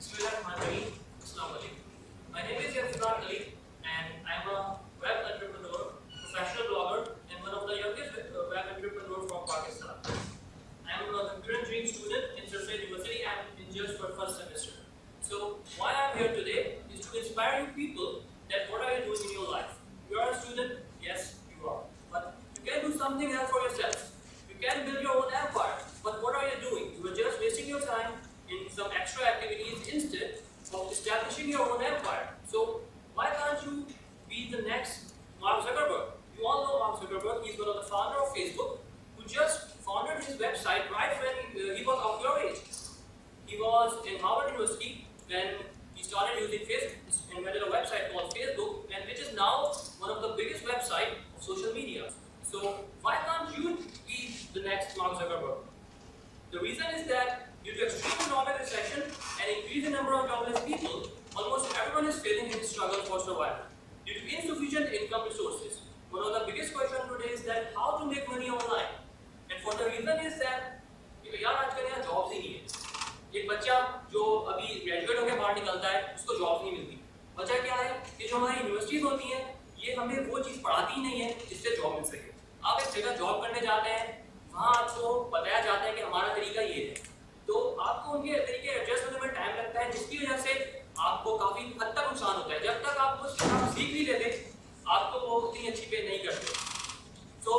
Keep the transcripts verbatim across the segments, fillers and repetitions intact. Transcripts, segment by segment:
Bismillahirrahmanirrahim. Assalamu alaikum. My name is Yafzar Ali and I am a web entrepreneur, professional blogger and one of the youngest web entrepreneurs from Pakistan. I am a current dream student in Surface University and in just for first semester. So why I am here today is to inspire you people that what are you doing in your life? You are a student? Yes, you are. But you can do something else for yourself. You can build your own empire. But what are you doing? You are just wasting your time in some extra activities instead of establishing your own empire. So why can't you be the next Mark Zuckerberg? You all know Mark Zuckerberg. He's one of the founder of Facebook, who just founded his website right when uh, he was of your age. He was in Harvard University when he started using Facebook, invented a website called Facebook, and which is now one of the biggest websites of social media. So why can't you be the next Mark Zuckerberg? The reason is that due to extreme economic recession and increasing number of jobless people, almost everyone is facing his struggle for survival. Due to insufficient income resources, one of the biggest questions today is that how to make money online. And for the reason is that यार आजकल यहाँ jobs ही नहीं है. एक बच्चा जो अभी graduate होकर बाहर निकलता है उसको जॉब नहीं मिलती. वजह क्या है कि जो हमारी यूनिवर्सिटीज होती हैं ये हमें वो चीज़ पढ़ाती ही नहीं है जिससे जॉब मिल सके. आप एक जगह जॉब करने जाते हैं, वहाँ आपको बताया जाता है कि हमारा तरीका ये है, तो आपको उनके तरीके एडजस्ट होने में टाइम लगता है, जिसकी वजह से आपको काफ़ी हद तक नुकसान होता है. जब तक आप कुछ सीख नहीं लेते आपको वो उतनी अच्छी पे नहीं करते. तो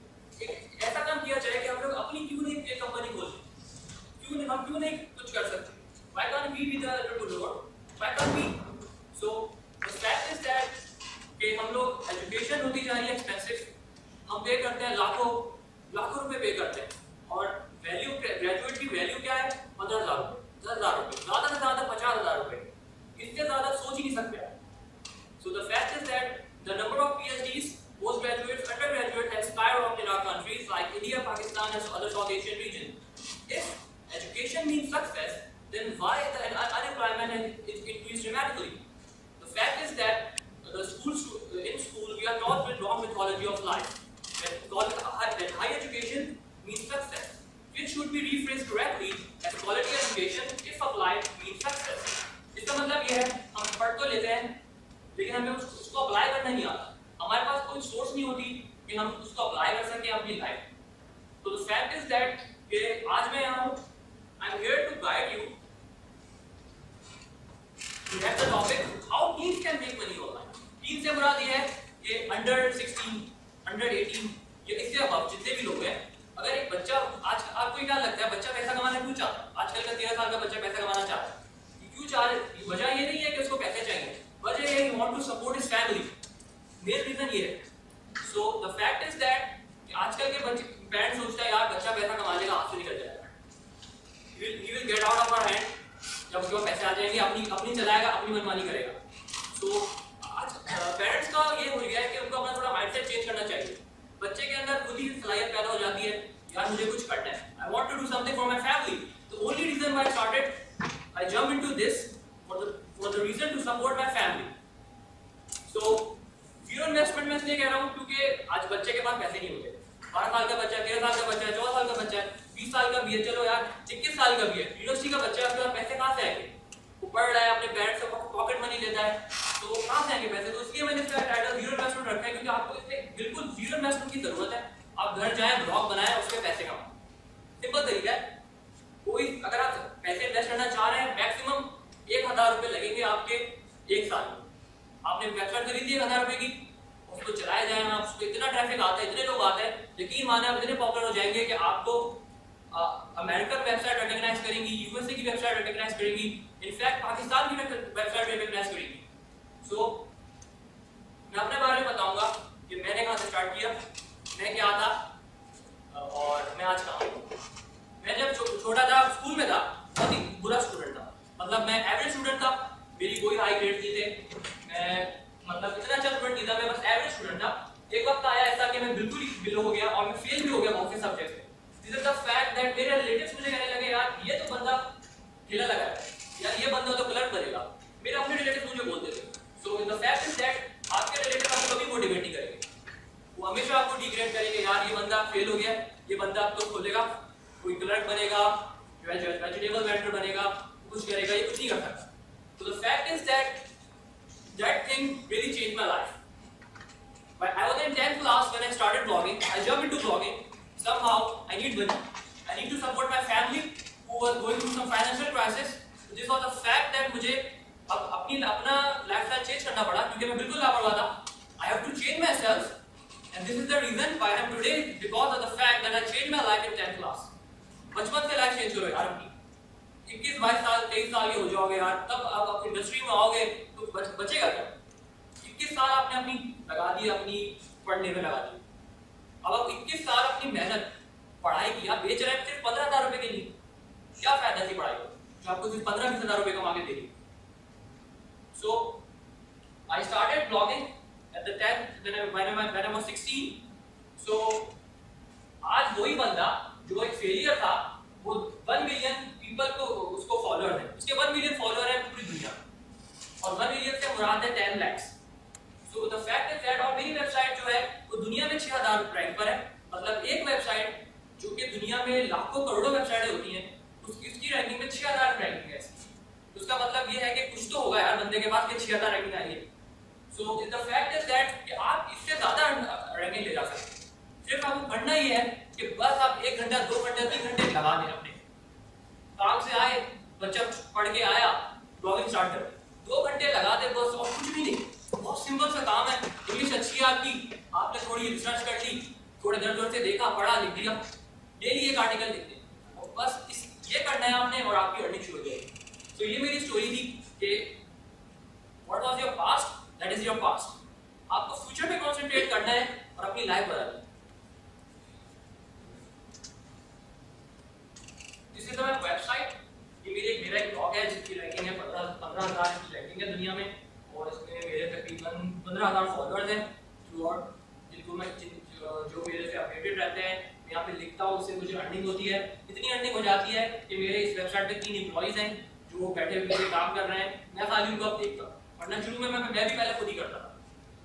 एक ऐसा काम किया जाए कि हम लोग अपनी क्यों नहीं एक कंपनी खोल लें, क्यों नहीं हम क्यों नहीं कुछ कर सकते. Why can't we be the entrepreneur? Why can't we? So the fact is that कि हम लोग एजुकेशन होती जा रही है एक्सपेंसिव. हम पे करते हैं लाखों लाखों रुपए पे करते हैं और वैल्यू ग्रेजुएट की वैल्यू क्या है? पंद्रह हजार रुपये, दस हजार रुपये, ज़्यादा से ज़्यादा पचास हजार रुपये. इससे ज़्यादा सोच ही नहीं सकते आप. So the fact is that the number of PhDs, postgraduates, undergraduates has skyrocketed in our countries like India, Pakistan, and other South Asian regions. If education means success, then why the unemployment is increased dramatically? The fact is that the schools in school we are taught with wrong mythology of life. That high education means success, which should be rephrased correctly as quality education, if applied, means success. इसका मतलब ये है हम पढ़ तो लेते हैं लेकिन हमें उसको अप्लाई करना नहीं आता. हमारे पास कोई सोर्स नहीं होती कि हम उसको अप्लाई कर सकें अपनी लाइफ. तो the fact is that कि आज मैं यहाँ हूँ, I'm here to guide you. We have the topic how teens can make money online. Teens से मुराद ये है कि under sixteen, under eighteen या इससे अब जितने भी लोग हैं, अगर एक बच्चा आज आपको क्या लगता है बच्चा पैसा कमाना क्यों चाहता है? आजकल का तेरह साल का बच्चा पैसा कमाना चाहता है. क्यों चाह रहे? वजह ये नहीं है कि उसको पैसे चाहिए, वजह ये है he want to support his family. Main reason ये है. So the fact is that आजकल के बच्चे पेरेंट्स सोचता है यार बच्चा पैसा कमा लेगा, हाथ से निकल जाएगा. He will he will get out of our hand. जब उसके पैसे आ जाएंगे अपनी अपनी चलाएगा, अपनी मनमानी करेगा. So आज पेरेंट्स का ये हो गया है कि उनको अपना थोड़ा माइंडसेट चेंज करना चाहिए. बच्चे के अंदर खुद ही सलाहियत पैदा हो जाती है, यार मुझे कुछ करना है. I want to do something for my family. The only reason why I started, I jumped into this for the for the reason to support my family. So zero investment में इसलिए कह रहा हूँ क्योंकि आज बच्चे के पास पैसे नहीं होते. बारह साल का बच्चा, तेरह साल का बच्चा, चौदह साल का बच्चा, बीस साल का भी है, चलो यार इक्कीस साल का भी है, यूनिवर्सिटी का बच्चा, आपके पास पैसे कहाँ से आएंगे? वो पढ़ रहा है, अपने पेरेंट्स से पॉकेट मनी लेता है, तो कहाँ से आएंगे पैसे? तो इसलिए मैंने इसका टाइटल जीरो इन्वेस्टमेंट रखा है क्योंकि आपको इसमें बिल्कुल जीरो इन्वेस्टमेंट की जरूरत है. आप घर जाएं, ब्लॉग बनाएं, उसके पैसे कमाएं. सिंपल तरीका है. कोई अगर आप पैसे इन्वेस्ट करना चाह रहे हैं, मैक्सिमम एक हजार रुपये लगेंगे आपके एक साल में. आपने वेबसाइट खरीदी एक हजार रुपये की, उसको चलाया जाए, आप उसको इतना ट्रैफिक आता है, इतने लोग आते हैं, यकीन माने आप इतने पॉपुलर हो जाएंगे कि आपको अमेरिकन वेबसाइट रिकॉग्नाइज करेंगी, यूएसए की वेबसाइट रिकॉग्नाइज करेंगी, इनफैक्ट पाकिस्तान की वेबसाइट रिकॉग्नाइज करेंगी. सो so, मैं अपने बारे में बताऊंगा कि मैंने कहाँ से स्टार्ट किया, मैं क्या था और मैं आज कहाँ हूँ. मैं जब छो, छोटा था, स्कूल में था, बहुत ही बुरा स्टूडेंट था. मतलब मैं एवरेज स्टूडेंट था, मेरी कोई हाई ग्रेड नहीं थे, मैं मतलब इतना अच्छा स्टूडेंट नहीं था, मैं बस एवरेज स्टूडेंट था. एक वक्त आया ऐसा कि मैं बिल्कुल ही बिलो हो गया और मैं फेल भी हो गया बहुत से सब्जेक्ट में. This is the fact that मेरे रिलेटिव्स मुझे कहने लगे यार ये तो बंदा ठेला लगा है, यार ये बंदा तो क्लर्क बनेगा. मेरे अपने रिलेटिव्स मुझे बोलते थे. So the fact is that आपके रिलेटिव आपको कभी मोटिवेट नहीं करेंगे, वो हमेशा आपको डिग्रेड करेंगे. यार ये बंदा फेल हो गया, ये बंदा अब तो खोलेगा, कोई क्लर्क बनेगा, वेजिटेबल वेंडर बनेगा, कुछ करेगा, ये कुछ नहीं कर कर सकता। So the fact is that that thing really changed my life. But I was in tenth class when I started blogging. I jumped into blogging. Somehow I need money. I need to support my family who was going through some financial crisis. So this was a fact that मुझे अब अपनी अपना lifestyle change करना पड़ा क्योंकि मैं बिल्कुल लापरवाह था. I have to change myself, and this is the reason why I am today, because of the fact that I changed my life in tenth class. बचपन से लाइफ चेंज करो यार अपनी. इक्कीस बाईस साल तेईस साल के हो जाओगे यार, तब अब आप इंडस्ट्री में आओगे तो बच, बचेगा क्या? इक्कीस साल आपने अपनी लगा दी, अपनी पढ़ने में लगा दी. अब आप इक्कीस साल अपनी मेहनत पढ़ाई की आप बेच रहे हैं सिर्फ पंद्रह हजार रुपए के लिए. क्या फायदा थी पढ़ाई का जो आपको सिर्फ पंद्रह बीस हजार रुपए कमा के देगी? So I started blogging at the tenth when I when I when I was sixteen. So आज वही बंदा जो एक फेलियर था वो वन मिलियन पीपल को उसको फॉलोअर है. उसके वन मिलियन फॉलोअर है पूरी दुनिया और वन मिलियन से मुराद है ten lakhs. So the fact is that और मेरी वेबसाइट जो है वो दुनिया में छह हजार रैंक पर है. मतलब एक वेबसाइट जो कि दुनिया में लाखों करोड़ों वेबसाइटें होती हैं उसकी उसकी रैंकिंग में छह हजार रैंकिंग है. उसका मतलब ये है कि कुछ तो होगा यार बंदे के पास कि छह हजार रैंकिंग आई है. So the fact is that कि आप इससे ज्यादा रैंकिंग ले जा सकते हैं. सिर्फ आपको पढ़ना ही है कि बस आप एक घंटा दो घंटे तीन घंटे लगा दें. अपने काम से आए, बच्चा पढ़ के आया, ब्लॉगिंग स्टार्ट कर दो घंटे लगा दे बस, और कुछ भी नहीं. बहुत सिंपल सा काम है. इंग्लिश अच्छी है आपकी, आपने थोड़ी रिसर्च कर ली, थोड़े दर दर से देखा, पढ़ा, लिख दिया, डेली एक आर्टिकल लिख दे और बस इस ये करना है आपने और आपकी अर्निंग शुरू हो जाएगी. तो ये मेरी स्टोरी थी कि what was your past, that is your past. आपको फ्यूचर पे कंसंट्रेट करना है और अपनी लाइफ बदलनी है. This is my website. ये मेरे मेरा एक ब्लॉग है जिसकी रैंकिंग है पंद्रह हजार की रैंकिंग है दुनिया में और इसमें मेरे तकरीबन पंद्रह हजार फॉलोअर्स हैं थ्रू आउट, जिनको मैं जो मेरे से अपडेटेड रहते हैं. मैं यहाँ पे लिखता हूँ, उससे मुझे अर्निंग होती है. इतनी अर्निंग हो जाती है कि मेरे इस वेबसाइट पे तीन एम्प्लॉइज हैं जो बैठे हुए काम कर रहे हैं. मैं खाली उनको अब देखता हूँ. वरना शुरू में मैं मैं भी पहले खुद ही करता था.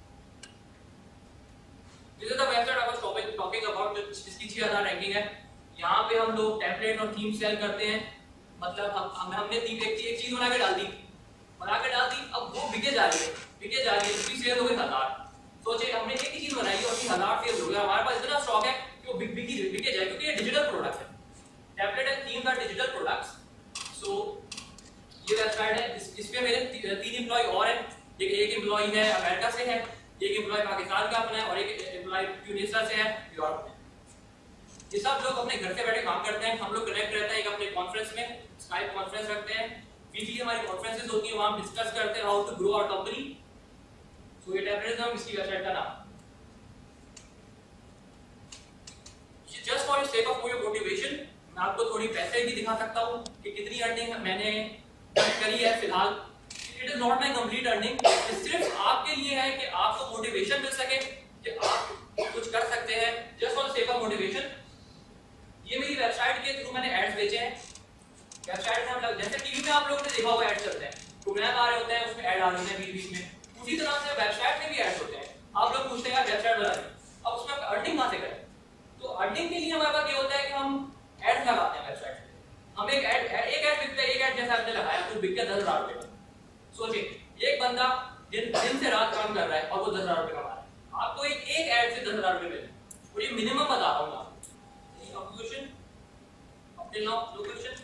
This is the website I was talking talking about जिसकी छह हजार रैंकिंग है. यहाँ पे हम लोग टेम्पलेट और थीम सेल करते हैं. मतलब हम, हम हमने थीम एक, एक चीज बना के डाल दी बना के डाल दी अब वो बिके जा रही है बिके जा रही है उसकी सेल हो गई हजार. सोचे हमने एक ही चीज बनाई और उसकी हजार सेल हो गया. हमारे पास इतना स्टॉक है कि वो बिक बिकी बिके जाए क्योंकि ये डिजिटल प्रोडक्ट है. Template and theme are digital products. So ये वेबसाइट है. इस, इस पे मेरे ती, तीन एम्प्लॉय और हैं. एक एक एम्प्लॉय है अमेरिका से है, एक एम्प्लॉय पाकिस्तान का अपना है और एक एम्प्लॉय ट्यूनिसिया से है यूरोप में. ये सब लोग अपने घर से बैठे काम करते हैं. हम लोग कनेक्ट रहते हैं एक अपने कॉन्फ्रेंस में, स्काइप कॉन्फ्रेंस रखते हैं. वीकली हमारी कॉन्फ्रेंसेस होती है, वहां हम डिस्कस करते हैं how to grow our company. So ये टेम्पलेट इसकी वेबसाइट का नाम. Just for sake of your motivation मैं आपको थोड़ी पैसे भी दिखा सकता हूँ कि कितनी अर्निंग मैंने करी है फिलहाल. It is not my complete earning. सिर्फ आपके लिए है कि आपको मोटिवेशन मिल सके कि आप कुछ कर सकते हैं. Just for sake of motivation. ये मेरी वेबसाइट के थ्रू मैंने एड्स बेचे हैं. वेबसाइट में हम लोग जैसे टीवी में आप लोगों ने देखा होगा एड्स चलते हैं, प्रोग्राम आ रहे होते हैं उसमें ऐड आ रहे हैं बीच बीच में. उसी तरह से वेबसाइट में भी एड्स होते हैं. आप लोग पूछते हैं वेबसाइट बना दी, अब उसमें अर्निंग कहां से करें? तो अर्निंग के लिए हमारे पास ये होता है कि हम एड्स लगाते हैं वेबसाइट पे. हम एक ऐड एक ऐड बिकता है, एक ऐड जैसा आपने लगाया तो बिक गया दस हजार रुपए का. सोचिए एक बंदा दिन दिन से रात काम कर रहा है और वो दस हजार रुपए कमा रहा है. आपको एक एक ऐड से दस हजार रुपए मिले और ये मिनिमम बता रहा हूँ. Conclusion, up till now, no question.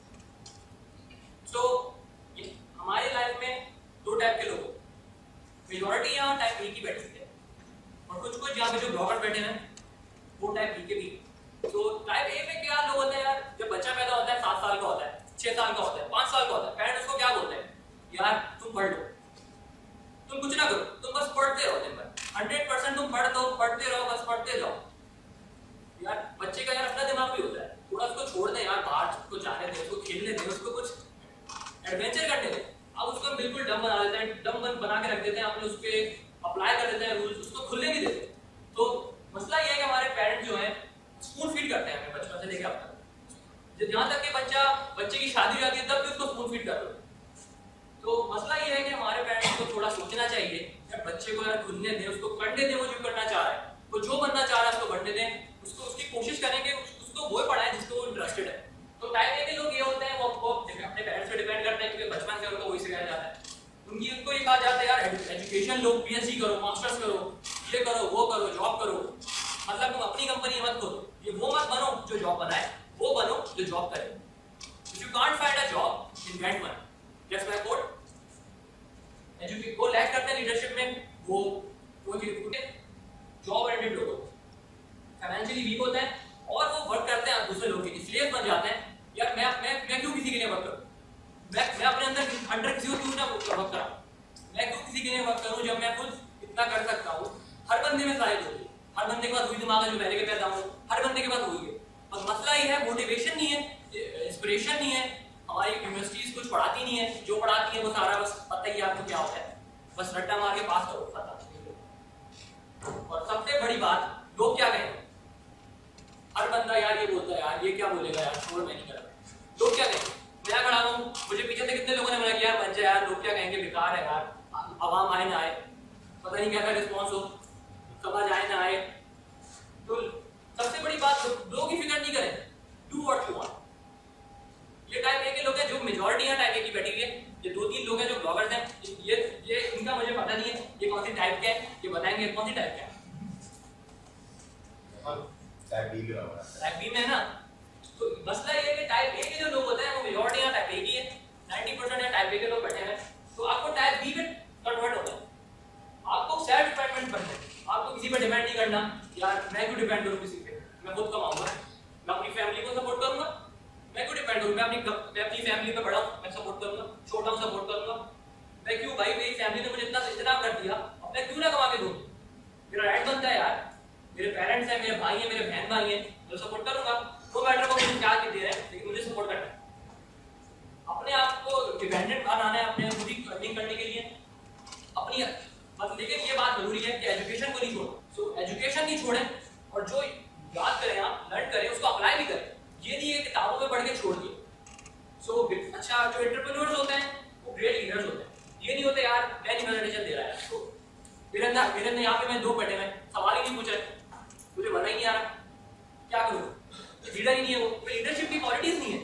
So, हमारे लाइफ में दो टाइप के लोग हैं. मेजॉरिटी यहाँ टाइप ए की बैठी है और कुछ कुछ यहाँ पे जो ब्लॉगर बैठे हैं वो टाइप बी के भी. तो टाइप ए में क्या लोग होते हैं यार, जब बच्चा पैदा होता है सात साल का होता है, छह साल का होता है, पांच साल का होता है, पेरेंट्स उसको क्या बोलते हैं, यार तुम पढ़ लो, तुम कुछ ना करो, तुम बस पढ़ते रहो दिन भर. हंड्रेड परसेंट तुम पढ़ दो, पढ़ते रहो, बस पढ़ते जाओ. यार बच्चे का यार अपना दिमाग भी होता है, थोड़ा उसको छोड़ दें यार, बाहर उसको जाने दें, उसको खेलने दें, उसको कुछ एडवेंचर करने दें. अब उसको बिल्कुल डम बना देते हैं, डम बना के रख देते हैं, अपने उस पर अप्लाई कर देते हैं रूल्स, उसको खुलने नहीं देते. तो मसला ये है कि हमारे पेरेंट्स जो हैं स्पून फीड करते हैं हमें बचपन से लेकर अब तक. जहाँ तक कि बच्चा बच्चे की शादी हो जाती है तब भी उसको स्पून फीड कर दो. तो मसला ये है कि हमारे पेरेंट्स को थोड़ा सोचना चाहिए कि बच्चे को यार खुलने दें, उसको करने दें वो जो करना चाह रहा है, वो जो बनना चाह रहा है उसको बनने दें. उसको उसकी कोशिश करेंगे, उसको वो पढ़ाएं जिसको वो इंटरेस्टेड है. तो टाइप ए के लोग ये होते हैं वो वो अपने पेरेंट्स पे डिपेंड करते हैं क्योंकि बचपन से उनको वही सिखाया जाता है। उनकी उनको ये कहा जाता है यार एजुकेशन लो, पीएचडी करो, मास्टर्स करो, ये करो, वो करो, जॉब करो, मतलब तुम अपनी कंपनी मत करो, ये वो मत बनो जो जॉब बनाए, वो बनो जो जॉब करे। If you can't find a job, invent one. That's my quote. Educate वो लैक करते हैं लीडरशिप में, वो वो जॉब ओरिएंटेड लोग फाइनेंशियली वीक होते हैं और वो वर्क करते हैं दूसरे लोगों के लिए, इसलिए बन जाते हैं यार मैं मैं मैं क्यों किसी के लिए वर्क करूं, मैं मैं अपने अंदर अंडर किसी को क्यों ना वर्क करा, मैं क्यों किसी के लिए वर्क करूं जब मैं खुद इतना कर सकता हूं। हर बंदे में साहित्य होती है, हर बंदे के पास वही दिमाग है जो पहले के पैदा हो, हर बंदे के पास वही है। और मसला ये है मोटिवेशन नहीं है, इंस्पिरेशन नहीं है, हमारी यूनिवर्सिटीज कुछ पढ़ाती नहीं है, जो पढ़ाती है वो सारा बस पता ही आपको क्या होता है, बस रट्टा मार के पास करो पता। और सबसे बड़ी बात लोग क्या कहेंगे, हर बंदा यार ये बोलता है यार ये क्या बोलेगा यार, छोड़ मैं नहीं कर रहा, लोग क्या कहेंगे, मैं खड़ा हूं मुझे पीछे से कितने लोगों ने बोला कि यार बन जा यार, लोग क्या कहेंगे, बेकार है यार, आवाम आए ना आए, पता नहीं कैसा रिस्पॉन्स हो, समझ आए ना आए। तो सबसे बड़ी बात लोग की फिक्र नहीं करें, डू व्हाट यू वांट। ये टाइप ए के लोग हैं जो मेजॉरिटी है टाइप ए की बैठी हुई है, ये दो तीन लोग हैं जो ब्लॉगर्स हैं, ये ये इनका मुझे पता नहीं है ये कौन सी टाइप के हैं, ये बताएंगे कौन सी टाइप के हैं। टाइप बी में होगा, टाइप बी में है ना। तो मसला ये है कि टाइप ए के जो लोग होते हैं वो मेजॉरिटी है टाइप ए की है, नब्बे परसेंट है टाइप ए के लोग बैठे हैं। तो आपको टाइप बी में कन्वर्ट होना है, आपको सेल्फ डिपेंडेंट बनना है, आपको किसी पर डिपेंड नहीं करना यार मैं क्यों डिपेंड करूं किसी पे, मैं खुद कमाऊंगा, मैं अपनी फैमिली को सपोर्ट करूंगा, मैं क्यों डिपेंड करूं, मैं अपनी मैं अपनी फैमिली पे बड़ा हूं मैं सपोर्ट करूंगा, छोटा हूं सपोर्ट करूंगा, मैं क्यों भाई मेरी फैमिली ने मुझे इतना इतना कर दिया अब मैं क्यों ना कमा के दूं, मेरा राइट बनता है यार, मेरे पेरेंट्स हैं, मेरे भाई हैं, मेरे बहन भाई हैं, मैं सपोर्ट करूंगा, वो मैटर को मुझे क्या दे रहे हैं लेकिन मुझे सपोर्ट करना है। अपने आप को डिपेंडेंट बनाना है अपने खुद ही अर्निंग करने के लिए अपनी, मतलब लेकिन ये बात जरूरी है कि एजुकेशन को नहीं छोड़ो। सो एजुकेशन नहीं छोड़ें और जो याद करें आप लर्न करें उसको अप्लाई भी करें, ये नहीं है किताबों में पढ़ के छोड़ दिए। सो अच्छा जो एंटरप्रेन्योर्स होते हैं वो ग्रेट लीडर्स होते हैं, ये नहीं होते यार मैं नहीं प्रेजेंटेशन दे रहा है तो मेरे अंदर मेरे अंदर यहाँ पे मैं दो बैठे हैं सवाल ही नहीं पूछ रहे, मुझे पता ही नहीं आ रहा क्या करूँ, लीडर ही नहीं है वो, लीडरशिप की क्वालिटीज नहीं है।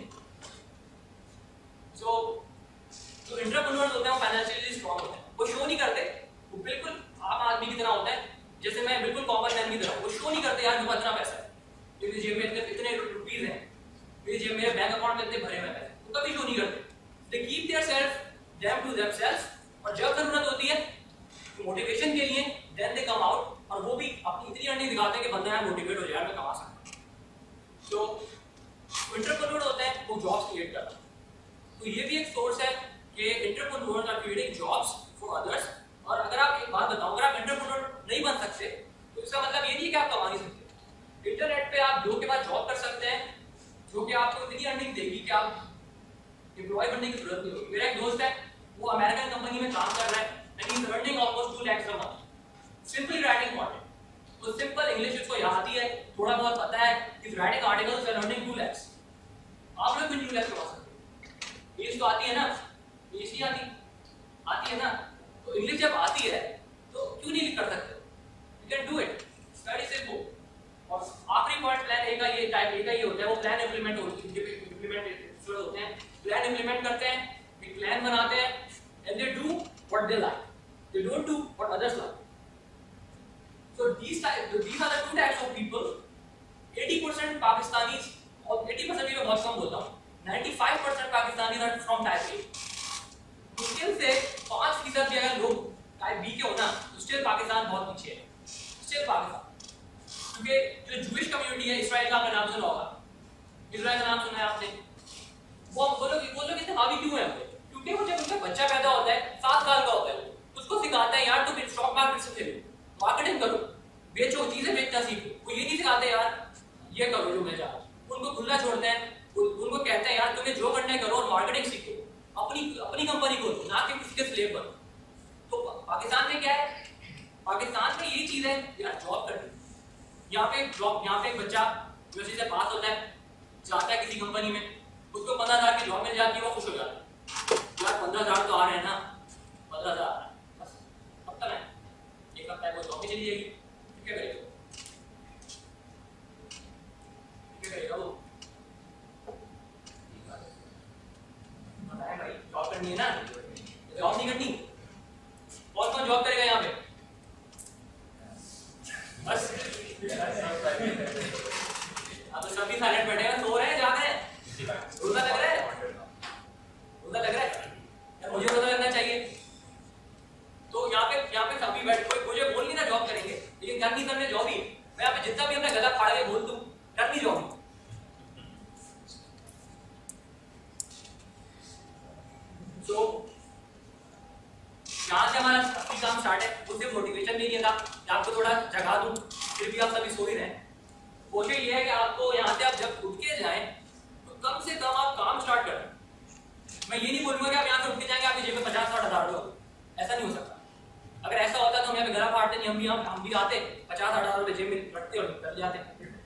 सो जो एंटरप्रेन्योर्स होते हैं वो फाइनेंशियली स्ट्रांग होते हैं, वो शो नहीं करते, वो बिल्कुल आम आदमी की तरह होता है, जैसे मैं बिल्कुल कॉमन मैन की तरह, वो शो नहीं करते यार मेरे पास इतना पैसा है, मेरी जेब में इतने इतने रुपीस हैं, मेरी जेब मेरे बैंक अकाउंट में इतने भरे हुए पैसे, वो कभी शो नहीं करते, they keep their self them to themselves, और जब जरूरत होती है मोटिवेशन के लिए देन दे कम आउट, और वो भी अपनी इतनी अर्निंग दिखाते हैं कि बंदा यार मोटिवेट हो जाए मैं कमा सकता हूं। सो एंटरप्रेन्योर होते हैं वो जॉब्स क्रिएट करते हैं, तो ये भी एक सोर्स है कि entrepreneurs are creating jobs for others. और अगर आप एक बात बताओ, अगर आप एंटरप्रेन्योर नहीं बन सकते तो इसका मतलब ये नहीं कि आप कमा नहीं सकते, इंटरनेट पे आप दो के बाद जॉब कर सकते हैं जो कि आपको इतनी अर्निंग देगी कि आप एम्प्लॉय बनने की जरूरत नहीं होगी। मेरा एक दोस्त है वो अमेरिकन कंपनी में काम कर रहा है and he is earning almost two lakhs a month simply writing content, तो सिंपल इंग्लिश उसको याद आती है, थोड़ा बहुत पता है, is writing articles and earning two lakhs। आप लोग भी टू lakhs कमा सकते हैं, इंग्लिश तो आती है ना, इंग्लिश नहीं आती आती है ना, तो इंग्लिश जब आती है तो क्यों नहीं कर सकते, you can do it, it's very simple. और आखिरी पॉइंट प्लान ए का ये टाइप ए का ये होता है, वो प्लान इंप्लीमेंट होती है, इंप्लीमेंट होते हैं, प्लान इंप्लीमेंट करते हैं, एक प्लान बनाते हैं and they do what they like, they don't do what others like. So these type, these are the two types of people. eighty percent Pakistanis और eighty percent भी मैं बहुत कम बोलता हूँ, ninety-five percent Pakistanis are from type A। मुश्किल से पाँच फीसद भी अगर लोग टाइप बी के हो ना तो स्टिल पाकिस्तान बहुत पीछे है, स्टिल पाकिस्तान, क्योंकि जो जूइश कम्युनिटी है, इसराइल का आपने नाम सुना होगा, इसराइल का नाम सुना है आपने, वो वो लोग वो लोग इतने हावी क्यों हैं, क्योंकि वो जब उनका बच्चा पैदा होता है सात साल का होता है उसको सिखाता है यार तुम स्टॉक मार्केट से खेलो, मार्केटिंग करो, बेचो, चीजें बेचना सीखो, वो ये नहीं सिखाते यार ये करो जो मैं चाहता हूं, उनको खुला छोड़ते हैं, उनको कहते हैं यार तुम्हें जो करना है करो और मार्केटिंग सीखो, अपनी अपनी कंपनी खोलो, ना कि किसी के स्लेव बनो। तो पाकिस्तान में क्या है, पाकिस्तान में ये चीज है यार जॉब करनी, यहाँ पे जॉब, यहाँ पे एक बच्चा यूनिवर्सिटी से पास होता है, जाता है किसी कंपनी में, उसको पंद्रह हजार की जॉब मिल जाती है, वो खुश हो जाता है, यार पंद्रह हजार तो आ रहे हैं ना, पंद्रह हजार आ रहा है, बस अब तक है एक हफ्ता है वो जॉब में चली जाएगी, क्या करेगा क्या करेगा वो, जॉब नहीं करनी? कौन कौन जॉब करेगा यहाँ पे? बस अब तो सभी साइलेंट बैठे हैं, सो रहे हैं, जाग रहे हैं, रोजा लग रहा है, रोजा लग रहा है यार, मुझे रोजा लगना चाहिए। तो यहाँ पे यहाँ पे सभी बैठ, कोई मुझे बोल नहीं ना जॉब करेंगे, लेकिन कर नहीं करने जॉब ही। मैं यहाँ पे जितना भी अपना गला फाड़ के बोल दूं, करनी जॉब ही। तो यहाँ से हमारा असली काम स्टार्ट है। उससे मोटिवेशन नहीं था कि आपको थोड़ा जगा दूं, फिर भी आप सभी सो ही रहे हैं। कोशिश ये है कि आपको यहाँ से आप जब उठ के जाएं तो कम से कम आप काम स्टार्ट करें। मैं ये नहीं बोलूंगा कि आप यहाँ से उठ के जाएंगे आपकी जेब में पचास साठ हजार रुपये, ऐसा नहीं हो सकता। अगर ऐसा होता तो हम यहाँ पे गला फाड़ते नहीं, हम भी हम भी आते पचास हजार रुपये जेब में रखते और कर जाते।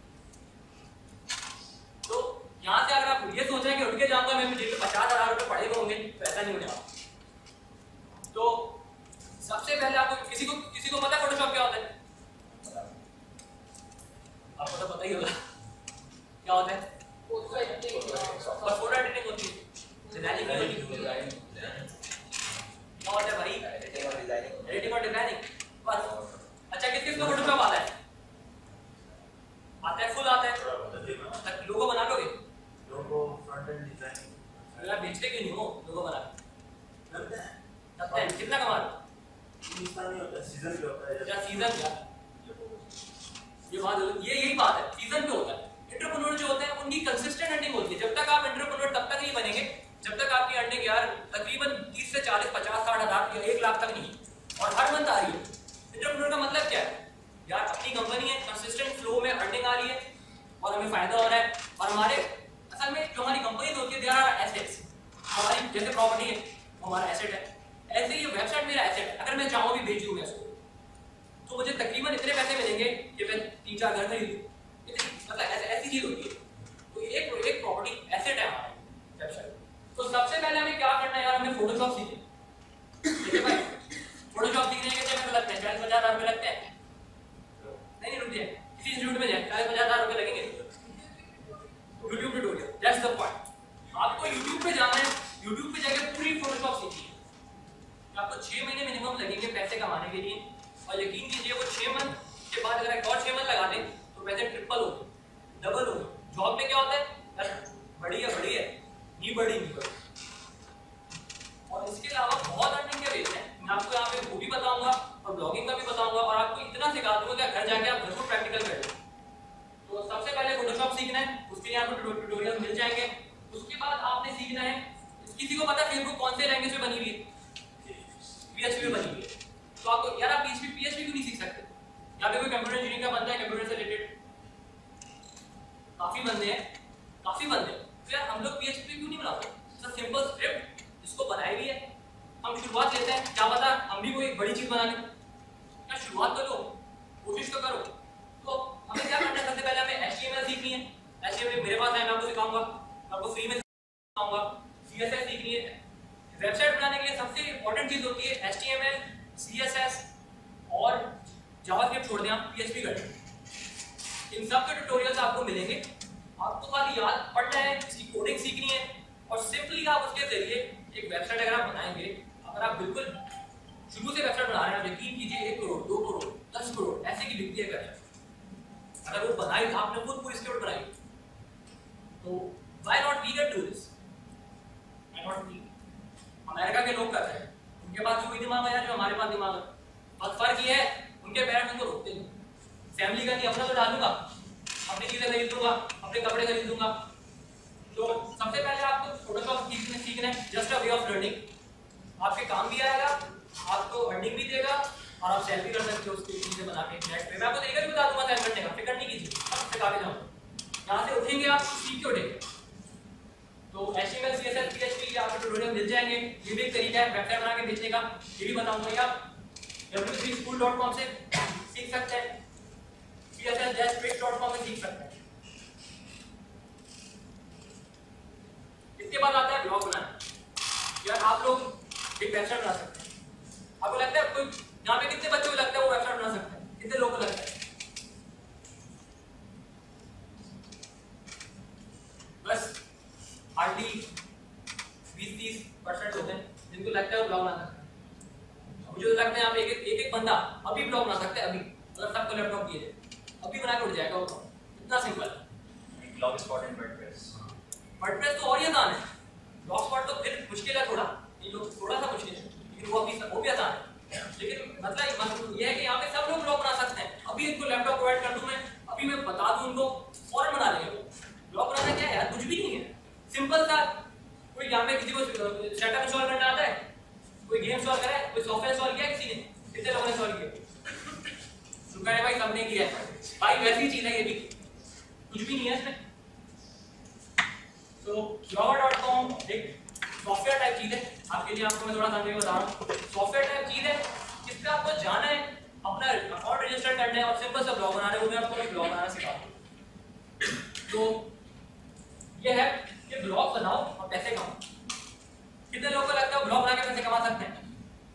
तो यहाँ से अगर आप ये सोच रहे हैं कि उठ के जाऊंगा मेरे जेब में पचास हजार रुपये पड़े होंगे, तो ऐसा नहीं होने वाला। तो सबसे पहले आपको किसी को किसी को पता है फोटोशॉप क्या होता है? आपको तो पता ही होगा क्या होता है। फोटो एडिटिंग होती है, डिजाइनिंग नहीं होती। क्या होता है भाई? एडिटिंग और डिजाइनिंग। एडिटिंग और डिजाइनिंग बस। अच्छा, किस किस को फोटोशॉप आता है? आता है, फुल आता है। लोगो बना लोगे? Logo, front end designing. यार बेचते क्यों नहीं हो लोगो बना के? करते हैं, कितना कमा रहे हो? नहीं होता, सीजन पे होता है। क्या सीजन क्या? ये बात ये यही बात है, सीजन पे होता है। एंटरप्रेन्योर जो होते हैं उनकी कंसिस्टेंट अर्निंग होती है। जब तक आप एंटरप्रेन्योर तब तक नहीं बनेंगे जब तक आपकी अर्निंग यार तकरीबन तीस से चालीस पचास साठ हजार या एक लाख तक नहीं, और हर मंथ आ रही है। एंटरप्रेन्योर का मतलब क्या है? यार अपनी कंपनी है, कंसिस्टेंट फ्लो में अर्निंग आ रही है और हमें फायदा हो रहा है। और हमारे असल में जो हमारी कंपनी होती है, दे आर एसेट्स। हमारी जैसे प्रॉपर्टी है हमारा एसेट है, ऐसे ही वेबसाइट मेरा एसेट है। अगर मैं चाहूँ भी बेच दूँ इसको तो मुझे तकरीबन इतने पैसे मिलेंगे कि मैं तीन चार घर खरीद लूँ। मतलब ऐसे ऐसी चीज होती है। तो एक एक प्रॉपर्टी एसेट है हमारी वेबसाइट। तो सबसे पहले हमें क्या करना है यार, हमें फोटोशॉप सीखना। देखिए भाई, फोटोशॉप सीखने के कितने लगते हैं? चालीस पचास हजार रुपये लगते हैं? नहीं नहीं, रुक जाए, किसी इंस्टीट्यूट में जाए चालीस पचास हजार रुपये लगेंगे। YouTube tutorial, that's the point. आपको यूट्यूब पे जाना है, यूट्यूब पे जाकर पूरी फोटोशॉप सीखनी है। आपको छह महीने मिनिमम लगेंगे पैसे कमाने के लिए। और यकीन कीजिए वो छह मंथ के बाद अगर एक और छह मंथ लगा दें तो पैसे ट्रिपल हो गए, डबल हो गए। जॉब में क्या होता है? बड़ी है बड़ी है नहीं बड़ी नहीं बड़ी। और इसके अलावा बहुत अर्निंग के वेज हैं। मैं आपको यहाँ पे वो भी बताऊंगा और ब्लॉगिंग का भी बताऊंगा, और आपको इतना सिखा दूंगा कि घर जाके आप जरूर प्रैक्टिकल करें। तो सबसे पहले फोटोशॉप सीखना है, उसके लिए आपको ट्यूटोरियल मिल जाएंगे। उसके बाद आपने सीखना है, किसी को पता है फेसबुक कौन से लैंग्वेज में बनी हुई है? पीएचपी में बनी हुई है। तो आपको यार आप पीएचपी पीएचपी क्यों नहीं सीख सकते? यहाँ पे कोई कंप्यूटर इंजीनियरिंग का बंदा है कंप्यूटर से रिलेटेड, काफी बंदे हैं काफी बंदे हैं। तो यार हम लोग पीएचपी क्यों नहीं बनाते? इट्स सिंपल स्क्रिप्ट, इसको बनाई भी है, हम शुरुआत लेते हैं। क्या पता हम भी कोई बड़ी चीज बना लें। क्या शुरुआत तो लो, कोशिश तो करो। तो हमें क्या करना है? सबसे पहले हमें एचटीएमएल सीखनी है। एचटीएमएल मेरे पास है, मैं आपको सिखाऊंगा, आपको फ्री में सिखाऊंगा। सीएसएस सीखनी है। वेबसाइट बनाने के लिए सबसे इंपॉर्टेंट चीज होती है एचटीएमएल, सीएसएस और जावास्क्रिप्ट। छोड़ दें आप, पीएचपी करें। इन सब के ट्यूटोरियल्स आपको मिलेंगे। आपको खाली याद पढ़ना है, इसकी कोडिंग सीखनी है और सिंपली आप उसके जरिए एक वेबसाइट अगर आप बनाएंगे, अगर आप बिल्कुल शुरू से वेबसाइट बना रहे हैं, यकीन कीजिए एक करोड़ दो करोड़ दस करोड़ ऐसे की बिकती है वेबसाइट। अगर वो बनाई, आपने खुद पूरी स्क्रिप्ट बनाई, तो why not we can do this? Why not we? America के लोग करते हैं, उनके पास भी वही दिमाग है जो हमारे पास दिमाग है। बस फर्क ये है उनके पेरेंट्स उनको रोकते नहीं। फैमिली का नहीं, अपना तो डालूंगा, अपनी चीजें खरीद लूंगा, अपने कपड़े खरीद लूंगा। तो सबसे पहले आपको फोटोशॉप सीखने सीखना है, just a way of learning. आपके काम भी आएगा, आपको अर्निंग भी देगा और आप सेल भी कर सकते हो उसकी चीजें बना के नेट पे। मैं आपको तरीका भी बता दूंगा सेल करने का, फिक्र नहीं कीजिए, सब सिखा के जाऊंगा। यहाँ से उठेंगे आप, सीख के उठेंगे। तो एचटीएमएल, सीएसएस, पीएचपी के आपको ट्यूटोरियल मिल जाएंगे। ये भी एक तरीका है वेबसाइट बना के बेचने का, ये भी बताऊंगा। आप W three school dot com से सीख सकते हैं, CSS dash tricks dot com से सीख सकते हैं। इसके बाद आता है ब्लॉग बनाना। यार आप लोग एक वेबसाइट बना सकते हैं। आपको लगता है कोई यहाँ पे कितने बच्चों को लगता है वो वेबसाइट बना सकते हैं? कितने लोगों को लगता है? बस हार्डली बीस तीस परसेंट होते हैं जिनको जिनको लगता है वो ब्लॉग बना सकता है। मुझे तो लगता है यहाँ पे एक एक एक बंदा अभी ब्लॉग बना सकता है, अभी अगर सबको लैपटॉप दिए जाए अभी बना के उठ जाएगा वो ब्लॉग, इतना सिंपल है। Blogspot and WordPress. WordPress तो और ही आसान है, ब्लॉग स्पॉट तो फिर मुश्किल है थोड़ा, ये लोग थोड़ा सा मुश्किल है, लेकिन वो अभी वो भी आसान है। लेकिन मतलब मतलब ये है कि यहाँ पे सब लोग ब्लॉग बना सकते हैं। अभी इनको लैपटॉप प्रोवाइड कर दूं मैं, अभी मैं बता दूं उनको, फौरन बना लेंगे वो। ब्लॉग बनाना क्या है यार, कुछ भी नहीं है, सिंपल सा। कोई यहाँ पे किसी को सेटअप इंस्टॉल करना आता है, कोई गेम इंस्टॉल करा है, कोई सॉफ्टवेयर इंस्टॉल किया किसी ने, कितने लोगों ने इंस्टॉल किया? शुक्र है भाई सबने किया है भाई, वैसी चीज है ये भी, कुछ भी नहीं है इसमें। तो ब्लॉगर डॉट कॉम एक सॉफ्टवेयर टाइप चीज है, आपके लिए आपको मैं थोड़ा समझने में बता रहा हूँ। सॉफ्टवेयर टाइप चीज है जिसका आपको जाना है, अपना अकाउंट रजिस्टर करना है और सिंपल सा ब्लॉग बनाना है। वो मैं आपको अभी ब्लॉग बनाना सिखाऊंगा। तो ये है कि ब्लॉग बनाओ और पैसे कमाओ। कितने लोगों को लगता है ब्लॉग बना के पैसे कमा सकते हैं?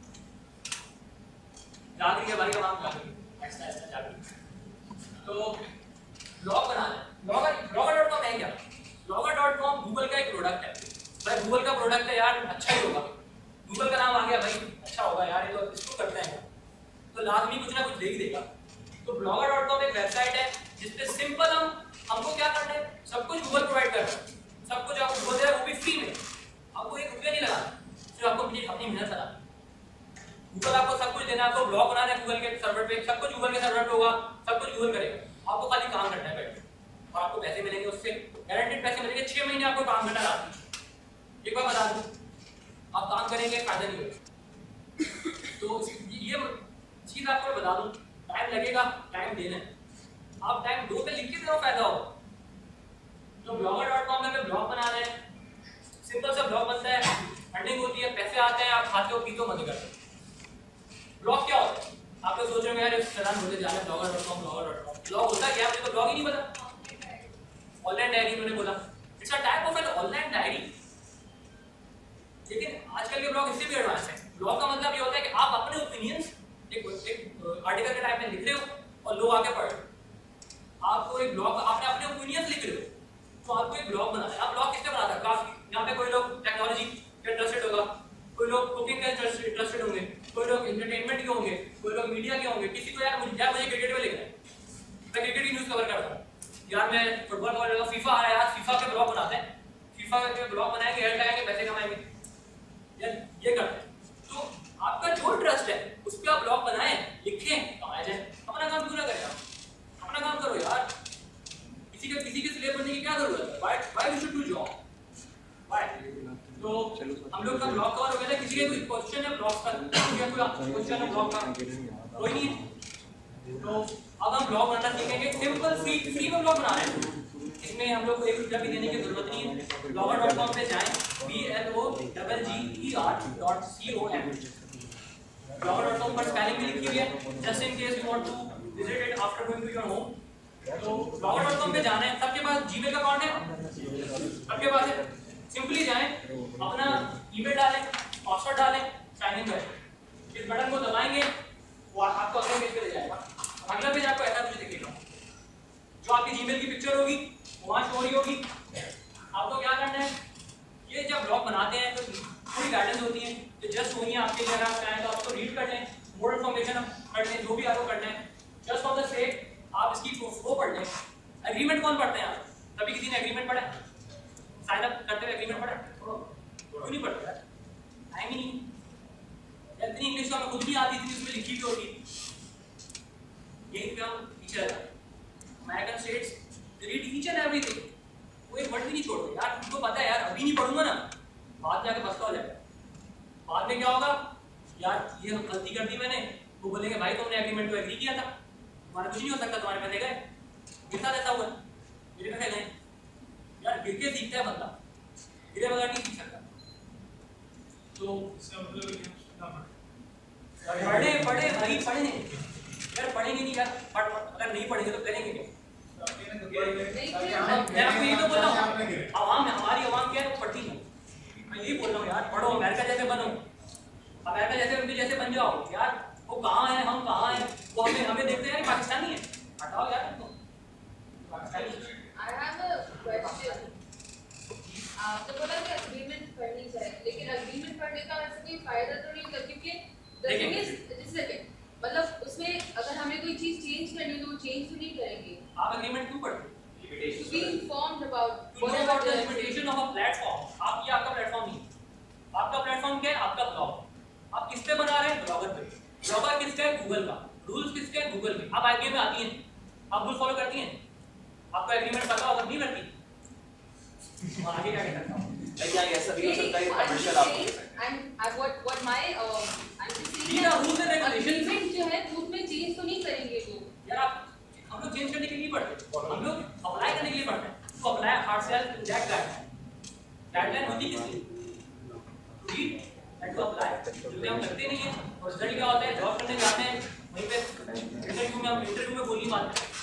जाग रही है भाई, कमा ऐसा ऐसा जाग रही। तो ब्लॉग बनाना है, ब्लॉगर ब्लॉगर डॉट कॉम है क्या? ब्लॉगर डॉट कॉम गूगल का एक प्रोडक्ट है भाई, गूगल का प्रोडक्ट है यार, अच्छा ही होगा, गूगल का नाम आ गया भाई, अच्छा होगा यार, ये तो इसको करते हैं तो लाजमी कुछ ना कुछ दे ही देगा। तो ब्लॉगर डॉट कॉम एक वेबसाइट है जिसपे सिंपल हम हमको क्या करना है, सब कुछ गूगल प्रोवाइड कर रहा है, सब कुछ आपको गूगल दे रहा है, वो भी फ्री में, आपको एक रुपया नहीं लगाना, सिर्फ आपको अपनी अपनी मेहनत लगानी। गूगल आपको सब कुछ देना है, आपको ब्लॉग बनाना है गूगल के सर्वर पे, सब कुछ गूगल के सर्वर पे होगा, सब कुछ गूगल करेगा, आपको खाली काम करना है बैठ और आपको पैसे मिलेंगे, उससे गारंटेड पैसे मिलेंगे। छह महीने आपको काम करना है, एक बार बता दूं, आप काम करेंगे फायदा नहीं होगा। तो ये चीज आपको बता दूं, टाइम लगेगा, टाइम देना है, आप टाइम दो पे लिख के दो, फायदा होगा। तो ब्लॉगर डॉट कॉम में ब्लॉग बनाना है, सिंपल सा ब्लॉग बनता है, फंडिंग होती है, पैसे आते हैं, आप खाते हो पीते हो मजे करते हो। ब्लॉग क्या होता है? आप लोग सोच रहे हो यार चलान होते जा रहे हैं Blogger dot com Blogger dot com, blog होता है क्या? मुझे तो ब्लॉग ही नहीं पता। ऑनलाइन डायरी मैंने बोला, it's a type of an online diary, लेकिन आजकल के ब्लॉग इससे भी एडवांस है। ब्लॉग का मतलब ये होता है कि आप अपने ओपिनियंस एक एक आर्टिकल के टाइप में लिख रहे हो और लोग आके पढ़ रहे हो। आपको एक ब्लॉग, आपने अपने ओपिनियंस लिख रहे हो तो आपको एक ब्लॉग बनाना है। आप ब्लॉग किससे बना सकते हो? यहाँ पे कोई लोग टेक्नोलॉजी के इंटरेस्टेड होगा, कोई लोग कुकिंग के इंटरेस्टेड होंगे, कोई लोग एंटरटेनमेंट के होंगे, कोई लोग मीडिया के होंगे। किसी को यार मुझे यार मुझे क्रिकेट में लिखना है, मैं क्रिकेट की न्यूज़ कवर करता हूँ यार, मैं फुटबॉल कवर करता हूँ, फीफा आ रहा है यार, फीफा के ब्लॉग बनाते हैं, फीफा के ब्लॉग बनाएंगे, हेड लगाएंगे, पैसे कमाएंगे, यार ये करते हैं। तो आपका जो इंटरेस्ट है उस पर आप ब्लॉग बनाएं, लिखें, कमाए जाए। अपना काम क्यों ना करें? आप अपना काम करो यार, किसी के किसी के स्लेव बनने की क्या जरूरत है? Why why we should do job? Why? तो हम लोग का ब्लॉग कवर हो गया था। किसी के कोई क्वेश्चन है ब्लॉग का? कोई क्वेश्चन है ब्लॉग का? कोई नहीं है। तो अब हम ब्लॉग बनाना सीखेंगे, सिंपल फ्री फ्री में ब्लॉग बना रहे हैं, इसमें हम लोग को एक रुपया भी देने की जरूरत नहीं है। ब्लॉगर डॉट कॉम पे जाएं, B L O double G E R dot C O M. Blogger dot com पर स्पेलिंग भी लिखी हुई है, just in case you want to visit it after going to your home. तो blogger dot com पे जाना है, सबके पास जीमेल का अकाउंट है, सबके पास है, सिंपली जाएं, अपना ईमेल डालें, पासवर्ड डालें, साइन इन करें, इस बटन को दबाएंगे, वो आपको अगले पेज पे ले जाएगा। अगला पेज आपको ऐसा कुछ दिखेगा, जो आपकी जीमेल की पिक्चर होगी वहाँ शो हो रही होगी। आपको क्या करना है, ये जब ब्लॉग बनाते हैं तो पूरी गाइडेंस होती है कि जस्ट वही आपके लिए, अगर आप चाहें तो आपको रीड कर लें, मोर इन्फॉर्मेशन कर लें, जो भी आपको करना है, जस्ट फॉर द सेक आप इसकी वो पढ़ लें। एग्रीमेंट कौन पढ़ते हैं आप? कभी किसी ने एग्रीमेंट पढ़ा? साइन अप करते हुए एग्रीमेंट पढ़ा? क्यों नहीं पढ़ते यार? टाइम ही नहीं। इतनी इंग्लिश तो हमें खुद नहीं आती थी, उसमें लिखी भी होती। यही काम पीछे रहता है। American states read each and everything, वो एक वर्ड भी नहीं छोड़ते यार। तुमको पता है यार, अभी नहीं पढ़ूंगा ना, बाद में जाके पछतावा हो जाएगा। बाद में क्या होगा यार, ये गलती कर दी मैंने, वो बोलेंगे भाई तुमने एग्रीमेंट को एग्री किया था, तुम्हारा कुछ नहीं हो सकता, तुम्हारे पैसे गए। मेरे साथ ऐसा हुआ, मेरे पैसे गए यार। गिर के सीखता है बंदा, गिरे बगैर नहीं सीख सकता। तो पढ़े पढ़े भाई पढ़े यार, पढ़ेंगे नहीं यार, पढ़ अगर नहीं पढ़ेंगे तो करेंगे क्या? मैं आपको ये तो बोल रहा हूँ, आवाम हमारी आवाम क्या है, वो पढ़ती है। मैं यही बोल रहा हूँ यार, पढ़ो, अमेरिका जैसे बनो, अमेरिका जैसे उनके जैसे बन जाओ यार। वो कहाँ है, हम कहाँ हैं, वो हमें हमें देखते हैं पाकिस्तानी है, हटाओ यार तुम Pakistani. I have a question. आपने बोला कि एग्रीमेंट करनी चाहिए, लेकिन लेकिन एग्रीमेंट पढ़ने का वैसे कोई फायदा तो नहीं होता, क्योंकि the देखिए। thing is, just a second, मतलब उसमें अगर हमें कोई चीज चेंज करनी है तो वो चेंज तो नहीं करेंगे। आप एग्रीमेंट क्यों पढ़ते हैं? To be informed about To know about the limitation of a platform. आप ये आपका प्लेटफॉर्म नहीं है। आपका प्लेटफॉर्म क्या है? आपका ब्लॉग। आप किस पे बना रहे हैं? ब्लॉगर पे। ब्लॉगर किसका है? गूगल का। रूल्स किसके हैं? गूगल के। आप आईपीए में आती हैं, आप रूल फॉलो करती हैं, आपका एग्रीमेंट पता होगा, नहीं करती। और आगे क्या कहता हूँ? क्या ऐसा भी हो सकता है कमर्शियल आप and what what my uh, I'm just saying These are rules and regulations. agreement जो है उसमें चेंज तो नहीं करेंगे वो। यार आप हम लोग चेंज करने के लिए पढ़ते हैं, हम लोग अप्लाई करने के लिए पढ़ते हैं। तो apply hard sell that guideline. Guideline होती किस लिए? To read and to apply. जो हम करते नहीं है और रिजल्ट क्या होता है? जॉब करने जाते हैं, वहीं पे इंटरव्यू में हम इंटरव्यू में बोली मारते हैं।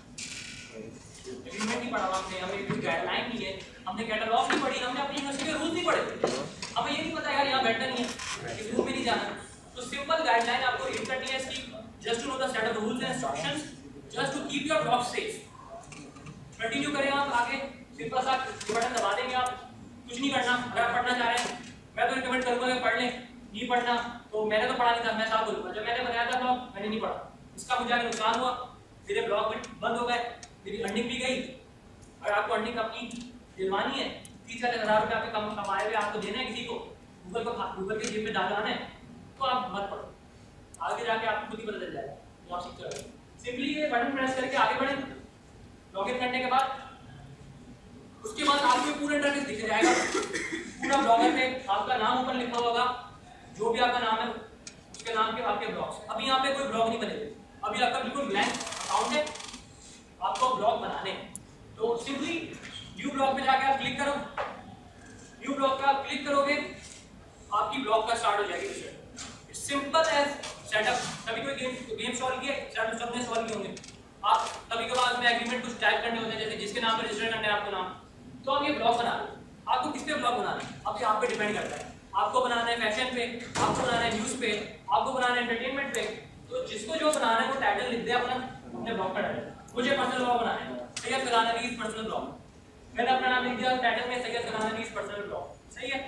एग्रीमेंट नहीं पढ़ा हमने, हमें कोई गाइडलाइन नहीं है, हमने कैटलॉग नहीं पढ़ी, हमने अपनी यूनिवर्सिटी के रूल नहीं पढ़े। हमें ये नहीं पता यार यहाँ बेटर नहीं है, इस रूल में नहीं जाना। तो सिंपल गाइडलाइन आपको रीड करनी है इसकी, just to know the set of rules and instructions, just to keep your blog safe. Continue करें आप आगे, सिंपल सा बटन दबा देंगे आप, कुछ नहीं करना। अगर आप पढ़ना चाह रहे हैं, मैं तो रिकमेंड करूंगा कि पढ़ लें। नहीं पढ़ना तो मैंने तो पढ़ा नहीं था, मैं साफ बोलूंगा, जब मैंने बनाया था ब्लॉग मैंने नहीं पढ़ा, इसका मुझे आगे नुकसान हुआ, मेरे ब्लॉग बंद हो गए, मेरी अर्निंग भी गई। अगर आपको अर्निंग अपनी दिलवानी है, तीस चालीस हजार रुपये आपके कम कमाए हुए आपको देना है किसी को, गूगल को गूगल के जेब में डालना है, तो आप मत पढ़ो। आगे जाके आपको खुद ही पता चल जाएगा, तो आप सीखते रहेंगे। सिंपली ये बटन प्रेस करके आगे बढ़ें। लॉगिन करने के बाद उसके बाद आपको पूरा इंटरफेस दिख जाएगा, पूरा ब्लॉगर पे आपका नाम ऊपर लिखा होगा, जो भी आपका नाम है उसके नाम के आपके ब्लॉग्स। अभी यहाँ पे कोई ब्लॉग नहीं बने, अभी आपका बिल्कुल ब्लैंक अकाउंट है, आपको ब्लॉग बनाने हैं। तो सिंपली न्यू ब्लॉग पे जाके आप क्लिक करो, न्यू ब्लॉग पे आप क्लिक करोगे, आपकी ब्लॉग का स्टार्ट हो जाएगी। It's simple as setup. कभी कोई गेम गेम सॉल्व किया, सेटअप सबने सॉल्व किए होंगे। आप कभी कभार में एग्रीमेंट कुछ टाइप करने होते हैं, जैसे जिसके नाम पे रजिस्टर करना है आपको नाम, तो आप ये ब्लॉग बना लो। आपको किस पे ब्लॉग बनाना है, अब ये आप पे डिपेंड करता है। आपको बनाना है फैशन पे, आपको बनाना है न्यूज़ पे, आपको बनाना है एंटरटेनमेंट पे, तो जिसको जो बनाना है वो टाइटल लिख दे अपना अपने ब्लॉग पर डाले। मुझे पर्सनल ब्लॉग बनाना है, सैयद फरहान अली पर्सनल ब्लॉग, मैंने अपना नाम लिख दिया टाइटल में, सैयद फरहान अली पर्सनल ब्लॉग। सही है?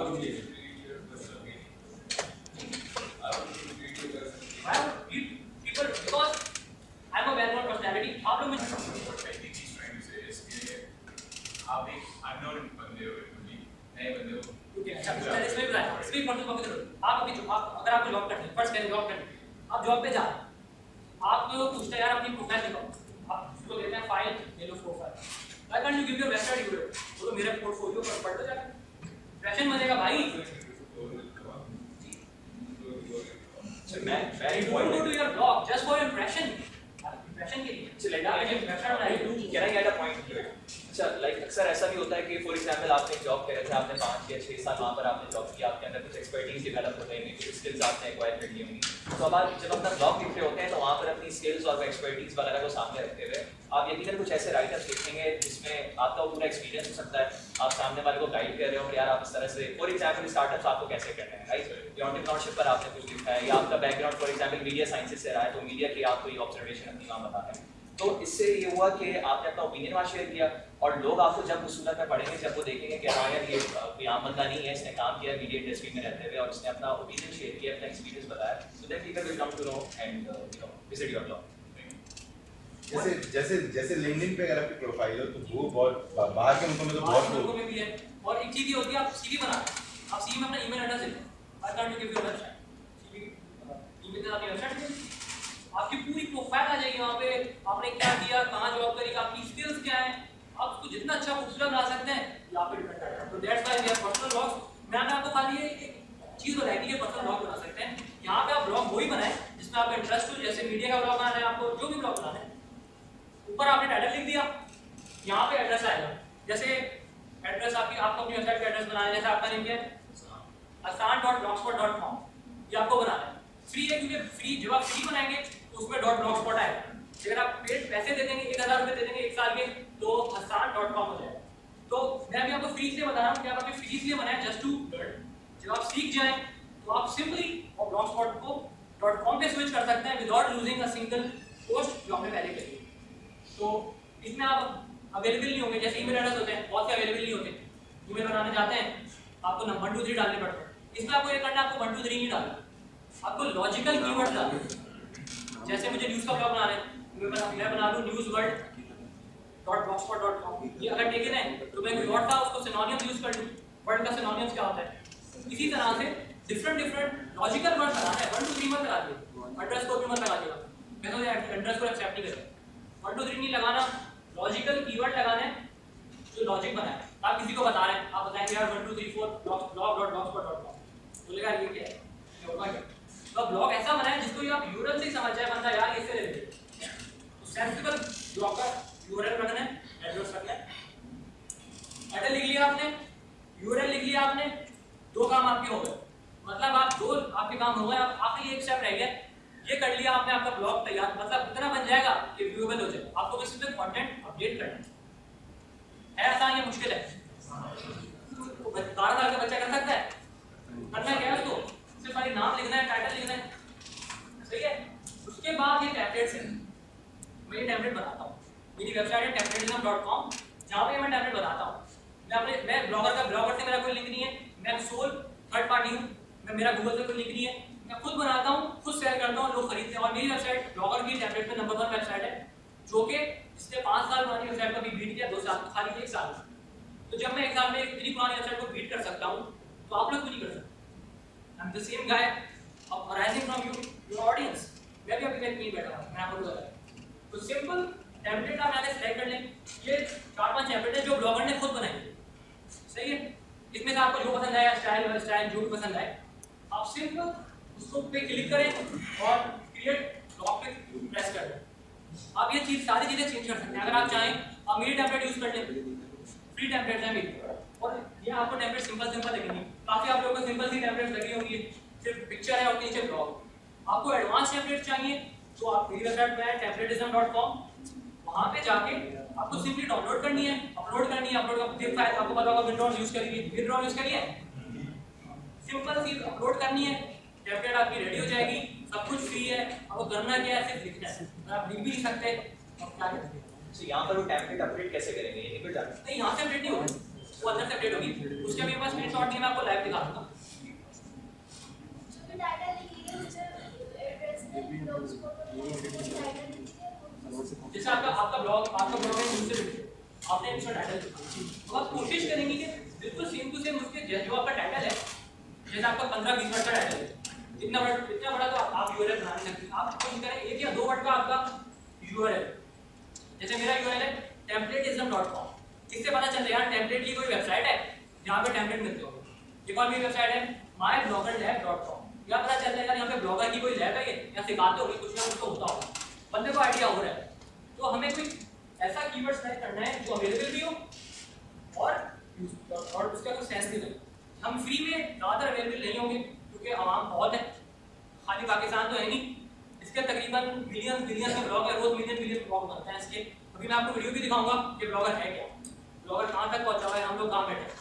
People because I'm a well-known personality. आप लोग मुझे आप एक अननोन बंदे हो, नए बंदे हो। ओके, अच्छा पहले इसमें भी बताएं, इसमें पर्सनल ब्लॉग की जरूरत। आप अभी जो आप अगर आपको जॉब करनी है, फर्स्ट करें जॉब करनी है, आप जॉब पे जा रहे हैं, आपको पूछते हैं यार अपनी प्रोफाइल दिखाओ, आप उसको देते हैं फाइल, ये लो profile, why can't you give your website URL, वो तो मेरे पोर्टफोलियो पर पढ़ लो जाके, इंप्रेशन बनेगा भाई। मैं मैं You don't go to your blog just for impression, impression के लिए। चलेगा आपने वेबसाइट बनाई है, can I get a point to it. अच्छा, लाइक अक्सर ऐसा भी होता है कि फॉर एग्जांपल आपने जॉब करे थे, आपने पाँच या छः साल वहाँ पर आपने जॉब किया, आपके अंदर कुछ एक्सपर्टीज डेवलप हो गई, कुछ स्किल्स आपने एक्वायर कर ली होंगी। तो अब आप जब अपना ब्लॉग लिख रहे होते हैं तो वहाँ पर अपनी स्किल्स और एक्सपर्टीज वगैरह को सामने रखते हुए आप यकीनन कुछ ऐसे राइटर्स लिखेंगे जिसमें आपका पूरा एक्सपीरियंस हो सकता है, आप सामने वाले को गाइड कर रहे हो कि यार आप इस तरह से, फॉर एग्जाम्पल स्टार्टअप्स आपको कैसे करने हैं, राइट, या एंटरप्रेन्योरशिप पर आपने कुछ लिखा है, या आपका background for example media sciences से रहा है, तो मीडिया की आप कोई ऑब्जर्वेशन अपनी वहाँ बता रहे हैं। तो इससे ये हुआ कि आपने अपना ओपिनियन वहाँ शेयर किया और लोग आपको जब उस सूरत में पढ़ेंगे, जब वो देखेंगे कि हाँ यार ये कोई आम बंदा नहीं है, इसने काम किया मीडिया इंडस्ट्री में रहते हुए और इसने अपना ओपिनियन शेयर किया, अपना एक्सपीरियंस बताया, so that people will come to know and you know visit your blog. जैसे जैसे जैसे लिंक्डइन पे अगर आपकी प्रोफाइल हो तो वो बहुत बाहर के मुल्कों में तो बहुत लोगों में भी है। और एक चीज ये होती है, आप सीवी बना रहे हैं, आप सीवी में अपना ईमेल एड्रेस देते हैं, I can't give your website, CV email पे आपकी वेबसाइट देते हैं, आपकी पूरी प्रोफाइल आ जाएगी वहाँ पे, आपने क्या किया, कहाँ जॉब करी, आपकी स्किल्स क्या हैं, आप उसको जितना अच्छा खूबसूरत बना सकते हैं ये आप पे डिपेंड करता है। तो that's why we have personal blogs. मैंने आपको खाली एक चीज बताई थी कि पर्सनल ब्लॉग बना सकते हैं। यहाँ पे आप ब्लॉग वही बनाएं जिसमें आपका इंटरेस्ट हो, जैसे मीडिया का ब्लॉग बनाना है आपको, जो भी ब्लॉग बनाना है, ऊपर आपने टाइटल लिख दिया, यहाँ पे एड्रेस आएगा, जैसे एड्रेस आपकी आपको अपनी वेबसाइट का एड्रेस बनाना है, जैसे आपका नेम क्या है आसान डॉट ब्लॉगस्पॉट डॉट कॉम, ये आपको बनाना है। फ्री है क्योंकि फ्री, जब आप फ्री बनाएंगे तो उसमें डॉट ब्लॉगस्पॉट आएगा। अगर आप पेड पैसे दे देंगे, एक हजार रुपये दे देंगे एक साल के, तो आसान डॉट कॉम हो जाएगा। तो मैं अभी आपको फ्री इसलिए बता रहा हूँ कि आप अभी फ्री इसलिए बनाए जस्ट टू लर्न। जब आप सीख जाएं तो आप सिंपली और ब्लॉगस्पॉट को डॉट कॉम पे स्विच कर सकते हैं without losing a single post जो आपने पहले करी। तो इसमें आप अवेलेबल नहीं होंगे, जैसे ईमेल एड्रेस होते हैं बहुत से अवेलेबल नहीं होते, ईमेल बनाने जाते हैं आपको नंबर वन टू थ्री डालने पड़ते हैं। इसमें आपको ये करना है, आपको वन टू थ्री नहीं डालना, आपको लॉजिकल कीवर्ड डालना। जैसे मुझे न्यूज़ का ब्लॉग बनाना है, मैं बना लूँ news world dot Blogspot dot com, ये अगर टेकन है तो मैं कोई और था उसको सिनोनिम यूज कर लूँ। वर्ड का सिनोनिम्स क्या होता है? इसी तरह से डिफरेंट डिफरेंट लॉजिकल वर्ड लगाना है। वन टू थ्री मत लगा दिए, अंडरस्कोर भी मत लगा दिएगा, मैं तो अंडरस्कोर एक्सेप्ट नहीं करेगा। वन टू थ्री नहीं लगाना, लॉजिकल कीवर्ड लगाना है जो लॉजिक बनाए। आप किसी को बता रहे हैं, आप बताएंगे यार one two three four blog dot Blogspot dot com, बोलेगा ये क्या है, ये होगा क्या? तो ब्लॉग ऐसा बनाए जिसको ये आप यूआरएल से ही समझ जाए बंदा, यार इससे रिलेटेड। तो सेंसिबल ब्लॉग का यूआरएल रखना है, एड्रेस रखना है, एड्रेस लिख लिया आपने, यूआरएल लिख लिया आपने, दो काम आपके हो गए। मतलब आप दो आपके काम हो गए, आप आखिरी एक स्टेप रह गया, ये कर लिया आपने, आपका ब्लॉग तैयार, मतलब इतना बन जाएगा कि व्यूएबल हो जाए। आपको बस इसमें कंटेंट अपडेट करना है। आसान या मुश्किल है? बारह साल का बच्चा कर सकता है? करना क्या है उसको? सिर्फ खाली नाम लिखना है, टाइटल लिखना है, सही है। उसके बाद ये टेम्पलेट्स है, मैं ये टेम्पलेट बनाता हूँ, मेरी वेबसाइट है टेम्पलेटिज्म डॉट कॉम, जहाँ पे मैं टेम्पलेट बनाता हूँ। मैं अपने मैं ब्लॉगर का ब्लॉगर से मेरा कोई लिंक नहीं है, मैं सोल थर्ड पार्टी हूँ, मैं मेरा गूगल से कोई लिंक नहीं है, मैं खुद बनाता हूँ, खुद शेयर करता हूँ, लोग खरीदते हैं। और मेरी वेबसाइट ब्लॉगर की टेम्पलेट पे नंबर वन वेबसाइट है, जो कि इससे पाँच साल पुरानी वेबसाइट का भी बीट किया, दो साल खाली एक साल। तो जब मैं एक साल में इतनी पुरानी वेबसाइट को बीट कर सकता हूँ, तो आप लोग क्यों नहीं कर सकते? I am the same guy arising from you your audience. मैं भी अभी नहीं बैठा हूँ, मैं आपको बता रहा हूँ। तो सिंपल टेम्पलेट आप मैंने सेलेक्ट कर लें, ये चार पांच टेम्पलेट है जो ब्लॉगर ने खुद बनाई, सही है। इसमें से आपको जो पसंद आया, स्टाइल स्टाइल जो भी पसंद आए, आप सिंपल उसको पे क्लिक करें और क्रिएट ब्लॉग पे प्रेस कर दें। आप ये चीज सारी चीजें चेंज कर सकते हैं। अगर आप चाहें आप मेरी टेम्पलेट यूज कर लें, फ्री टेम्पलेट है मेरी, और ये आपको टेम्पलेट सिंपल सिंपल लगेंगी। काफी आप लोगों को सिंपल सी टेम्पलेट लगी होंगी, सिर्फ पिक्चर है और नीचे ब्लॉग। आपको एडवांस टेम्पलेट चाहिए तो आप मेरी वेबसाइट पे है टेम्पलेटिज्म डॉट कॉम, वहां पे जाके आपको सिंपली डाउनलोड करनी है, अपलोड करनी है। अपलोड का फिर फाइल आपको पता होगा, विंडोज यूज करिए, विंडोज यूज करिए, सिंपल सी अपलोड करनी है, टेम्पलेट आपकी रेडी हो जाएगी, सब कुछ फ्री है। आपको करना क्या है, सिर्फ लिखना है। आप लिख भी नहीं सकते, आप क्या करेंगे? तो यहाँ पर वो टेम्पलेट अपडेट कैसे करेंगे? ये निकल जाता है नहीं, यहाँ से अपडेट नहीं होगी, वो अंदर से अपडेट होगी। उसके मेरे पास स्क्रीनशॉट नहीं है, मैं आपको लाइव दिखा दूंगा। जो भी टाइटल लिखिए, मुझे एड्रेस में ब्लॉगस्पॉट पर टाइटल लिखिए। जैसे आपका आपका ब्लॉग आपका ब्लॉग है न्यूज़ से रिलेटेड, आपने इसका टाइटल लिखा, तो आप कोशिश करेंगे कि बिल्कुल सेम टू सेम उसके जो आपका टाइटल है, जैसे आपका पंद्रह बीस वर्ड का टाइटल है, इतना बड़ा इतना बड़ा तो आप यूआरएल बना नहीं सकते। आप कोशिश करें एक या दो वर्ड का आपका यूआरएल, जैसे मेरा यूआरएल है टेम्पलेटिज्म डॉट कॉम। इससे पता चलता है यार टेम्पलेट की कोई वेबसाइट है जहाँ पे टेम्पलेट मिलते हो। एक और मेरी वेबसाइट है my Blogger lab dot com, यहाँ पता चलता है यार यहाँ पे ब्लॉगर की कोई लैब है या सिखाते होंगे, कुछ ना कुछ तो होता होगा, बंदे को आइडिया हो रहा है। तो हमें कोई ऐसा कीवर्ड सेलेक्ट करना है जो अवेलेबल भी हो और और उसका कोई सेंस भी हो। हम फ्री में ज़्यादातर अवेलेबल नहीं होंगे क्योंकि आवाम बहुत है, खाली पाकिस्तान तो है नहीं, इसके तकरीबन मिलियन बिलियन के ब्लॉग है, रोज मिलियन बिलियन ब्लॉग बनते हैं इसके। अभी मैं आपको वीडियो भी दिखाऊंगा कि ब्लॉगर है क्या, ब्लॉगर कहाँ तक पहुँचा हुआ है, हम लोग कहाँ बैठे।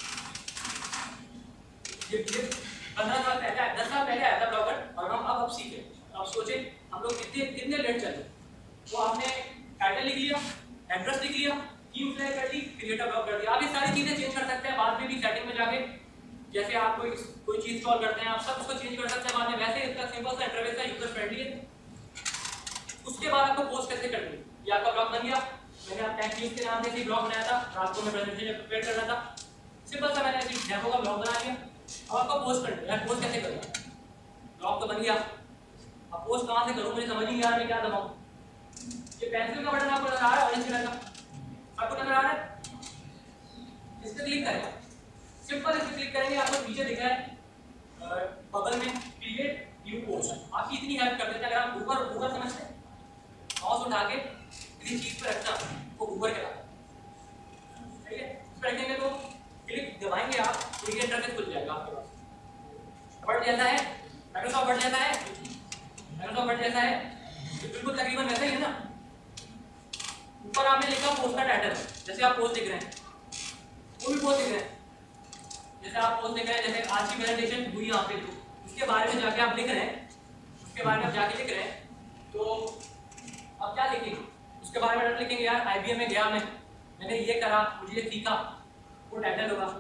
ये ये पंद्रह साल पहले दस साल पहले आया था ब्लॉगर, और हम अब अब सीखे। अब सोचे हम लोग कितने कितने लेट चले। तो आपने टाइटल लिख लिया, एड्रेस लिख लिया, थीम फ्लैग कर ली, क्रिएटर ब्लॉग कर दिया। आप ये सारी चीजें चेंज कर सकते हैं बाद में भी सेटिंग में जाके, जैसे आप कोई कोई चीज इंस्टॉल करते हैं आप सब उसको चेंज कर सकते हैं बाद में। वैसे इसका सिंपल सा इंटरफेस है, यूजर फ्रेंडली है। उसके बाद आपको पोस्ट कैसे करनी है, ये आपका ब्लॉग बन गया। मैंने आप टैग न्यूज़ के नाम से ही ब्लॉग बनाया था, रात को मैं प्रेजेंटेशन प्रिपेयर कर रहा था, सिंपल सा मैंने एक डेमो का ब्लॉग बना लिया। अब आपको पोस्ट करना है, यार पोस्ट कैसे करूँगा, ब्लॉग तो बन गया, अब पोस्ट कहाँ से करूँ मुझे समझ नहीं आ रहा, मैं क्या दबाऊँ। ये पेंसिल का बटन आपको नजर आ रहा है, ऑरेंज कलर का आपको नजर आ रहा है, इस पर क्लिक करें, सिंपल इस पर क्लिक करेंगे, आपको नीचे दिख रहा है बगल में क्रिएट न्यू पोस्ट। आपकी इतनी हेल्प कर देते हैं। अगर आप ऊपर ऊपर समझते हैं, माउस उठा के किसी चीज पर रखना, वो ऊपर के लाता, ठीक है। इस पर रखेंगे तो क्लिक दबाएंगे आप, क्रिएट इंटरफेस खुल जाएगा आपके पास। वर्ड जैसा है, माइक्रोसॉफ्ट वर्ड जैसा है, माइक्रोसॉफ्ट वर्ड जैसा है, बिल्कुल तकरीबन वैसा ही है ना। ऊपर आपने लिखा पोस्ट का टाइटल, जैसे आप पोस्ट लिख रहे हैं वो भी पोस्ट लिख रहे हैं, जैसे आप पोस्ट लिख रहे हैं, जैसे आज की प्रेजेंटेशन हुई यहाँ पे, तो उसके बारे में जाके आप लिख रहे हैं, उसके बारे में आप जाके लिख रहे हैं, तो आप क्या लिखेंगे उसके बारे में लिखेंगे, यार आईबीएम में गया मैं, मैंने ये करा, मुझे ये सीखा, वो टाइटल होगा।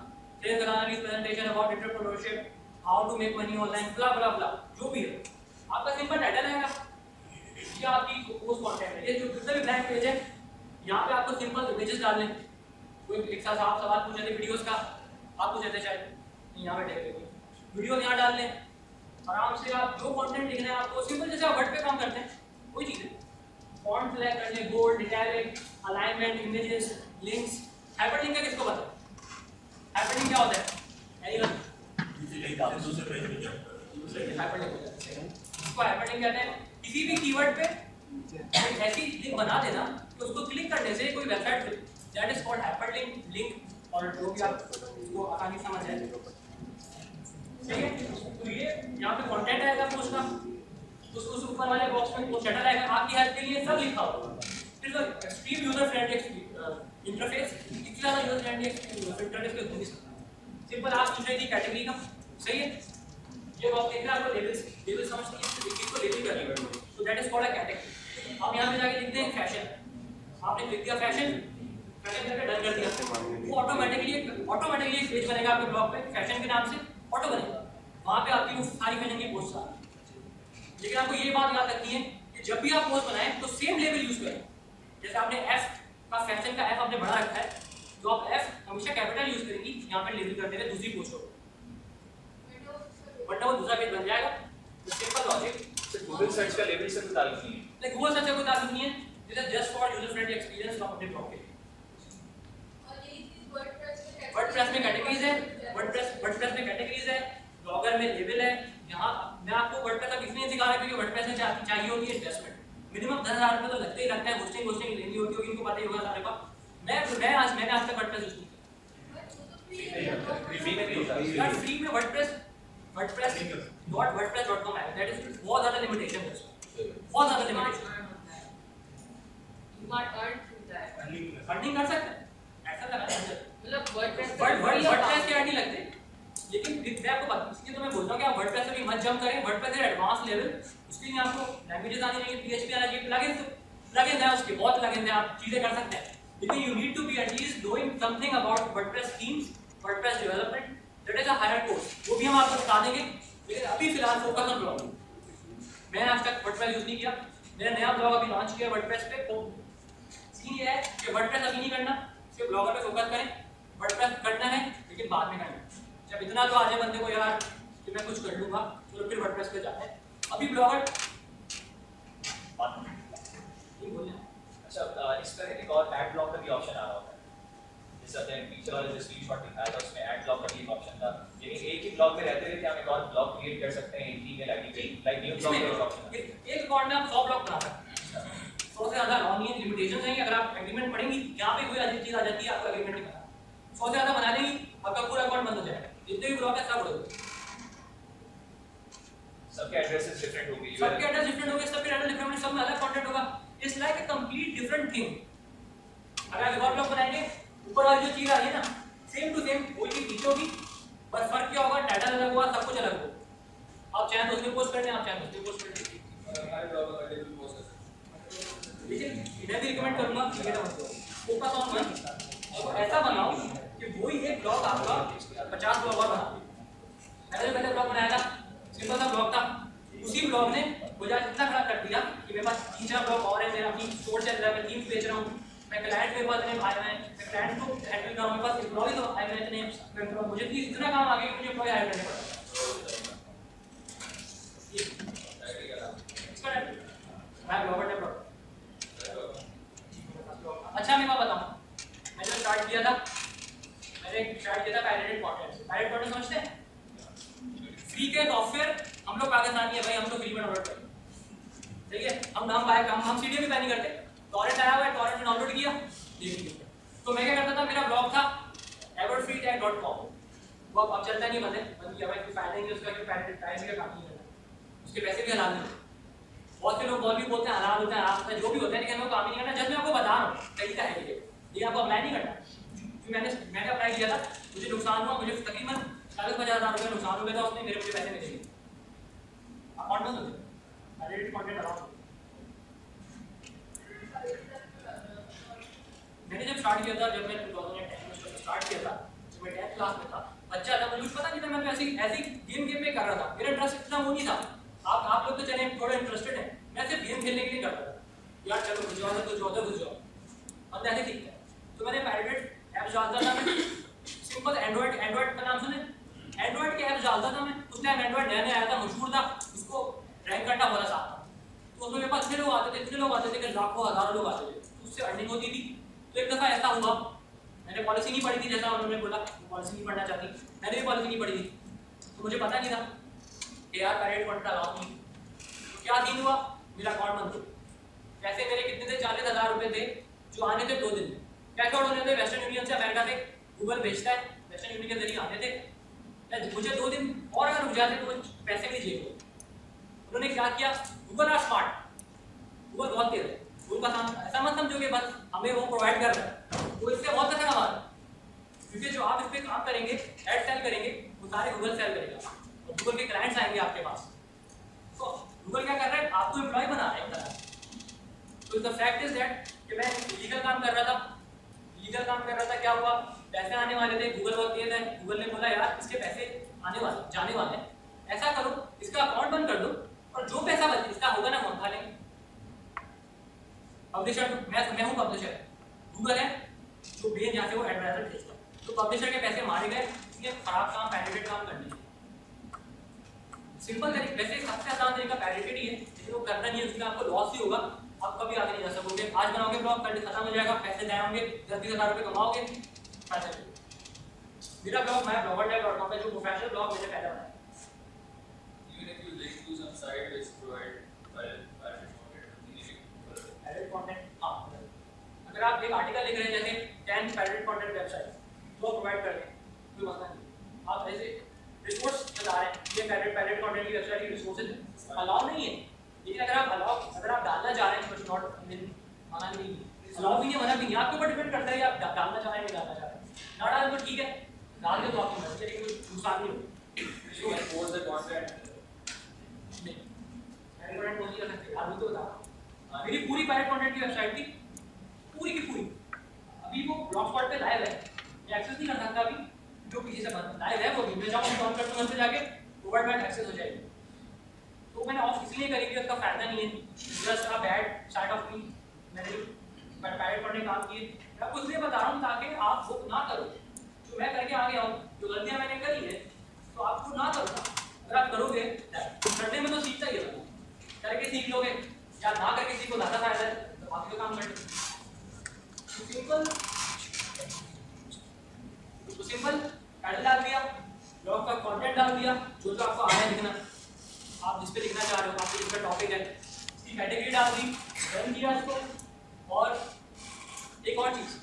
Today's Gana's presentation about entrepreneurship, how to make money online, blah blah blah, जो भी है आपका सिंपल टाइटल आएगा, ये आपकी पोस्ट कंटेंट है। ये जो जितने भी ब्लैंक पेज है यहाँ पे आपको सिंपल इमेजेस डालने, कोई एक साथ आप सवाल पूछ रहे थे वीडियोस का, आप पूछ रहे थे शायद यहाँ पे टेक वीडियो यहाँ डाल लें, आराम से आप जो कंटेंट लिखना है आपको सिंपल, जैसे आप वर्ड पे काम करते हैं वही चीज़ है। फॉन्ट सेलेक्ट करने, bold, italic, alignment, images, links. Hyperlink का किसको पता है? हाइपरलिंक क्या होता है? एनीवन? दूसरे पेज पे जंप करो। हाइपरलिंक होता है। इसको हाइपरलिंक कहते हैं। किसी भी कीवर्ड पे कोई ऐसी लिंक बना देना तो उसको क्लिक करने से कोई वेबसाइट पे, that is called hyperlink link, और जो भी आप इसको आसानी से समझ जाए। ठीक है, तो ये यहाँ पे कंटेंट आएगा पोस्ट का, उसको उस ऊपर वाले बॉक्स में वो शटल आएगा, आपकी हेल्प के लिए सब लिखा होगा। फिर तो एक्सट्रीम यूजर फ्रेंडली इंटरफेस, इतनी ज़्यादा यूजर फ्रेंडली इंटरफेस पे हो नहीं सकता। सिंपल आप पूछ रहे थे कैटेगरी का, सही है। ये आप देख रहे हैं, आपको लेबल्स लेबल समझते हैं, एक चीज़ को लेबल कर रही है, तो that is called a category. आप यहाँ पे जाके लिखते हैं फैशन, आपने लिख दिया फैशन, फैशन करके डन कर दिया, वो ऑटोमेटिकली ऑटोमेटिकली एक पेज बनेगा आपके ब्लॉग पे फैशन के नाम से, ऑटो बनेगा, वहाँ पे आपकी वो सारी फैशन की पोस्ट आ। लेकिन आपको ये बात याद रखनी है कि जब भी आप पोस्ट बनाएं तो सेम लेबल यूज करें। जैसे आपने एफ का फैशन का एफ आपने बड़ा रखा है, तो आप एफ हमेशा कैपिटल यूज करेंगी यहाँ पे लेबल करते हुए दूसरी पोस्ट को, वरना वो दूसरा पेज बन जाएगा। तो सिंपल लॉजिक। गूगल सर्च का लेबल से कोई ताल्लुक नहीं है, लाइक गूगल सर्च का कोई ताल्लुक नहीं है, this is just for user friendly experience from अपने ब्लॉग के। वर्डप्रेस में कैटेगरीज है, वर्डप्रेस वर्डप्रेस में कैटेगरीज है, ब्लॉगर में लेबल है। यहाँ मैं आपको वर्डप्रेस अब इसलिए सिखा रहा हूँ क्योंकि वर्डप्रेस में चाहिए चाहिए होती है इन्वेस्टमेंट, मिनिमम दस हजार रुपये तो लगते ही लगता है, होस्टिंग होस्टिंग लेनी होती होगी, इनको पता ही होगा सारे का। मैं मैं आज मैंने आज तक वर्डप्रेस यूज नहीं किया, फ्री में भी होता है। यार फ्री में WordPress WordPress dot WordPress dot com है, दैट इज बहुत ज़्यादा लिमिटेशन है उसमें, बहुत ज़्यादा लिमिटेशन। फंडिंग कर सकते हैं, ऐसा लगा मतलब वर्डप्रेस वर्ड वर्ड वर्डप्रेस के आईडी लगते हैं, लेकिन मैं आपको बता इसलिए तो मैं बोलता हूँ कि आप वर्डप्रेस पे भी मत जंप करें। वर्डप्रेस है एडवांस लेवल, उसके लिए आपको लैंग्वेजेस आनी चाहिए, पीएचपी आना चाहिए, प्लगइन्स प्लगइन्स है उसके बहुत प्लगइन्स हैं, आप चीजें कर सकते हैं, लेकिन you need to be at least doing something about WordPress themes, WordPress development, that is a higher course, वो भी हम आपको बता देंगे। लेकिन अभी फिलहाल फोकस ऑन ब्लॉगिंग। मैंने आज तक वर्डप्रेस यूज नहीं किया, मेरा नया ब्लॉग अभी लॉन्च किया वर्डप्रेस पे, तो सीन ये है कि वर्डप्रेस अभी नहीं करना, सिर्फ ब्लॉगर पे फोकस करें। वर्डप्रेस करना है लेकिन बाद में करना है, जब इतना तो आ जाए बंदे को यार कि मैं कुछ कर लूंगा, चलो फिर वर्डप्रेस पे जाते हैं। अभी ब्लॉगर अच्छा, इस पर एक और ऐड ब्लॉक का भी ऑप्शन आ रहा होता है, जैसे अपने फीचर वाले जो स्क्रीनशॉट दिखाया था उसमें ऐड ब्लॉक का भी एक ऑप्शन था, यानी एक ही ब्लॉग में रहते रहते हम एक और ब्लॉग क्रिएट कर सकते हैं, एक ईमेल आईडी पे, लाइक न्यू ब्लॉग का ऑप्शन है। एक अकाउंट में आप सौ ब्लॉग बना सकते हैं, सौ से ज़्यादा ऑनलाइन लिमिटेशन है। अगर आप एग्रीमेंट पढ़ेंगी यहाँ पे कोई अजीब चीज़ आ जाती है, आपको एग्रीमेंट नहीं करना, सौ से ज़्यादा बना देंगी आपका पूरा अकाउंट बंद हो जाएगा, जितने भी ब्लॉग है सब उड़ गए, सबके एड्रेसेस डिफरेंट होंगे, सबके एड्रेस डिफरेंट होंगे, सबके एड्रेस डिफरेंट, सब में अलग कंटेंट होगा। It's like a complete different thing. अगर आप एक और ब्लॉग बनाएंगे, ऊपर वाली जो चीज़ आ रही है ना, सेम टू सेम वही चीज़ नीचे होगी, बस फर्क क्या होगा, टाइटल अलग होगा, सब कुछ अलग होगा। आप चाहें तो उसमें पोस्ट कर दें, आप चाहें तो उसमें पोस्ट कर दें, लेकिन मैं भी रिकमेंड करूंगा फोकस ऑन वन, और ऐसा बनाओ कि वही एक ब्लॉग आपका पचास ब्लॉग और बना। मैंने जो पहले ब्लॉग बनाया था सिंपल सा ब्लॉग था, उसी ब्लॉग ने मुझे इतना खराब कर दिया कि मेरे पास तीन चार ब्लॉग और है, मेरा अपनी स्टोर चल रहा है, मैं थीम्स बेच रहा हूँ, मैं क्लाइंट मेरे पास इतने आए हुए हैं, मैं क्लाइंट को हैंडल कर रहा हूँ, मेरे पास एम्प्लॉय तो आए हुए हैं इतने, मुझे इतना काम आ गया कि मुझे एम्प्लॉय हायर करने पड़ता है। मैं ब्लॉगर डेवलपर। अच्छा मैं क्या बताऊँ, मैंने स्टार्ट किया था, मैंने स्टार्ट किया था पायरेटेड कंटेंट। पायरेटेड कंटेंट समझते हैं? फ्री के सॉफ्टवेयर, हम लोग पाकिस्तानी है भाई, हम तो फ्री में डाउनलोड करते हैं, ठीक है, हम हम बाय हम हम सीडी भी बाय नहीं करते, टॉरेंट आया हुआ है, टॉरेंट में डाउनलोड किया, देख लिया। तो मैं क्या करता था, मेरा ब्लॉग था everfreetech डॉट com, वो अब चलता नहीं, बंद है, बंद किया भाई, कोई फायदा नहीं है उसका, कि पायरेटेड प्राइस का काम नहीं करना, उसके पैसे भी हलाल नहीं। बहुत से लोग बहुत भी बोलते हैं हलाल होता है, हराम होता है, जो भी होता है, लेकिन मैं काम ही नहीं करना। जब मैं आपको बता रहा हूँ तरीका है ये, ये आपको अप्लाई नहीं करना। क्योंकि मैंने मैंने अप्लाई किया था, मुझे नुकसान हुआ, मुझे तकरीबन चालीस पचास हज़ार रुपये नुकसान हो गया था, उसने मेरे मुझे पैसे मिले नहीं। अकाउंट में होते एडिट कंटेंट अलाउड। मैंने जब स्टार्ट किया था, जब मैं टू थाउजेंड टेन में स्टार्ट किया था, जब मैं टेंथ क्लास में था, ऐसे ऐसे गेम गेम में कर रहा था, मेरा इंटरेस्ट इतना वो नहीं था। आप आप लोग तो चले थोड़े इंटरेस्टेड हैं, मैं सिर्फ गेम खेलने के लिए करता था, यार चलो घुस जाओ तो जाओ घुस जाओ, और ऐसे ठीक है। तो मैंने पायरेटेड ऐप्स डालता था, मैं सिंपल एंड्रॉइड एंड्रॉइड का नाम सुने, एंड्रॉइड के ऐप्स डालता था मैं। उस टाइम एंड्रॉइड नया नया आया था, मशहूर था, उसको रैंक करना बड़ा आसान था। तो उसमें मेरे पास इतने लोग आते थे इतने लोग आते थे कि लाखों हजारों लोग आते थे, तो उससे अर्निंग होती थी। तो एक दफ़ा ऐसा हुआ, मैंने पॉलिसी नहीं पढ़ी थी, जैसा उन्होंने बोला पॉलिसी नहीं पढ़ना चाहती, मैंने भी पॉलिसी नहीं पढ़ी थी, तो मुझे पता नहीं था कि यार पैरेट कॉन्ट्रैक्ट अलाउ नहीं। तो क्या सीन हुआ, मेरा अकाउंट बंद हो गया। पैसे मेरे कितने थे, चालीस हज़ार रुपये थे, जो आने थे दो दिन में। कैश आउट होने थे वेस्टर्न यूनियन से, अमेरिका से गूगल भेजता है, वेस्टर्न यूनियन के जरिए आते थे। मुझे दो दिन और अगर रुक जाते तो पैसे भी जेब हो। उन्होंने क्या किया, गूगल आर स्मार्ट, गूगल बहुत तेज है, गूगल का काम ऐसा मत समझो कि बस हमें वो प्रोवाइड कर रहा है, वो इससे बहुत पैसा कमा रहा है। क्योंकि जो आप इस पर काम करेंगे, एड सेल करेंगे, वो सारे गूगल सेल करेगा और गूगल के क्लाइंट्स आएंगे आपके पास। तो गूगल क्या कर रहा है, आपको एम्प्लॉय बना रहा है एक तरह। तो द फैक्ट इज दैट कि मैं लीगल काम कर रहा था, लीगल काम कर रहा था, क्या हुआ, पैसे आने वाले थे, गूगल बहुत तेज है, गूगल ने बोला यार इसके पैसे आने वाले जाने वाले हैं, ऐसा करो इसका अकाउंट बंद कर दो और जो पैसा बचे इसका होगा ना हम खा लेंगे। पब्लिशर मैं मैं हूँ पब्लिशर, गूगल है जो मेन यहाँ से वो एडवर्टाइजर भेजता है। तो पब्लिशर के पैसे मारे गए, इसलिए खराब काम पैरेटेड काम करने चाहिए। सिंपल तरीके, वैसे सबसे आसान तरीका पैरेटेड ही है, लेकिन वो करना नहीं है, उसका आपको लॉस ही होगा, आप कभी आगे नहीं जा सकोगे। आज बनाओगे ब्लॉग, कल खत्म हो जाएगा, पैसे जाएंगे, दस बीस हजार रुपये कमाओगे। मेरा ब्लॉग मैं ब्लॉगर टैग डॉट कॉम पे जो प्रोफेशनल ब्लॉग मैंने पहले बनाया। Even if you link to some site which provide pirate pirate content, pirate content, हाँ, अगर आप एक आर्टिकल लिख रहे हैं जैसे टेन पैरेट कंटेंट वेबसाइट तो प्रोवाइड कर दें, कोई मसला नहीं। आप ऐसे रिसोर्स बता रहे हैं, ये पैरेट पैरेट कंटेंट की वेबसाइट की रिसोर्सेज अलाउ नहीं है, लेकिन अगर आप अलाउ अगर आप डालना चाह रहे हैं तो नॉट मना नहीं, अलाउ भी नहीं मना भी नहीं, आपके ऊपर डिपेंड करता है आप डालना चाह रहे हैं नहीं डालना चाह रहे हैं। ना डालें तो ठीक है, डाल के तो आपकी मर्जी, लेकिन कोई नुकसान नहीं होगा। you can post the content. नहीं, पैरेट कंटेंट नहीं कर सकते, अभी तो बता मेरी पूरी पैरेट कंटेंट की वेबसाइट थी, पूरी की पूरी, अभी वो ब्लॉगस्पॉट पे लाइव है, मैं एक्सेस नहीं कर सकता अभी, जो पीछे से बंद लाइव है वो भी, मैं जाऊँ ऑन करता हूँ से जाके प्रोवाइड बैक एक्सेस हो जाएगी। तो मैंने ऑफ इसलिए करी कि उसका फायदा नहीं है, just a bad side of me, मैंने पैरेट कंटेंट काम किए। मैं आपको इसलिए बता रहा हूँ ताकि आप वो ना करो जो मैं करके आ गया हूँ, जो गलतियाँ मैंने करी है तो आपको ना करो। अगर आप करोगे करने में तो सीखता ही है, करके सीख लोगे, या ना करके सीखो ज़्यादा फायदा है, तो बाकी तो काम करते सिंपल तो सिंपल टाइटल डाल दिया, ब्लॉग का कंटेंट डाल दिया, जो जो आपको आ रहा है लिखना, आप जिस पे लिखना चाह रहे हो, आपके जिसका टॉपिक है, इसकी कैटेगरी डाल दी, रन किया इसको। और एक और चीज़,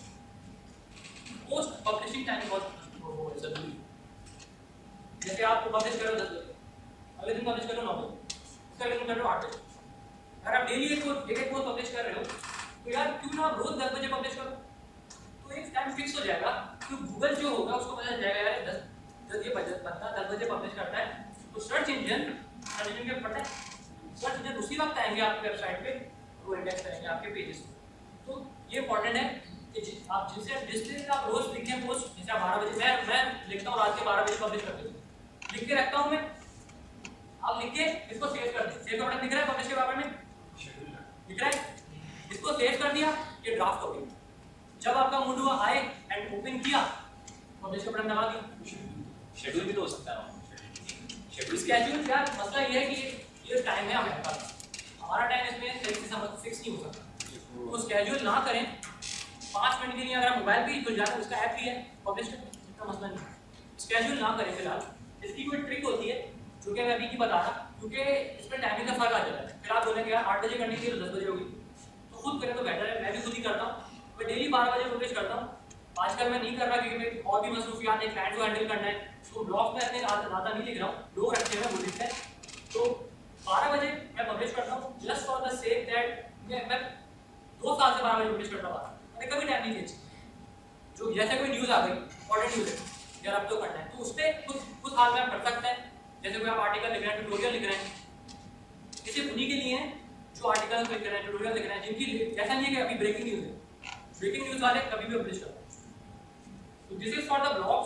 पोस्ट पब्लिशिंग टाइम बहुत जरूरी है। जैसे आप पब्लिश करो दस बजे, अगले दिन पब्लिश करो नौ बजे, उसका अगले दिन करो आठ बजे। अगर आप डेली एक एक पोस्ट पब्लिश कर रहे हो तो यार क्यों ना आप रोज दस बजे पब्लिश करो, तो एक टाइम फिक्स हो जाएगा। तो गूगल जो होगा उसको पता चल जाएगा यार दस दस ये बंदा दस बजे पब्लिश करता है, तो सर्च इंजन सर्च इंजन के पता है, सर्च इंजन उसी वक्त आएंगे आपकी वेबसाइट पे, वो इंडेक्स करेंगे आपके पेजेस को। तो ये इंपॉर्टेंट है कि आप जिससे जिससे आप रोज लिखें पोस्ट, जैसे आप बारह बजे मैं मैं लिखता हूँ रात के बारह बजे पब्लिश करते हूँ, लिख के रखता हूँ मैं, आप लिख के इसको सेव कर दें, सेव का बटन दिख रहा है पब्लिश के बारे में दिख रहा है, इसको सेव कर दिया, ये ड्राफ्ट हो गया। जब आपका मूड हुआ आए एंड ओपन किया, पब्लिश का बटन दबा दिया। शेड्यूल भी तो हो सकता है, शेड्यूल स्केड्यूल क्या मसला ये है कि ये टाइम है हमारे पास, हमारा टाइम इसमें सही से समझ फिक्स नहीं हो सकता, तो स्केड्यूल ना करें। पाँच मिनट के लिए अगर मोबाइल पे ही खुल जाता है, उसका ऐप भी है पब्लिश का, इतना मसला नहीं है, स्केड्यूल ना करें फिलहाल। इसकी कोई ट्रिक होती है जो कि मैं अभी की बता रहा, क्योंकि इसमें टाइमिंग का फर्क आ जाता है। फिर आप बोलेंगे यार आठ बजे करने के लिए दस बजे होगी, तो खुद करें तो बेटर है। मैं भी खुद ही करता हूँ, मैं डेली बारह बजे पब्लिश करता हूँ। आजकल मैं नहीं कर रहा क्योंकि मैं और भी मसरूफियात है, क्लाइंट को हैंडल करना है, तो ब्लॉग में इतने ज़्यादा नहीं लिख रहा हूँ, लोग रखते हैं वो लिखते हैं। तो बारह बजे मैं पब्लिश करता हूँ, just for the sake that मैं मैं दो साल से बारह बजे पब्लिश करता हूँ, मैंने कभी टाइम नहीं खींची। जो जैसे कोई न्यूज़ आ गई, इंपॉर्टेंट न्यूज़ है यार अब तो करना है, तो उस पर कुछ कुछ हाल में आप कर सकते हैं। जैसे कोई आप आर्टिकल लिख रहे हैं, ट्यूटोरियल लिख रहे हैं, इसे उन्हीं के लिए हैं जो आर्टिकल लिख रहे हैं, ट्यूटोरियल लिख रहे हैं, जिनकी जैसा नहीं है कि अभी ब्रेकिंग न्यूज़ है, ब्रेकिंग न्यूज़ वाले कभी भी पब्लिश करते हैं। तो this is for the blogs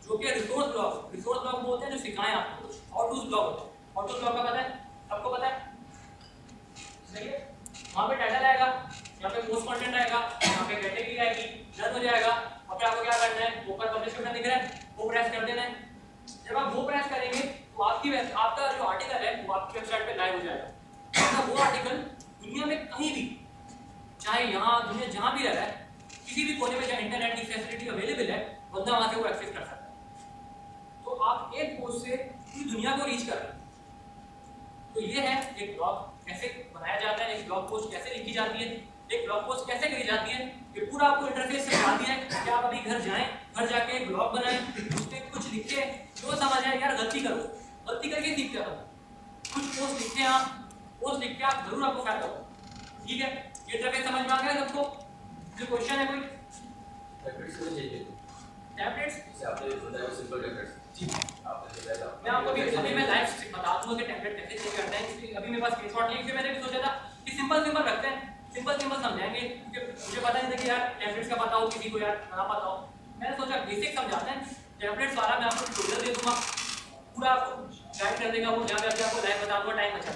जो कि रिसोर्स ब्लॉग, रिसोर्स ब्लॉग बोलते हैं जो सिखाएं आपको कुछ। हाउ टू ब्लॉग होता है, हाउ टू ब्लॉग का पता है सबको, पता है सही है। वहाँ पे टाइटल आएगा, यहाँ पे पोस्ट कंटेंट आएगा, यहाँ पे कैटेगरी आएगी, डन हो जाएगा। और फिर आपको क्या करना है, ऊपर पब्लिश बटन दिख रहा है, वो प्रेस कर देना है। जब आप वो प्रेस करेंगे तो आपकी आपका जो आर्टिकल है वो आपकी वेबसाइट पे लाइव हो जाएगा। आपका वो आर्टिकल दुनिया में कहीं भी, चाहे यहाँ दुनिया जहाँ भी रह रहा है, किसी भी कोने में जहाँ इंटरनेट की फैसिलिटी अवेलेबल है, बंदा वहाँ से वो एक्सेस कर सकता है। तो आप एक पोस्ट से पूरी दुनिया को रीच कर रहे हैं। तो ये है एक ब्लॉग कैसे बनाया जाता है, एक ब्लॉग पोस्ट कैसे लिखी जाती है, एक ब्लॉग पोस्ट कैसे करी जाती है, ये पूरा आपको इंटरफेस से बता दिया है कि आप अभी घर जाएं, घर जाके एक ब्लॉग बनाएं, उसमें कुछ लिखे, जो समझ आए यार गलती करो, गलती करके सीखते हो। कुछ पोस्ट लिखते हैं आप, पोस्ट लिख के आप जरूर आपको फायदा होगा। ठीक है, ये इंटरफेस समझ में आ गया सबको? जो क्वेश्चन है कोई? टेम्पलेट्स को चाहिए, टेम्पलेट्स जैसे आपने बताया वो सिंपल टेम्पलेट्स। जी आपने बताया, मैं आपको अभी अभी मैं लाइव बता दूंगा कि टेम्पलेट कैसे चेक करते हैं। क्योंकि अभी मेरे पास स्क्रीनशॉट नहीं है, मैंने भी सोचा था कि सिंपल सिंपल रखते हैं, सिंपल सिंपल समझाएंगे, क्योंकि मुझे पता नहीं था कि यार टेम्पलेट्स का पता हो, किसी को यार ना पता हो। मैंने सोचा बेसिक समझाते हैं, टेम्पलेट्स वाला मैं आपको ट्यूटोरियल दे दूंगा, पूरा आपको गाइड कर देगा वो, जहाँ पे अभी आपको लाइव बता दूंगा, टाइम बचा।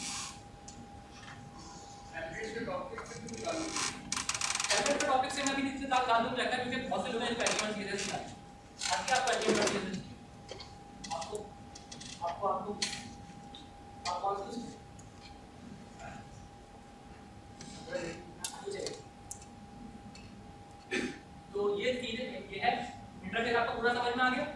टेम्पलेट्स के टॉपिक से भी निकाल लो। टेम्पलेट के टॉपिक से मैं भी नीचे डाल दूंगा रखा, क्योंकि बहुत से लोग हैं इनको एलिमेंट चीजें सिखाते हैं। आज क्या आपको एलिमेंट चीजें आपको आपको आपको आप कौन सी तो ये चीजें ये है इंटरफेस आपको पूरा समझ में आ गया।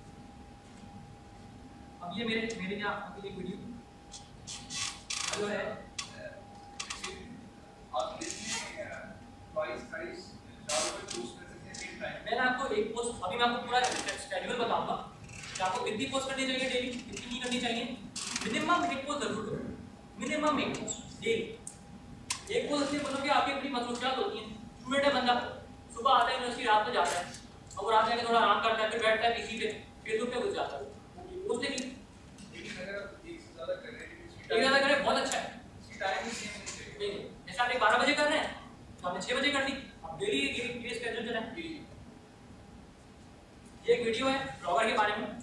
अब ये मेरे मेरे यहाँ आपके लिए वीडियो जो है आप इसमें ट्वाइस थ्राइस चारों पे पोस्ट कर सकते हैं सेम टाइम। मैंने आपको एक पोस्ट, अभी मैं आपको पूरा शेड्यूल बताऊंगा कि आपको कितनी पोस्ट करनी चाहिए डेली, कितनी नहीं करनी चाहिए। मिनिमम एक पोस्ट जरूर करो, मिनिमम एक पोस्ट डेली। एक पोस्ट इसलिए बोलो कि आपकी अपनी मसरूफियात होती हैं। स्टूडेंट है बंदा, सुबह आता है यूनिवर्सिटी, रात को जाता है, और वो रात जाके थोड़ा आराम करता है, फिर बैठता है पीसी पे, फेसबुक पे घुस जाता है, पोस्ट देखिए। लेकिन अगर आप एक से ज्यादा कर रहे हैं एक ज़्यादा करें बहुत अच्छा है। टाइम भी सेम होना चाहिए। नहीं जैसे आप बारह बजे कर रहे हैं तो आपने छह बजे कर दी, आप डेली ये स्केड्यूल चलाएं। ये एक वीडियो है ब्लॉगर के बारे में।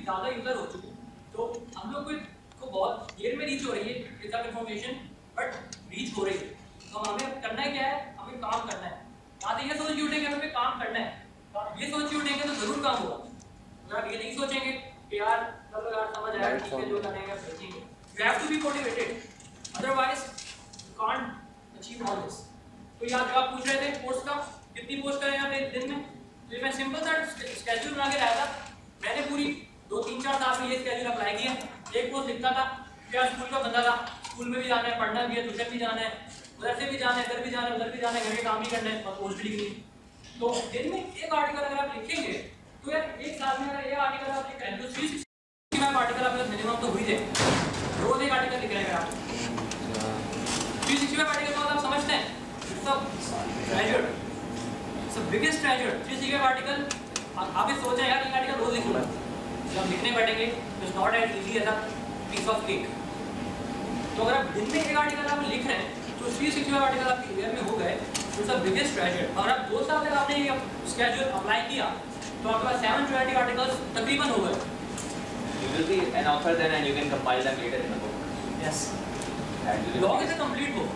ज़्यादा यूज़र हो चुके हैं, तो हम लोग को को बहुत देर में रीच हो रही है ये सब इन्फॉर्मेशन, बट रीच हो रही है। तो हमें करना है क्या है, हमें काम करना है। यहाँ से ये सोच के उठेंगे हमें काम करना है, तो आप ये सोच के उठेंगे तो जरूर काम होगा। अगर आप ये नहीं सोचेंगे कि यार चलो यार समझ आया ठीक है जो करेंगे भेजेंगे, you have to be motivated, otherwise you can't achieve all this. तो यहाँ जो आप पूछ रहे थे पोस्ट का कितनी पोस्ट करें आप एक दिन में, तो ये मैं सिंपल सा स्केड्यूल बना के लाया था। मैंने पूरी दो तीन चार साल में ये स्केड्यूल अप्लाई किया। एक पोस्ट लिखता था क्या स्कूल का बंदा था, स्कूल में भी जाना है, पढ़ना भी है, ट्यूशन भी जाना है, उधर से भी जाना है, इधर भी जाना है, उधर भी जाना है, घर के काम भी करना है और पोस्ट भी लिखनी। तो दिन में एक आर्टिकल अगर आप लिखेंगे तो यार एक साल में अगर ये आर्टिकल आप लिख रहे हैं तो थ्री सिक्सटी फाइव आर्टिकल आपके पास मिनिमम तो हुई जाए। रोज एक आर्टिकल लिख रहे हैं आप थ्री सिक्सटी फाइव आर्टिकल को आप समझते हैं, treasure, it's the biggest treasure. Three sixty five article आप ये सोच रहे हैं यार एक आर्टिकल रोज लिखूंगा, जब लिखने बैठेंगे तो it's not as easy as a piece of cake. तो अगर आप दिन में एक आर्टिकल आप लिख रहे हैं तो थ्री सिक्सटी फाइव आर्टिकल आपके ईयर में हो गए, तो इट्स द बिगेस्ट ट्रेजर। अगर आप दो साल तक आपने ये स्केड्यूल अप्लाई किया तो आपके पास सेवन ट्वेंटी आर्टिकल्स तकरीबन हो गए। You will be an author then and you can compile them later in a book. Yes. Log is a complete book.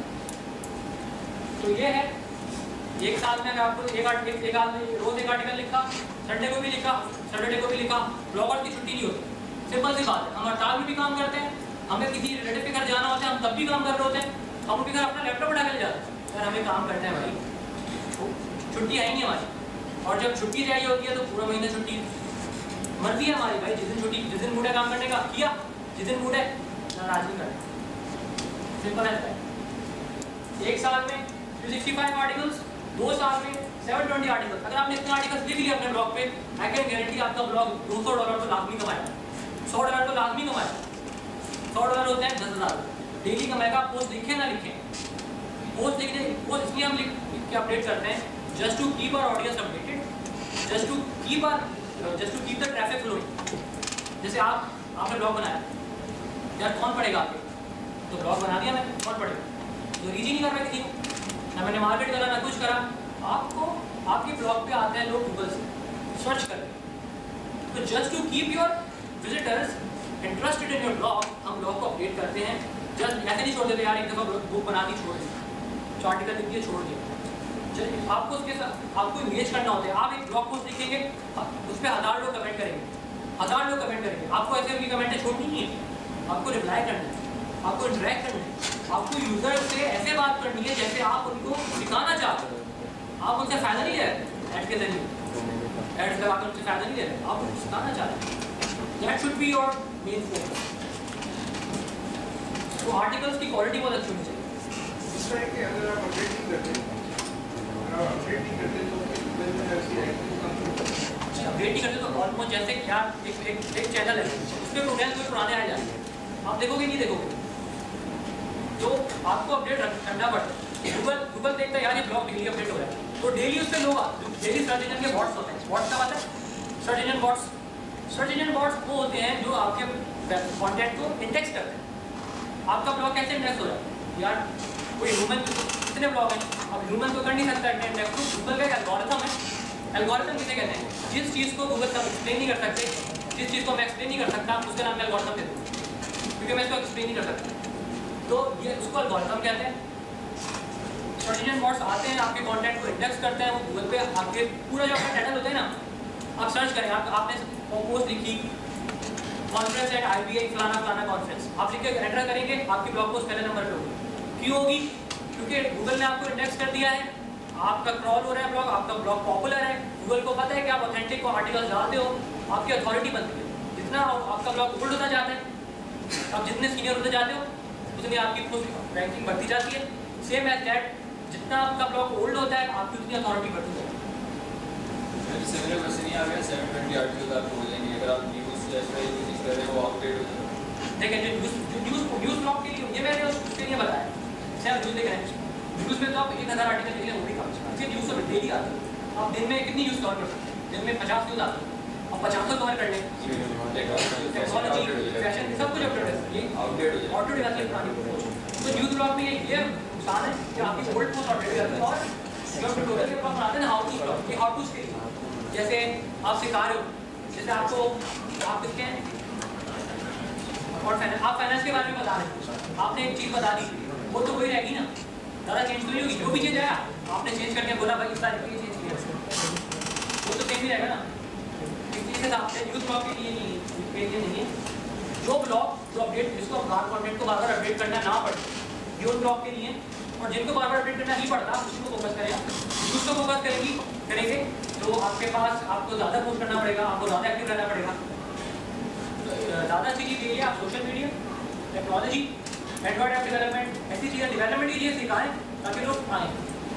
तो ये है एक साल में अगर आपको एक आर्टिकल एक आदमी रोज एक आर्टिकल लिखा, संडे को भी लिखा, सैटरडे को भी लिखा, ब्लॉगर की छुट्टी नहीं होती। सिंपल सी बात है, हम हड़ताल में भी काम करते हैं, हमें किसी रिलेटिव के घर जाना होता है हम तब भी काम कर रहे होते हैं, हम उनके घर अपना लैपटॉप उठा के ले जाते हैं, यार हमें काम करना है भाई, छुट्टी है ही नहीं हमारी। और जब छुट्टी चाहिए होती है तो पूरा महीना छुट्टी मर्जी है हमारी भाई, जिस दिन छुट्टी जिस दिन मूड है काम करने का किया, जिस दिन मूड है नाराज नहीं करना। सिंपल है। एक साल में थ्री सिक्सटी फाइव आर्टिकल्स, दो साल में सेवन ट्वेंटी आर्टिकल्स। अगर आपने इतने आर्टिकल्स लिख लिए अपने ब्लॉग पे, आई कैन गारंटी आपका ब्लॉग दो सौ डॉलर तो लाजमी कमाएगा, सौ डॉलर तो लाजमी कमाएगा। सौ डॉलर होते हैं दस हज़ार डेली कमाएगा। पोस्ट लिखें ना लिखें, पोस्ट लिखने पोस्ट इसलिए हम लिख के अपडेट करते हैं, just to keep our audience updated, just to keep our just to keep the traffic flowing. जैसे आप आपने ब्लॉग बनाया, यार कौन पढ़ेगा आपके, तो ब्लॉग बना दिया मैंने, कौन पढ़ेगा, तो रीच ही नहीं कर रहा किसी को, ना मैंने मार्केट करा ना कुछ करा। आपको आपके ब्लॉग पे आते हैं लोग गूगल से सर्च करके, तो just to keep your visitors interested in your blog, हम ब्लॉग को अपडेट करते हैं। जस्ट ऐसे नहीं छोड़ देते यार एक दफ़ा बुक बना दी छोड़ दी, जो आर्टिकल लिख दिए छोड़ दिए। आपको उसके साथ आपको इंगेज करना होता है। आप एक ब्लॉग पोस्ट लिखेंगे, उस पर हज़ार लोग कमेंट करेंगे, हज़ार लोग कमेंट करेंगे, आपको ऐसे उनकी कमेंटें छोड़नी नहीं है, आपको रिप्लाई करना है, आपको इंटरेक्ट करना है, आपको यूज़र से ऐसे बात करनी है जैसे आप उनको सिखाना चाहते हो। आप उनसे फ़ायदा नहीं ले रहे ऐड के जरिए, ऐड लगा कर उनसे फ़ायदा नहीं ले रहे, आप उनको सिखाना चाहते हैं। That should be your main focus. तो आर्टिकल्स की क्वालिटी बहुत अच्छी होनी चाहिए। इस तरह के अगर आप अपडेटिंग करते हैं, अपडेटिंग करते तो अपडेट नहीं करते तो ऑलमोस्ट जैसे क्या एक एक एक चैनल है उसमें प्रोग्राम कोई पुराने आ जाएंगे, आप देखोगे नहीं देखोगे, तो आपको अपडेट करना पड़ता है। गूगल गूगल देखता है यार ये ब्लॉग डेली अपडेट हो रहा है, तो डेली उस पर लोग डेली सर्च इंजन के बॉट्स होते हैं। बॉट्स का बात है search engine bots, search engine bots वो होते हैं जो आपके कॉन्टेंट को इंडेक्स करते हैं। आपका ब्लॉग कैसे इंडेक्स हो रहा है, यार कोई ह्यूमन कितने ब्लॉग हैं, अब ह्यूमन तो कर नहीं सकता इतने इंडेक्स, तो गूगल का एक एल्गोरिथम है। एल्गोरिथम किसे कहते हैं, जिस चीज़ को गूगल तक एक्सप्लेन नहीं कर सकते, जिस चीज़ को मैं एक्सप्लेन नहीं कर सकता उसका नाम एल्गोरिथम देते हैं, क्योंकि मैं इसको एक्सप्लेन नहीं कर सकता, तो ये उसको एल्गोरिथम कहते हैं। सर्च इंजन बॉट्स आते हैं, आपके कंटेंट को इंडेक्स करते हैं, वो गूगल पे आपके पूरा जो आपका टाइटल होता है ना, आप सर्च करें, आप आपने पोस्ट लिखी conference at I B I फलाना फलाना कॉन्फ्रेंस, आप लिख के एंटर करेंगे, आपकी ब्लॉग पोस्ट पहले नंबर पे होगी। क्यों होगी, क्योंकि गूगल ने आपको इंडेक्स कर दिया है, आपका क्रॉल हो रहा है ब्लॉग, आपका ब्लॉग पॉपुलर है, गूगल को पता है कि आप ऑथेंटिक आर्टिकल्स डालते हो, आपकी अथॉरिटी बनती है। जितना आपका ब्लॉग ओल्ड होता जाता है, आप जितने सीनियर होते जाते हो उतनी आपकी रैंकिंग बढ़ती जाती है। सेम एज दैट, जितना आपका ब्लॉग ओल्ड होता है आपकी उतनी अथॉरिटी बढ़ती जाती है। सिमिलर क्वेश्चन ही आ गया, सेवन ट्वेंटी आर्टिकल आपको बोलेंगे अगर आप न्यूज़ जैसा यूज कर रहे हो अपडेट हो जाए। देखिए जो न्यूज़ न्यूज़ न्यूज़ ब्लॉग के लिए ये मैंने उसके लिए बताया, सर न्यूज़ देख रहे हैं, न्यूज़ में तो आप एक हज़ार आर्टिकल के लिए वो भी काम इसलिए न्यूज़ तो डेली आती है, आप दिन में कितनी न्यूज़ कवर कर सकते हैं, दिन में पचास न्यूज़ आती है, आप पचास को कवर कर लें, टेक्नोलॉजी फैशन सब कुछ अपडेट है, ये आउटडेट ऑटो डेट आती है पुरानी। तो न्यूज़ ब्लॉग में ये नुकसान है कि आपकी ओल्ड पोस्ट अपडेट हो जाती है, और जो ट्यूटोरियल के ऊपर बनाते हैं हाउ टू स्टॉप, ये हाउ टू स्टे, जैसे आप सिखा रहे हो जैसे आपको आप देखते हैं और फाइनेंस, आप फाइनेंस के बारे में बता रहे हैं, आपने एक चीज़ बता दी, वो तो वही रहेगी ना, ज़्यादा चेंज तो नहीं होगी। जो भी चेंज आया आपने चेंज करके बोला भाई इस तारीख को ये चेंज किया, वो तो सेम ही रहेगा ना। इस हिसाब से यूज ब्लॉक के लिए नहीं, के लिए नहीं है। जो ब्लॉक जो अपडेट जिसको बार कंटेंट को बार बार अपडेट करना ना पड़े यूज ब्लॉक के लिए, और जिनको बार बार अपडेट करना नहीं पड़ता उसको फोकस करेगा, उसको फोकस करेगी करेंगे तो आपके पास आपको ज़्यादा पोस्ट करना पड़ेगा, आपको ज़्यादा एक्टिव रहना पड़ेगा। ज़्यादा चीज़ें के लिए आप social media, technology, Android app development, ऐसी चीज़ें डेवलपमेंट कीजिए, सिखाएं ताकि लोग आएँ।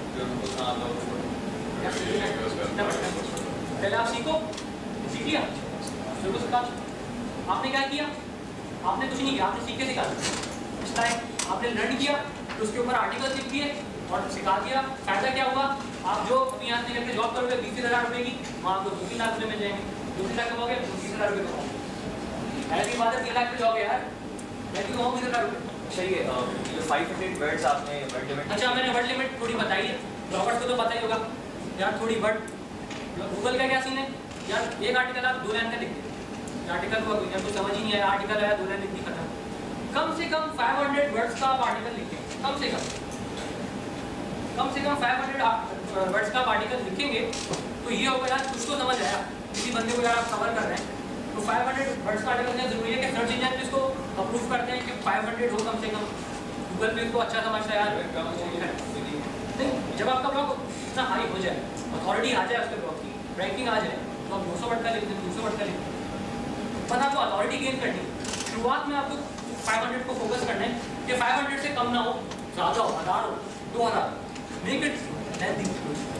पहले आप सीखो, सीख लिया बिल्कुल सिखा। आपने क्या किया? आपने कुछ नहीं किया, आपने सीख के सिखा दिया। इस टाइम आपने लर्न किया तो उसके ऊपर आर्टिकल लिख दिए और सिखा दिया। फायदा क्या हुआ? आप जो अपनी यहाँ से करके जॉब करोगे बीस हज़ार रुपये की, वहाँ आपको दो तीन लाख रुपये मिल जाएंगे। दो तीन लाख कमाओगे बीस हज़ार रुपये कमाओगे। ऐसी बात है तीन लाख पे जॉब है यार, मैं क्यों कमाऊँ बीस हज़ार रुपये? चाहिए जो फाइव हंड्रेड वर्ड्स आपने वर्ड लिमिट। अच्छा मैंने वर्ड लिमिट थोड़ी बताई है, ब्लॉगर्स को तो पता ही होगा यार। थोड़ी वर्ड गूगल का क्या सीन है यार, एक आर्टिकल आप दो लाइन का लिख देते, आर्टिकल को या कुछ समझ ही नहीं आया, आर्टिकल आया दो लाइन लिख दी खत्म। कम से कम पाँच सौ वर्ड्स का आप आर्टिकल लिखें, कम से कम कम से कम पाँच सौ वर्ड्स का आप आर्टिकल लिखेंगे तो ये होगा यार कुछ तो समझ आया। किसी बंदे को यार आप कवर कर रहे हैं तो पाँच सौ वर्ड्स का आर्टिकल लिखना जरूरी है कि सर्च इंजन इसको अप्रूव करते हैं कि पाँच सौ हो कम से कम। गूगल पे इसको अच्छा समझता है यार। नहीं, जब आपका ब्लॉग इतना हाई हो जाए, अथॉरिटी आ जाए उसके ब्लॉग की, रैंकिंग आ जाए, तो आप दो सौ वर्ड का लिखते हैं, तीन सौ वर्ड का लिखते हैं, बस आपको अथॉरिटी गेन करनी है। शुरुआत में आपको पाँच सौ को फोकस करना है कि पाँच सौ से कम ना हो, ज़्यादा हो, हज़ार हो, दो हज़ार, make it lengthy.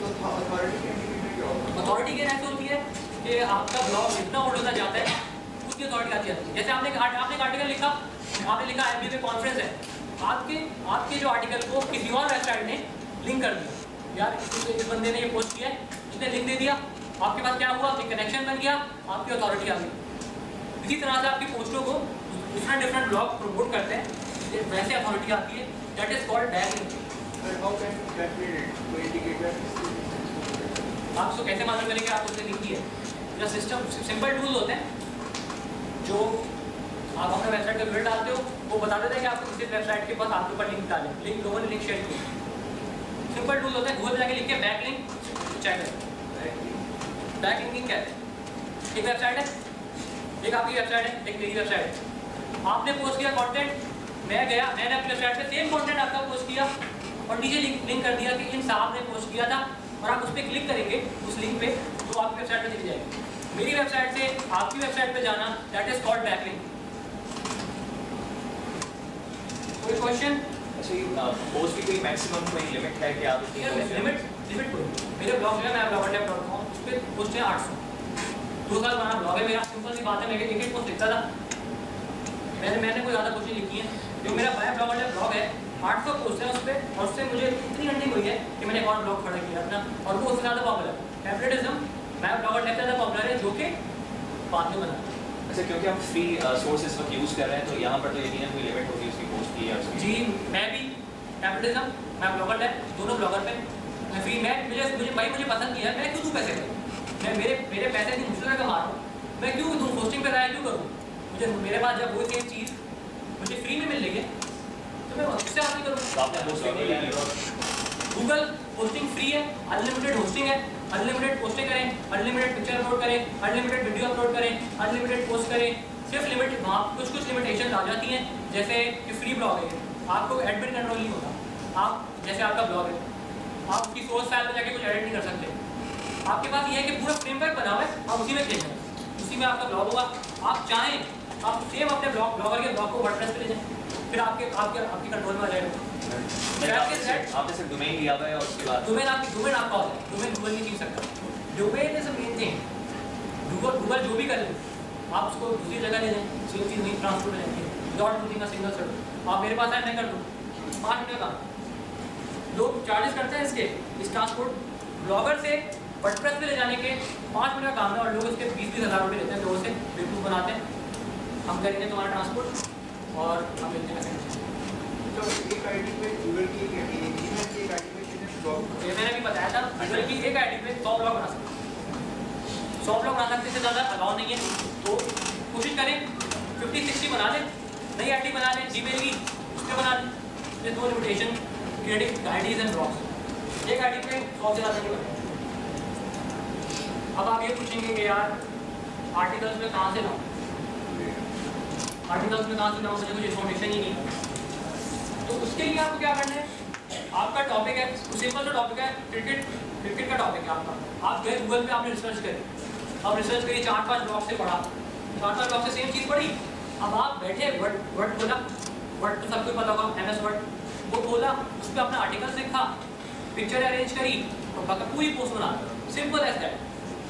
Authority gain ऐसे होती है कि आपका ब्लॉग इतना ओल्ड होता जाता है, उसकी अथॉरिटी आती है। जैसे आपने आपने एक आर्टिकल लिखा, आपने लिखा एम बी पे कॉन्फ्रेंस है, आपके आपके जो आर्टिकल को किसी और वेबसाइट ने लिंक कर दिया यार, इस बंदे ने ये पोस्ट किया है, उसने लिंक दे दिया, आपके पास क्या हुआ, एक कनेक्शन बन गया, आपकी अथॉरिटी आ गई। इसी तरह से आपकी पोस्टों को डिफरेंट डिफरेंट ब्लॉग प्रमोट करते हैं, वैसे अथॉरिटी आती है, दैट इज कॉल्ड टैगिंग। आप उसको कैसे मालूम करेंगे आप उसने लिंक किया है? या सिस्टम सिंपल टूल होते हैं जो आप अपने वेबसाइट का विजिट डालते हो, वो बता देते हैं कि आपको किसी वेबसाइट के पास आपके ऊपर लिंक डालें, लिंक लोगों ने लिंक शेयर किया। सिंपल टूल होता है, गूगल पे जाके लिख के बैक लिंक चेक करें। बैक लिंकिंग कहते हैं, एक वेबसाइट है, एक आपकी वेबसाइट है, एक मेरी वेबसाइट है। आपने पोस्ट किया कंटेंट, मैं गया, मैंने अपनी वेबसाइट पे सेम कंटेंट आपका पोस्ट किया और नीचे लिंक लिंक कर दिया कि इन साहब ने पोस्ट किया था, और आप उस पर क्लिक करेंगे उस लिंक पे तो आपकी वेबसाइट पे चली जाएगी। मेरी वेबसाइट से आपकी वेबसाइट पे जाना, दैट इज कॉल्ड बैकलिंक। कोई क्वेश्चन? अच्छा ये पोस्ट की कोई मैक्सिमम कोई लिमिट है कि आप लिमिट लिमिट कोई मेरे ब्लॉग है, मैं ब्लॉगर टैप डॉट कॉम, उस पर पोस्ट है आठ सौ। दो साल बना ब्लॉग है मेरा, सिंपल सी बात है, मैं एक एक पोस्ट लिखता था, मैंने मैंने कोई ज़्यादा पोस्ट लिखी है। जो मेरा बाय ब्लॉगर टैप ब्लॉग है, आठ सौ पोस्ट है उस पर, और उससे मुझे इतनी अर्निंग हुई है कि मैंने एक और ब्लॉग खड़ा किया अपना, और वो उससे ज़्यादा पॉपुलर है। टेम्पलेटिज्म मैं ब्लॉगर टैप ज़्यादा पॉपुलर है, जो कि बाद में बना। अच्छा, क्योंकि हम फ्री सोर्सेज वक्त यूज़ कर रहे हैं तो यहाँ पर तो यकीनन कोई लिमिट होगी उसकी पोस्ट की या उसकी। जी मैं भी टेम्पलेटिज्म, मैं ब्लॉगर टैप, दोनों ब्लॉगर पे मैं फ्री, मैं मुझे मुझे भाई मुझे पसंद किया, मैं क्यों दूँ पैसे करूँ? मैं मेरे मेरे पैसे नहीं मुझसे कमा रहा हूँ, मैं क्यों दूँ पोस्टिंग पे राय क्यों करूँ? मुझे मेरे पास जब वो सेम चीज़ मुझे फ्री में मिल रही है तो मैं उससे हासिल करूँ। तो आपने पोस्टिंग नहीं ली? गूगल पोस्टिंग फ्री है, अनलिमिटेड होस्टिंग है, अनलिमिटेड पोस्टें करें, अनलिमिटेड पिक्चर अपलोड करें, अनलिमिटेड वीडियो अपलोड करें, अनलिमिटेड पोस्ट करें। सिर्फ लिमिट वहाँ कुछ कुछ लिमिटेशन आ जाती हैं, जैसे कि फ्री ब्लॉग है, आपको एडमिन कंट्रोल नहीं होता। आप जैसे आपका ब्लॉग है, आप उसकी सोर्स फाइल में जाके कुछ एडिट नहीं कर सकते। आपके पास ये है कि पूरा फ्रेमवर्क बना हुआ है, आप उसी में भेजें, उसी में आपका ब्लॉग होगा। आप चाहें आप सेम अपने ब्लॉग ब्लॉगर के ब्लॉग को वर्डप्रेस पे ले जाएं, फिर आपके आपके आपके कंट्रोल में आ जाएगा। आपने सिर्फ डोमेन लिया हुआ है और उसके बाद डोमेन आपकी डोमेन आपका होता है, डोमेन गूगल नहीं छीन सकता। Domain is a main thing. Google Google जो भी कर ले आप उसको दूसरी जगह ले जाएं, सेम चीज़ नहीं ट्रांसपोर्ट हो जाती है without using a single server. आप मेरे पास आए, मैं कर दूँ पाँच मिनट का, लोग चार्जेस करते हैं इसके इस ट्रांसपोर्ट ब्लॉगर से वर्डप्रेस पे ले जाने के पाँच मिनट का काम है, और लोग इसके बीस बीस हज़ार रुपये लेते हैं, लोगों से बेवकूफ़ बनाते हैं। हम करेंगे तुम्हारा ट्रांसपोर्ट और हम लेते हैं। तो एक आईडी पे गूगल की एक आईडी है, जीमेल की एक आईडी पे कितने ब्लॉग? ये मैंने भी बताया था, गूगल की एक आईडी पे सौ ब्लॉग बना सकते हैं, सौ ब्लॉग बना सकते, इससे ज़्यादा अलाउ नहीं है। तो कोशिश करें फिफ्टी सिक्सटी बना लें, नई आई डी बना लें जीमेल की, उस पर बना लें। No limitation creative IDs and blogs, एक आईडी पे सौ से ज़्यादा नहीं बने। अब आप ये पूछेंगे कि यार आर्टिकल्स में कहाँ से लाऊं, आर्टिकल्स में कहाँ से लाऊं, मुझे कुछ इन्फॉर्मेशन ही नहीं। तो उसके लिए आपको क्या करना है, आपका टॉपिक है, सिंपल सा टॉपिक है, क्रिकेट क्रिकेट का टॉपिक है आपका। आप गए गूगल पे, आपने रिसर्च करी, अब रिसर्च करी, चार पाँच ब्लॉग से पढ़ा, चार पाँच ब्लॉग से सेम चीज़ पढ़ी। अब आप बैठे वर्ड वर्ड खोला, वर्ड तो सबको पता होगा, एम एस वर्ड, वो खोला, उस पर अपना आर्टिकल लिखा, पिक्चर अरेंज करी और बाकी पूरी पोस्ट बना दी, सिंपल एज दैट।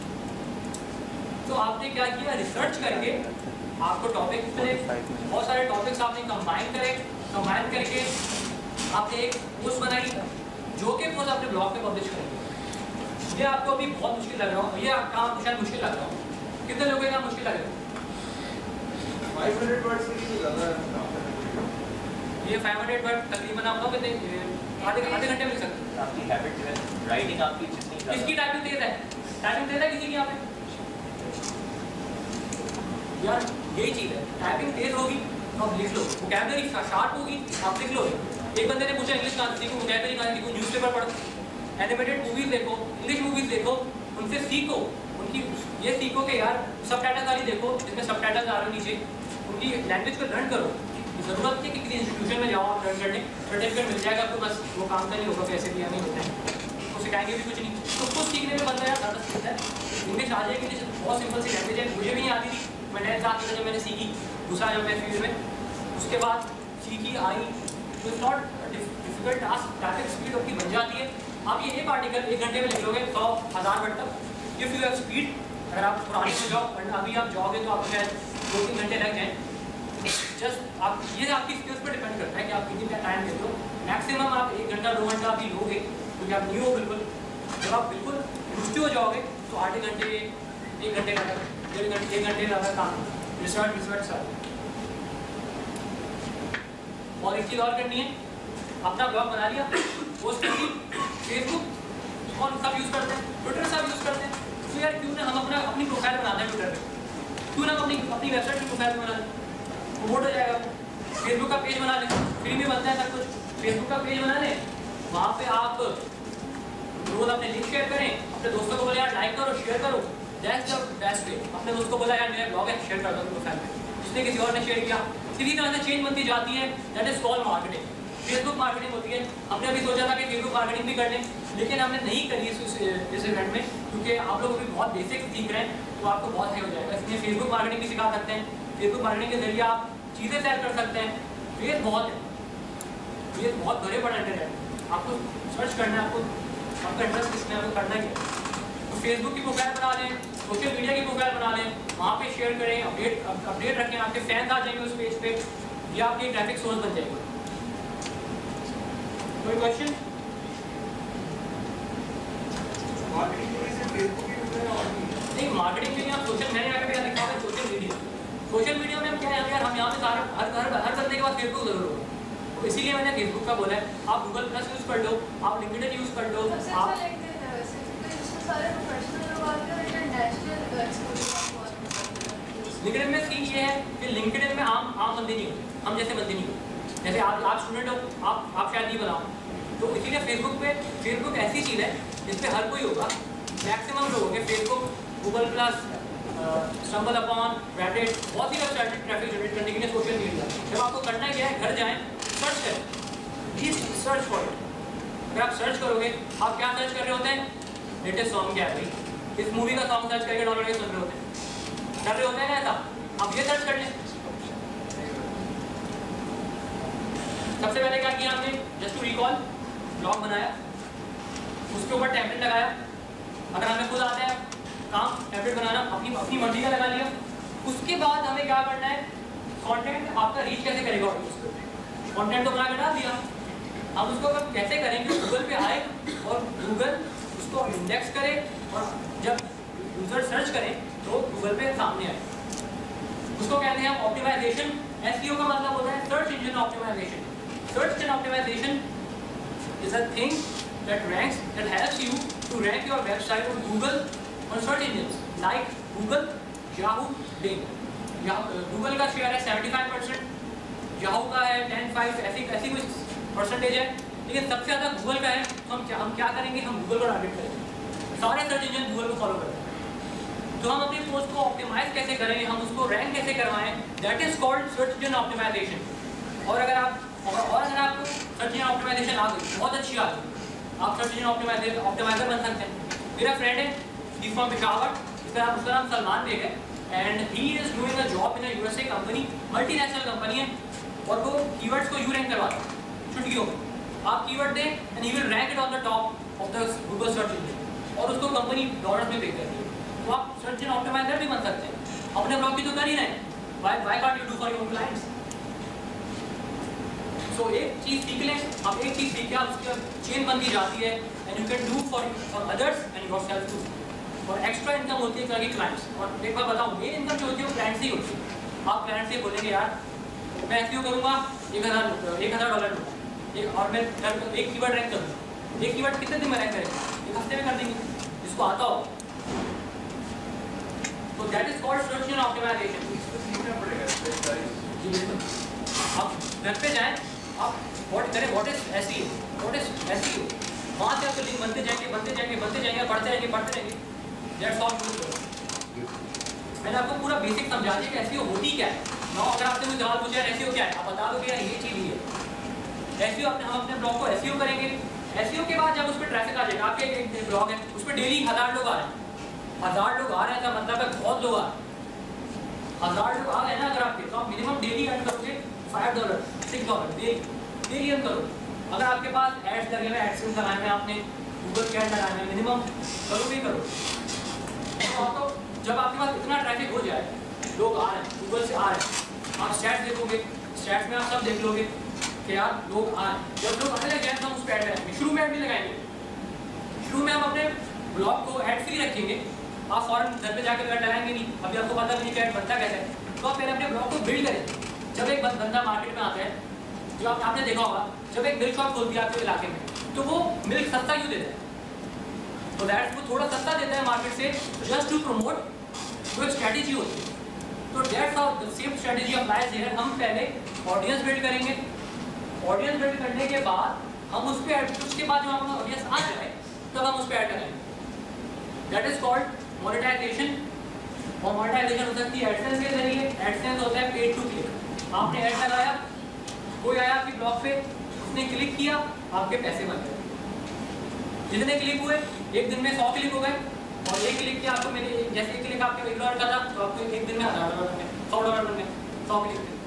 तो आपने क्या किया, रिसर्च करके आपको टॉपिक मिले, बहुत सारे टॉपिक्स आपने कंबाइन करे, कंबाइन करके आपने एक पोस्ट बनाई, जो कि पोस्ट अपने ब्लॉग पे पब्लिश करेंगे। ये आपको अभी बहुत मुश्किल लग रहा हो, ये काम शायद मुश्किल लग रहा हो, कितने लोगों को काम मुश्किल लग रहा है? फाइव हंड्रेड वर्ड्स के लिए ज़्यादा ये फाइव हंड्रेड वर्ड तकरीबन आप लोग कितने आधे आधे घंटे में लिख सकते हैं। आपकी हैबिट जो है, राइटिंग आपकी जितनी ज़्यादा- किसकी टाइपिंग तेज है? टाइपिंग तेज है किसी की यहाँ पे? यार यही चीज़ है, टाइपिंग तेज होगी तो आप लिख लो, वोकैबुलरी शार्प होगी आप लिख लो। एक बंदे ने पूछा इंग्लिश कहाँ से सीखो, वोकैबुलरी कहाँ से सीखो, न्यूज़पेपर पढ़ो, एनिमेटेड मूवीज़ देखो, इंग्लिश मूवीज़ देखो, उनसे सीखो, उनकी ये सीखो कि यार सब टाइटल वाली देखो जिसमें सब टाइटल आ रहे हो नीचे, उनकी लैंग्वेज को लर्न करो। ज़रूरत नहीं कि किसी इंस्टीट्यूशन में जाओ आप लर्न करने, सर्टिफिकेट मिल जाएगा आपको, बस वो काम का नहीं होगा, कैसे भी नहीं होता है, वो सिखाएंगे भी कुछ नहीं। तो खुद सीखने में बंदा यार ज़्यादा सीखता है। इंग्लिश आ जाएगी, इंग्लिश बहुत सिंपल सी लैंग्वेज है, मुझे भी नहीं आती थी, मैंने सात जब मैंने सीखी, दूसरा जब मैं फील्ड में, उसके बाद सीखी आई, तो it's not difficult task, typing speed आपकी बन जाती है। आप ये एक आर्टिकल एक घंटे में लिख लोगे, सौ हज़ार वर्ड तक, इफ़ यू हैव स्पीड। अगर आप पुराने में जाओ, वरना अभी आप जाओगे तो आपको शायद दो तीन घंटे लग जाएँ। जस्ट आप ये आपकी स्किल्स पर डिपेंड करता है कि आप कितनी टाइम देते हो। मैक्सिमम आप एक घंटा दो घंटा अभी लोगे, क्योंकि आप न्यू हो बिल्कुल। जब आप बिल्कुल रुचि हो जाओगे तो आधे घंटे एक घंटे का डेढ़ घंटे एक घंटे ज़्यादा काम, रिसर्च रिसर्च सर। और एक चीज़ और करनी है, अपना ब्लॉग बना लिया, पोस्ट कर दी, फेसबुक और सब यूज़ करते हैं, ट्विटर सब यूज़ करते हैं, तो यार क्यों ना हम अपना अपनी प्रोफाइल बनाते हैं ट्विटर पे, क्यों ना हम अपनी अपनी वेबसाइट की प्रोफाइल बना लें, प्रमोट हो जाएगा। फेसबुक का पेज बना लें, फ्री में बनता है सब कुछ, फेसबुक का पेज बना लें, वहाँ पे आप रोज़ अपने लिंक शेयर करें, अपने दोस्तों को बोले यार लाइक करो, शेयर करो, दैट्स द बेस्ट वे। अपने दोस्त को बोला यार मेरा ब्लॉग है, शेयर कर दो प्रोफाइल पे, जिसने किसी और ने शेयर किया, इसी तरह से चेंज बनती जाती है। That is call marketing, Facebook marketing होती है। हमने अभी सोचा था कि फेसबुक मार्केटिंग भी कर लें, लेकिन हमने नहीं करी इस इस इवेंट में, क्योंकि आप लोग अभी बहुत बेसिक सीख रहे हैं, तो आपको बहुत सही हो जाएगा। इसलिए फेसबुक मार्केटिंग भी सिखा सकते हैं, फेसबुक मार्केटिंग के जरिए आप चीज़ें शेयर कर सकते हैं। फेस बहुत है, फेस बहुत बड़े बड़ा इंटरनेट, आपको सर्च करना है, आपको आपका इंटरेस्ट किसमें आपको करना ही है। तो फेसबुक की प्रोफाइल बना लें, सोशल मीडिया की प्रोफाइल बना लें, वहाँ पे शेयर करें, अपडेट अपडेट रखें, आपके फैंस आ जाएंगे उस पेज पे, ये आपकी ट्रैफिक सोर्स बन जाएगा। कोई क्वेश्चन? मार्केटिंग के लिए सिर्फ फेसबुक ही होता है और नहीं? नहीं, मार्केटिंग के लिए आप सोशल मीडिया का भी लिखा है, सोशल मीडिया सोशल मीडिया में हम क्या है यार, हम यहाँ पे सारा हर हर हर करने के बाद फेसबुक जरूर होगा, तो इसीलिए मैंने फेसबुक का बोला है। आप गूगल प्लस यूज़ कर लो, आप लिंक्डइन यूज़ कर लो, सबसे आप अच्छा लिंक्डइन है वैसे, क्योंकि इसमें सारे प्रोफेशनल लोग आते हैं और इंटरनेशनल एक्सपोजर। लिंक्डइन में सीन ये है कि लिंक्डइन में आम आम बंदे नहीं होते, हम जैसे बंदे नहीं होते। जैसे आप आप स्टूडेंट हो, आप आप शायद नहीं बनाओ, तो इसीलिए फेसबुक पे फेसबुक ऐसी चीज़ है जिस पे हर कोई होगा, मैक्सिमम लोग होंगे। Facebook, Google plus, stumble upon, Reddit, बहुत सी वेबसाइट ट्रैफिक जनरेट करने के लिए सोशल मीडिया। जब आपको करना क्या है, घर जाएं, सर्च करें, प्लीज सर्च फॉर इट। अगर आप सर्च करोगे, आप क्या सर्च कर रहे होते हैं, लेटेस्ट सॉन्ग क्या है भाई, इस मूवी का सॉन्ग सर्च करके डाउनलोड करके सुन रहे होते हैं, कर रहे होते हैं ना ऐसा। आप ये सर्च कर लें। सबसे पहले क्या किया हमने, जस्ट टू रिकॉल, ब्लॉग बनाया, उसके ऊपर टेम्पलेट लगाया। अगर हमें खुद आता है काम टेम्पलेट बनाना, अपनी अपनी मर्जी का लगा लिया। उसके बाद हमें क्या करना है, कंटेंट आपका रीच कैसे करेगा ऑडियंस को। कंटेंट तो बना के डाल दिया, अब उसको हम कैसे करेंगे, गूगल पे आए और गूगल उसको इंडेक्स करे, और जब यूजर सर्च करें तो गूगल पे सामने आए। उसको कहते हैं ऑप्टिमाइजेशन। एसईओ का मतलब होता है search engine optimization. Search engine optimization is a thing that ranks that helps you to rank your website on Google on search engines. Like Google, Yahoo, Bing. Google का शेयर है seventy five percent, Yahoo का है ten five, ऐसी ऐसी कुछ percentage है, लेकिन सबसे ज़्यादा गूगल का है। तो हम क्या हम क्या करेंगे, हम गूगल को टारगेट करेंगे। सारे सर्च इंजन गूगल को फॉलो करते हैं। तो हम अपनी पोस्ट को ऑप्टिमाइज कैसे करें, हम उसको रैंक कैसे करवाएं, that is called search engine optimization. और अगर आप और अगर आपको सर्च इंजन ऑप्टिमाइजेशन आ गई, बहुत अच्छी आ गई, आप सर्च इंजन ऑप्टिमाइजर ऑप्टिमाइजर बन सकते हैं। मेरा फ्रेंड है, ही फ्रॉम पेशावर, इसका नाम उसका नाम सलमान बेग है, and he is doing a job in a USA company, multinational company है, और वो कीवर्ड्स को यू रैंक करवाता है छुट्टियों में। आप कीवर्ड दें and he will rank it on the top of the Google search engine, और उसको कंपनी डॉलर्स में पे करती है। तो आप सर्च इंजन ऑप्टिमाइजर भी बन सकते हैं। अपने ब्लॉग की तो कर ही रहे हैं, why why can't you do for your clients. So एक चीज़ सीख लें, आप एक चीज़ सीख के आप उसकी चेन बनती जाती है, and you can do for for others and yourself too. और एक्स्ट्रा इनकम होती है क्योंकि क्लाइंट्स, और एक बार बताऊँ, मेन इनकम जो होती है वो क्लाइंट से ही होती है। आप क्लाइंट से बोलेंगे यार मैं एसईओ करूँगा, एक हज़ार एक हज़ार डॉलर लूँगा, एक और मैं एक कीवर्ड रैंक करूँगा। एक कीवर्ड कितने दिन में रैंक करेंगे, एक हफ्ते में कर देंगे, जिसको आता हो। तो that is called search engine optimization. जी बिल्कुल, आप घर पे जाएँ, आप व्हाट करें, what is SEO, what is SEO, वहाँ से आपके लिंक बनते जाएंगे बनते जाएंगे बनते जाएंगे, बढ़ते जाएंगे बढ़ते जाएंगे। That's all you do. मैंने आपको पूरा बेसिक समझा दिया कि एसईओ होती क्या है। नो, अगर आपसे कोई सवाल पूछे एसईओ क्या है, आप बता दो कि यार ये चीज़ ही है। एसईओ अपने हम अपने ब्लॉग को एसईओ करेंगे। एसईओ के बाद जब उस पर ट्रैफिक आ जाएगा, आपके एक ब्लॉग है उस पर डेली हज़ार लोग आ रहे हैं, हज़ार लोग आ रहे हैं का मतलब है बहुत लोग आ रहे हैं। हज़ार लोग आ गए ना अगर आपके, तो आप मिनिमम डेली अर्न करोगे five dollar six dollar daily daily earn करो। अगर आपके पास एड्स लगे हुए, एड्स लगाए हैं आपने, गूगल के एड लगाए हैं, मिनिमम करो भी करो। तो आपको जब आपके पास इतना ट्रैफिक हो जाए, लोग आ रहे हैं, गूगल से आ रहे हैं, आप स्टैट्स देखोगे, स्टैट्स में आप सब देख लोगे कि यार लोग आ रहे हैं। जब लोग आने लग जाए तो हम उस पर ऐड लगाएंगे। शुरू में ऐड नहीं लगाएंगे, शुरू में हम अपने ब्लॉग को ऐड फ्री रखेंगे। आप फॉरन घर पे जाकर ऐड लगाएंगे नहीं, अभी आपको पता नहीं कि ऐड बनता कैसे है। तो आप पहले अपने ब्लॉग को बिल्ड करें। जब एक बंदा मार्केट में आता है, जो आप आपने देखा होगा, जब एक मिल्क शॉप खोलती है आपके इलाके में, तो वो मिल्क सस्ता क्यों देता है? तो दैट वो थोड़ा सस्ता देता है मार्केट से, जस्ट टू प्रमोट, तो एक स्ट्रैटेजी होती है। तो that's how the same strategy applies here. हम पहले ऑडियंस बिल्ड करेंगे, ऑडियंस बिल्ड करने के बाद हम उस पर उसके बाद जब हमारा ऑडियंस आ जाए तब हम उस पर ऐड लगाएंगे। That is called monetization. और मोनेटाइजेशन हो सकती है एडसेंस के जरिए। एडसेंस होता है पेड टू क्लिक। आपने ऐड लगाया, कोई आया आपके ब्लॉग पे, उसने क्लिक किया, आपके पैसे बन गए। जितने क्लिक हुए, एक दिन में सौ क्लिक हो गए, और एक क्लिक के आपको मेरे जैसे एक क्लिक आपके एक डॉलर का था, तो आपको एक दिन में हज़ार डॉलर बन गए, सौ डॉलर बन गए, सौ क्लिक थे।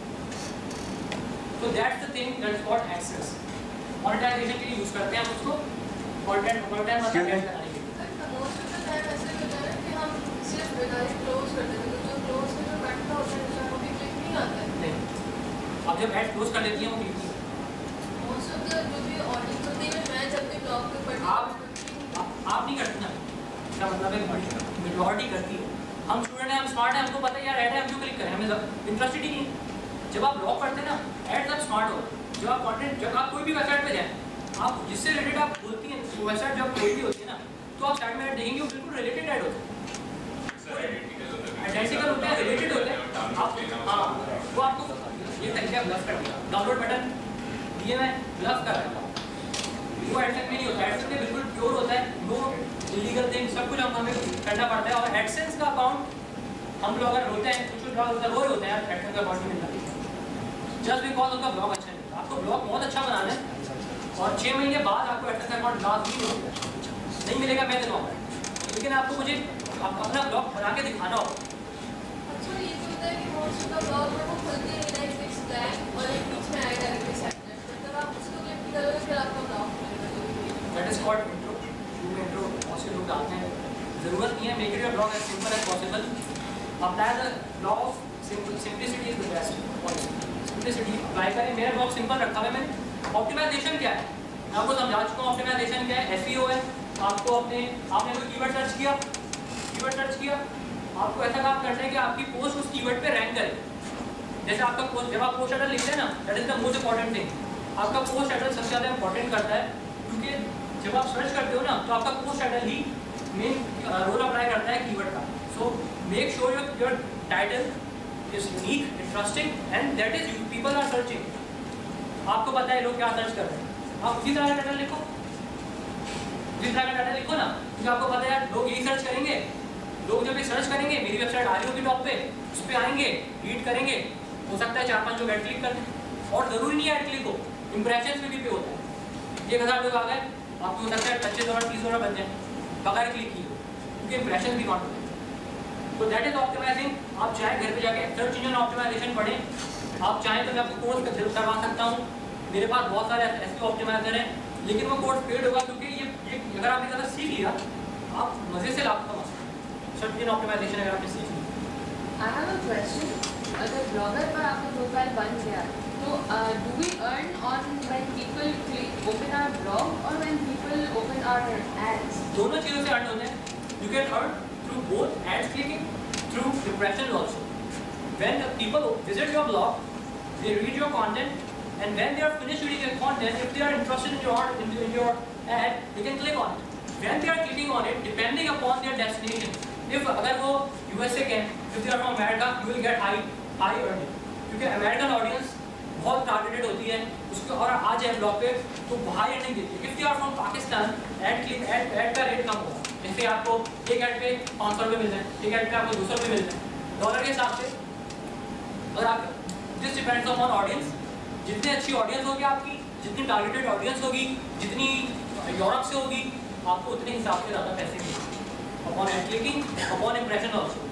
तो that's the thing that is called access. Monetization के लिए यूज करते हैं हम उसको, कंटेंट कंटेंट मतलब ऐड कराने के लिए। मोस्ट ऑफ द टाइम ऐसे होता है कि हम सिर्फ वेबसाइट क्लोज कर देते हैं, तो जो क्लोज का जो बटन होता है उसका कभी क्लिक नहीं आता है। नहीं, अब जब ऐड क्लोज कर देती हैं वो क्लिक नहीं होता। मोस्ट ऑफ द जो भी ऑडियंस होती है, मैं जब भी ब्लॉग पे पढ़ती आप आप नहीं करते ना, इसका मतलब है मेजॉरिटी करती है। हम स्टूडेंट हैं, हम स्मार्ट हैं, हमको पता है यार ऐड है, हम क्यों क्लिक करें, हमें इंटरेस्टेड ही नहीं। जब आप ब्लॉग पढ़ते हैं ना, ऐड तब स्मार्ट हो। जब आप कंटेंट, जब आप कोई भी वेबसाइट पे जाएं, आप जिससे रिलेटेड आप बोलती हैं, वो वेबसाइट जब कोई भी होती है ना, तो आप साइड में ऐड देखेंगे, वो बिल्कुल रिलेटेड ऐड होते हैं, आइडेंटिकल होते हैं, रिलेटेड होते हैं। आप हाँ, वो आपको ये तरीका ब्लफ कर दिया, डाउनलोड बटन ये मैं ब्लफ कर रहा हूँ, वो एडसेंस में नहीं होता। एडसेंस में बिल्कुल प्योर होता है, नो इलीगल थिंग, सब कुछ हम हमें करना पड़ता है। और एडसेंस का अकाउंट हम लोग अगर होते हैं, कुछ ब्लॉग होता है, वो होते हैं यार एडसेंस का अकाउंट मिलता है, जस्ट बिकॉज उनका ब्लॉग अच्छा नहीं। आपको ब्लॉग बहुत अच्छा बनाना है, और छः महीने बाद आपको एडसेंस का अकाउंट लास्ट भी नहीं मिलेगा, मैं दिलवाऊंगा, लेकिन आपको मुझे अपना ब्लॉग बना के दिखाना होगा। अच्छा, ये तो होता है कि मोस्ट ऑफ द ब्लॉग में वो खुलते हैं लाइक फिक्स ब्लैंक और एक बीच में ऐड करके सेगमेंट, मतलब आप उसको क्लिक करोगे फिर आपका ब्लॉग खुलेगा। That is called intro. To intro बहुत से लोग डालते हैं, ज़रूरत नहीं है। Make it your blog as simple as possible. Apply the law of simplicity is the best. Simplicity apply करें। मेरा ब्लॉग सिंपल रखा है मैंने। ऑप्टिमाइजेशन क्या है मैं आपको समझा चुका हूँ। ऑप्टिमाइजेशन क्या है? एसईओ है। आपको अपने आपने कोई कीवर्ड सर्च किया, कीवर्ड सर्च किया, आपको ऐसा काम करना है कि आपकी पोस्ट उस कीवर्ड पे रैंक करे। जैसे आपका पोस्ट, जब आप पोस्ट टाइटल लिखते हैं ना, that is the most important thing. आपका पोस्ट टाइटल सबसे ज़्यादा इंपॉर्टेंट करता है, क्योंकि जब आप सर्च करते हो ना, तो आपका पोस्ट टाइटल ही मेन रोल अप्लाई करता है कीवर्ड का। सो So make sure your your title is unique, interesting, and that is you people are searching. आपको पता है लोग क्या सर्च कर रहे हैं, आप उसी तरह का टाइटल लिखो, उसी तरह का टाइटल लिखो ना, क्योंकि आपको पता है यार लोग यही सर्च करेंगे. लोग जब ये सर्च करेंगे, मेरी वेबसाइट आ रही होगी टॉप पे, उस पर आएंगे, रीड करेंगे, हो सकता है चार पांच लोग एड क्लिक कर दें, और जरूरी नहीं है एड क्लिक हो, इंप्रेशन में भी पे होता है. एक हज़ार लोग आ गए, आपको हो सकता है पच्चीस डॉलर तीस डॉलर बन जाए बगैर क्लिक किए, क्योंकि इंप्रेशन भी काउंट होते हैं. तो दैट इज ऑप्टिमाइजिंग. आप चाहे घर पे जाके सर्च इंजन ऑप्टिमाइजेशन पढ़ें, आप चाहें तो मैं आपको कोर्स करवा सकता हूँ, मेरे पास बहुत सारे एसईओ ऑप्टिमाइजर हैं, लेकिन वो कोर्स पेड होगा, क्योंकि ये, ये अगर आपने ज़्यादा सीख लिया आप मज़े से लाभ कमा सकते हैं. सर्च इंजन ऑप्टिमाइजेशन अगर आपने सीख लिया. I have a question. अगर ब्लॉगर पर आपका प्रोफाइल बन गया तो do we earn on when people click open our blog और when people open our ads? दोनों चीज़ों से अर्न होते हैं. You can earn through both ads clicking, through impression also. When people visit your blog, they read your content, and when they are finished reading your content, if they are interested in your in, in your ad, they can click on it. When they are clicking on it, depending upon their destination, if अगर वो U S A के, if they are from America, you will get high high earning, क्योंकि American audience बहुत targeted होती है उसको, और आ जाए ब्लॉग पे तो हाई earning देती है. If they are from Pakistan, ad click ad ad का रेट कम होगा. जैसे आपको एक ad पे पाँच सौ रुपये मिल रहे हैं, एक ad पे आपको दो सौ रुपये मिल रहे हैं डॉलर के हिसाब से. अगर आप दिस डिपेंड्स अपॉन ऑडियंस. जितनी अच्छी ऑडियंस होगी आपकी, जितनी टारगेटेड ऑडियंस होगी, जितनी यूरोप से होगी, आपको उतने हिसाब से ज़्यादा पैसे मिलेंगे. Upon ad clicking, upon impression also.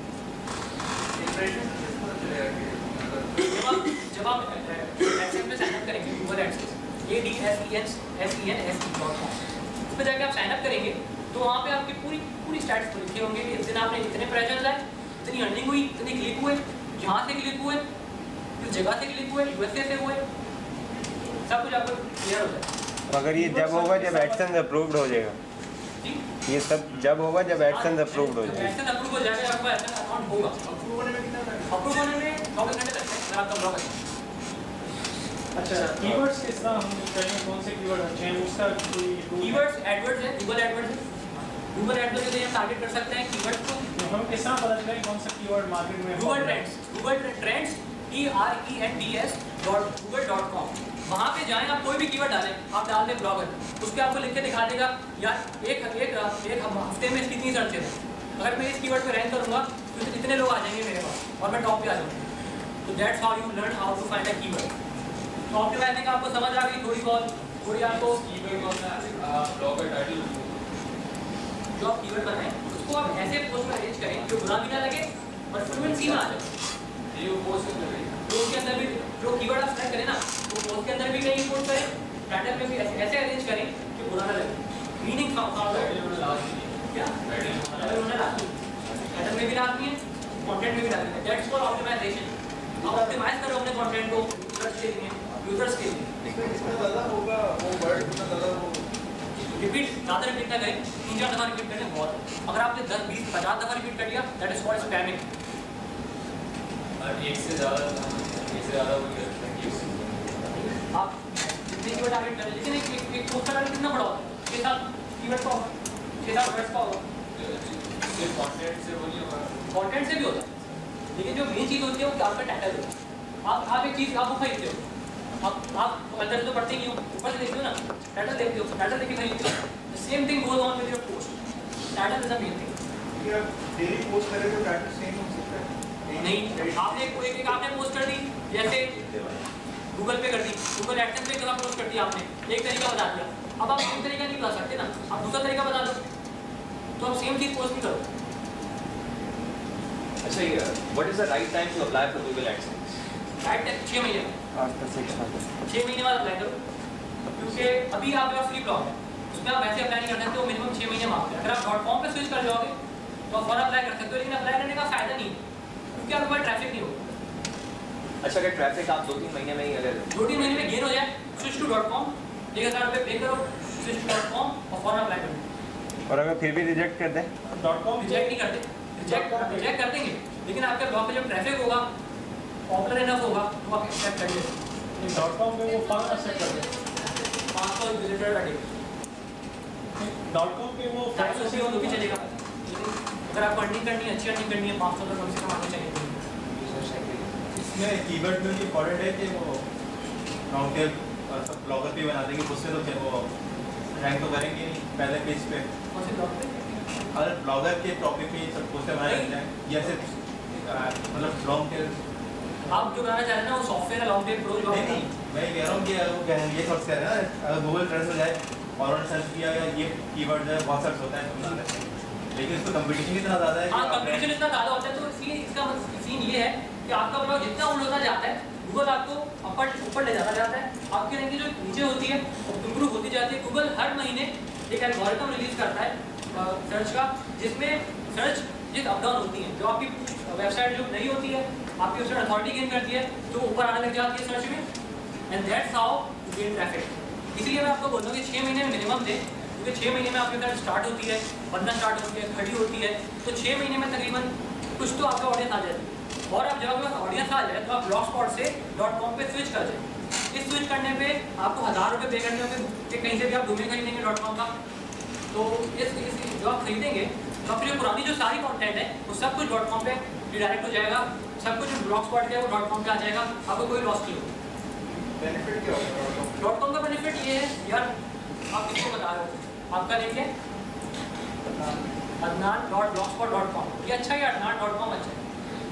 जब आप जब आप एडसेंस में साइन अप करेंगे Google AdSense, A D S E N S E N S E dot com, उस पर जाके आप साइन अप करेंगे तो वहाँ पे आपकी पूरी पूरी स्टैट्स लिखे होंगे कि इस दिन आपने इतने प्रेशर लाए, इतनी अर्निंग हुई, इतने क्लिक हुए, जहाँ से क्लिक हुए, किस जगह से क्लिक हुए, यूएसए से हुए, सब कुछ आपको क्लियर हो जाए. अगर ये जब होगा जब एडसेंस अप्रूव्ड हो जाएगा, ये सब जब होगा जब एडसेंस अप्रूव्ड हो जाएगा. एडसेंस अप्रूव हो जाएगा, आपका एडसेंस अकाउंट होगा. अप्रूव होने में कितना टाइम? अप्रूव होने में चौबीस घंटे लगते हैं अगर आपका ब्लॉग है. अच्छा, कीवर्ड्स किस तरह हम करेंगे, कौन से कीवर्ड अच्छे हैं उसका कोई कीवर्ड्स एडवर्ड्स है, गूगल एडवर्ड्स है. गूगल एडवर्ड्स से हम टारगेट कर सकते हैं कीवर्ड को. हम किस तरह पता चलेगा कौन सा कीवर्ड मार्केट में? Google trends, Google trends T R E N D S dot Google dot com. वहाँ पे जाएं, आप कोई भी कीवर्ड डालें, आप डाल दें ब्लॉगर, उस पर आपको लिख के दिखा देगा यार एक एक एक हफ्ते में कितनी सर्च है. अगर मैं इस कीवर्ड पे रैंक करूँगा तो इतने लोग आ जाएंगे मेरे पास और मैं टॉप पे आ जाऊँगा. तो that's how you learn how to find a keyword. तो ऑप्टिमाइजिंग आपको समझ आ गई थोड़ी बहुत, थोड़ी आपको ब्लॉगर टाइटल जो आप कीवर्ड बनाएं उसको आप ऐसे पोस्ट में अरेंज करें जो बुरा भी ना लगे और फ्लुएंसी में आ जाए. ये पोस्ट कर रही है तो उसके अंदर भी जो कीवर्ड आप सेलेक्ट करें ना, तो पोस्ट के अंदर भी कहीं इंपोर्ट करें, टाइटल में भी ऐसे ऐसे अरेंज करें कि बुरा ना लगे. मीनिंग क्या टाइटल में भी लाजमी है, कंटेंट में भी लाजमी है. That's called optimization. आप ऑप्टिमाइज करो अपने कंटेंट को यूजर्स के लिए, यूजर्स के लिए. इसमें ज़्यादा होगा वो वर्ड में ज़्यादा वो रिपीट ज़्यादा रिपीट ना करें, तीन चार दफ़ा रिपीट करें बहुत है. अगर आपने दस बीस पचास दफ़ा रिपीट कर लिया दैट इज कॉल्ड स्पैमिंग. और एक से ज़्यादा एक से ज़्यादा वो करते हैं. आप जितने कीवर्ड टारगेट करें, लेकिन एक एक एक पोस्ट का टारगेट कितना बड़ा होता है? छः सात कीवर्ड का होगा, छः सात वर्ड्स का होगा. सिर्फ कंटेंट से वो नहीं होगा, कंटेंट से भी होता है, लेकिन जो मेन चीज़ होती है वो आपका टाइटल होता है. आप आप एक चीज़ आप वो खरीदते हो, आप आप अंदर से तो पढ़ते नहीं हो, ऊपर से देखते हो ना, टाइटल देखते हो, टाइटल देख के खरीदते हो. The same thing goes on with your post. Title is the main thing. क्या डेली पोस्ट करें तो टाइटल सेम हो सकता है? नहीं, आपने एक एक आपने पोस्ट कर दी, जैसे गूगल पे कर दी, गूगल एडसेंस पे कहाँ पोस्ट कर दी आपने, एक तरीका बता दिया. अब आप सेम तरीका नहीं बता सकते ना, आप दूसरा तरीका बता दो तो आप सेम चीज़ पोस्ट नहीं करो. अच्छा, ये what is the right time to apply for Google AdSense? Right time छः महीने छः महीने बाद अप्लाई करो, क्योंकि अभी आपके पास फ्री ब्लॉग है, उसमें आप वैसे अप्लाई नहीं कर सकते हो. मिनिमम छः महीने मांगते हैं. अगर आप डॉट कॉम पर स्विच कर जाओगे तो आप फॉर अप्लाई कर सकते हो, लेकिन अप्लाई करने का फायदा नहीं है क्योंकि आपके पास ट्रैफिक नहीं होगा. अच्छा, अगर ट्रैफिक आप दो तीन महीने में ही अगर दो तीन महीने में गेन हो जाए, स्विच टू डॉट कॉम, एक हज़ार रुपये पे करो, स्विच टू डॉट कॉम और फॉर अप्लाई करो. और अगर फिर भी रिजेक्ट कर दें? डॉट कॉम रिजेक्ट नहीं करते, रिजेक्ट रिजेक्ट कर देंगे, लेकिन आपके ब्लॉग पे जब ट्रैफिक होगा, पॉपुलर इनफ होगा तो आप एक्सेप्ट कर लेंगे. डॉट कॉम पे वो फास्ट एक्सेप्ट कर दें. पाँच सौ visitor a day. Dot com पे वो ढाई सौ सी हो तो भी चलेगा, लेकिन अगर आपको अर्निंग करनी है, अच्छी अर्निंग करनी है, पाँच सौ तो कम से कम आने चाहिए। इसमें कीवर्ड में इम्पोर्टेंट है कि वो राउंड टेल सब ब्लॉगर पे बना देंगे, उससे तो फिर वो रैंक तो करेंगे नहीं पहले पेज पे। कौन से ब्लॉग पे? अगर ब्लॉगर के टॉपिक पे सब पोस्टर बनाए जाए या सिर्फ मतलब लॉन्ग टेल आप जो बनाना चाह रहे हैं ना वो सॉफ्टवेयर है लॉन्ग टेल प्रो जो नहीं नहीं मैं कह रहा हूँ कि अगर वो कहें ये सर्च करें ना, अगर गूगल सर्च हो जाए और उन्होंने सर्च किया या ये कीवर्ड जो है बहुत सर्च होता है बना लेते हैं, लेकिन इसको कंपटीशन इतना ज़्यादा है। हाँ, कंपटीशन इतना ज़्यादा होता है, तो इसलिए इसका सीन ये है कि आपका ब्लॉग जितना ऊपर होता जाता है गूगल आपको अपर ऊपर ले जाता जाता है, आपकी रैंकिंग जो नीचे होती है वो इम्प्रूव होती जाती है। गूगल हर महीने एक एल्गोरिथम रिलीज करता है सर्च का, जिसमें सर्च जिस अप डाउन होती है, जो आपकी वेबसाइट जो नहीं होती है आपकी वेबसाइट अथॉरिटी गेन करती है तो ऊपर आने लग जाती है सर्च में, and that's how you gain traffic. इसीलिए मैं आपको बोलता हूँ कि छः महीने में मिनिमम दे, क्योंकि छः महीने में आपकी वेबसाइट स्टार्ट होती है, बनना स्टार्ट होती है, खड़ी होती है, तो छः महीने में तकरीबन कुछ तो आपका ऑडियंस आ जाती है। और आप जब आपके पास ऑडियंस आ जाए तो आप ब्लॉगस्पॉट से डॉट कॉम पे स्विच कर जाए। इस स्विच करने पे आपको हज़ार रुपये पे करने होंगे कि कहीं से भी आप डोमेन खरीदेंगे डॉट कॉम का, तो इस, इस जो आप खरीदेंगे तो आपकी जो पुरानी जो सारी कंटेंट है वो सब कुछ डॉट कॉम पे रिडायरेक्ट हो जाएगा, सब कुछ ब्लॉगस्पॉट का है वो डॉट कॉम पे आ जाएगा, आपको कोई लॉस नहीं होगा। बेनिफिट क्या होगा डॉट कॉम का बेनिफिट ये है यार, आप किसको बता रहे हो, आपका लिंक है Adnan dot Blogspot dot com, ये अच्छा है, अदनान डॉट कॉम अच्छा है,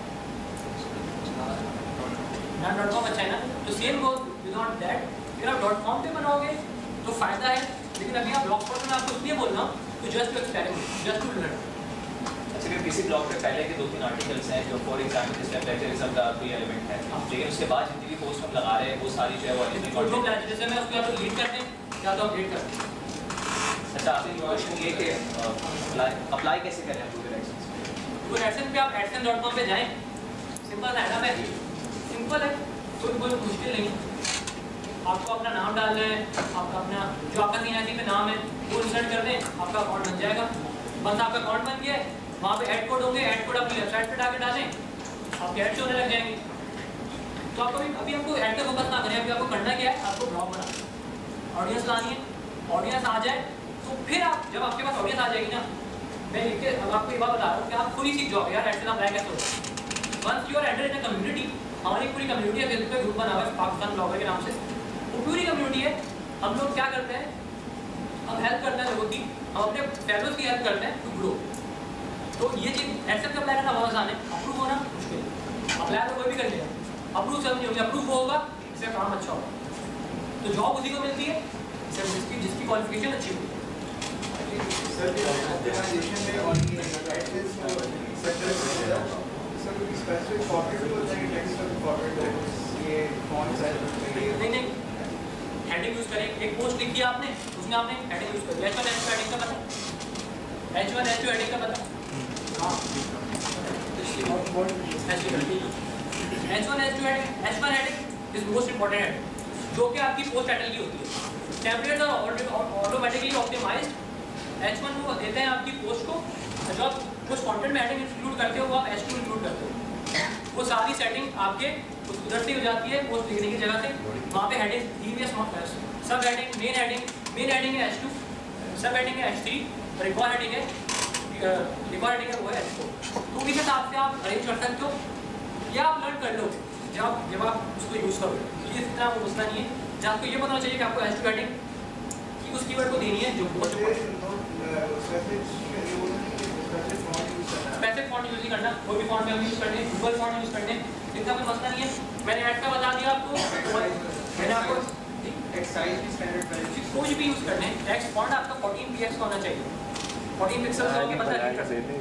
अदनान डॉट कॉम अच्छा है ना, तो सेम गोज विदाउट दैट। अगर आप डॉट कॉम पे बनाओगे तो फायदा है, लेकिन अभी आप ब्लॉगस्पॉट में आपको इसलिए बोल रहा हूँ तो just to experiment, just to learn. अच्छा, कि किसी ब्लॉग पे पहले के दो तीन आर्टिकल्स हैं जो फॉर एग्जाम्पल जिसमें प्लेजरिज्म का कोई एलिमेंट है, लेकिन उसके बाद जितनी भी पोस्ट हम लगा रहे हैं वो सारी जो है वो फोटो प्लेजर जैसे मैं उसको या तो डिलीट करते हैं या तो अपडेट करते हैं। अच्छा, आपसे क्वेश्चन ये कि अप्लाई अप्लाई कैसे करें हम गूगल एडसेंस पे? गूगल एडसेंस पे आप एडसेंस डॉट कॉम पे जाएं, सिंपल है ना, मैं सिंपल है, कोई कोई मुश्किल नहीं है। आपको अपना नाम डालना है, आपका अपना जो आपका सीन आई डी पे नाम है वो इंसर्ट कर दें, आपका अकाउंट बन जाएगा। बस आपका अकाउंट बन गया है, वहाँ पे ऐड कोड होंगे, ऐड कोड अपनी वेबसाइट पे डाके डालें, आपके ऐड होने लग जाएंगे। तो आपको अभी अभी हमको ऐड पे फोकस ना करें, अभी आपको करना क्या है, आपको ब्लॉग बनाना, ऑडियंस लानी है, ऑडियंस आ जाए तो फिर आप जब आपके पास ऑडियंस आ जाएगी ना, मैं लिख के अब आपको ये बात बता रहा हूँ कि आप खुद ही सीख जाओगे यार एडसेंस अप्लाई कैसे होता है। Once you are enter in a community, हमारी पूरी कम्युनिटी है, फेसबुक पे ग्रुप बना हुआ है पाकिस्तान ब्लॉगर के नाम से, वो पूरी कम्युनिटी है। हम लोग क्या करते हैं, हम हेल्प करते हैं लोगों की, हम अपने फैमिलीज की हेल्प करते हैं टू ग्रो। तो ये चीज़ एडसेंस अप्लाई करना बहुत आसान है, अप्रूव होना मुश्किल है, अप्लाई तो कोई भी कर लेगा, अप्रूव सब नहीं होगी, अप्रूव होगा इससे काम अच्छा होगा, तो जॉब उसी को मिलती है सिर्फ जिसकी जिसकी क्वालिफिकेशन अच्छी होगी। सर ऑर्गेनाइजेशन में और एडसेंस सेक्टर में सर कोई स्पेसिफिक फॉर्मेट होता है, टेक्स्ट का फॉर्मेट है, ये फॉन्ट साइज नहीं नहीं हेडिंग यूज़ करें, एक पोस्ट लिखी है आपने, उसमें आपने हेडिंग यूज़ करी, H one H two heading का पता, H one H two heading का पता, हाँ H one H two heading, H one heading is most important heading जो कि आपकी पोस्ट टाइटल की होती है। Templates are automatically optimized, H one वो देते हैं आपकी पोस्ट को, जो आप उस कंटेंट में हेडिंग इंक्लूड करते हो वो आप एच टू इंक्लूड करते हो, वो सारी सेटिंग आपके उधर से हो जाती है पोस्ट लिखने की जगह से, वहाँ पे हेडिंग दी हुई है, sub heading, main heading, main heading है एच टू, सब हेडिंग है एच थ्री, रिकॉर्ड हेडिंग है रिकॉर्ड हेडिंग है वो है एच फोर। तो इस हिसाब से आप अरेंज कर सकते हो या आप लर्न कर लो जब जब आप उसको यूज़ करोगे, ये इतना वो मसला नहीं है। जब आपको ये पता चाहिए कि आपको एच टू हेडिंग की उस कीवर्ड को देनी है जो बहुत स्पेसिफिक फॉन्ट यूज़ नहीं करना, कोई भी फॉन्ट में यूज़ करने, गूगल फॉन्ट यूज़ करने, इतना कोई मसला नहीं है। मैंने ऐड का बता दिया आपको, मैंने आपको टेक्स्ट साइज भी स्टैंडर्ड प्राइस कुछ भी यूज़ करने, टेक्स्ट फॉन्ट आपका फोर्टीन पी एक्स का होना चाहिए, फोर्टीन पिक्सल का होगा, पता है।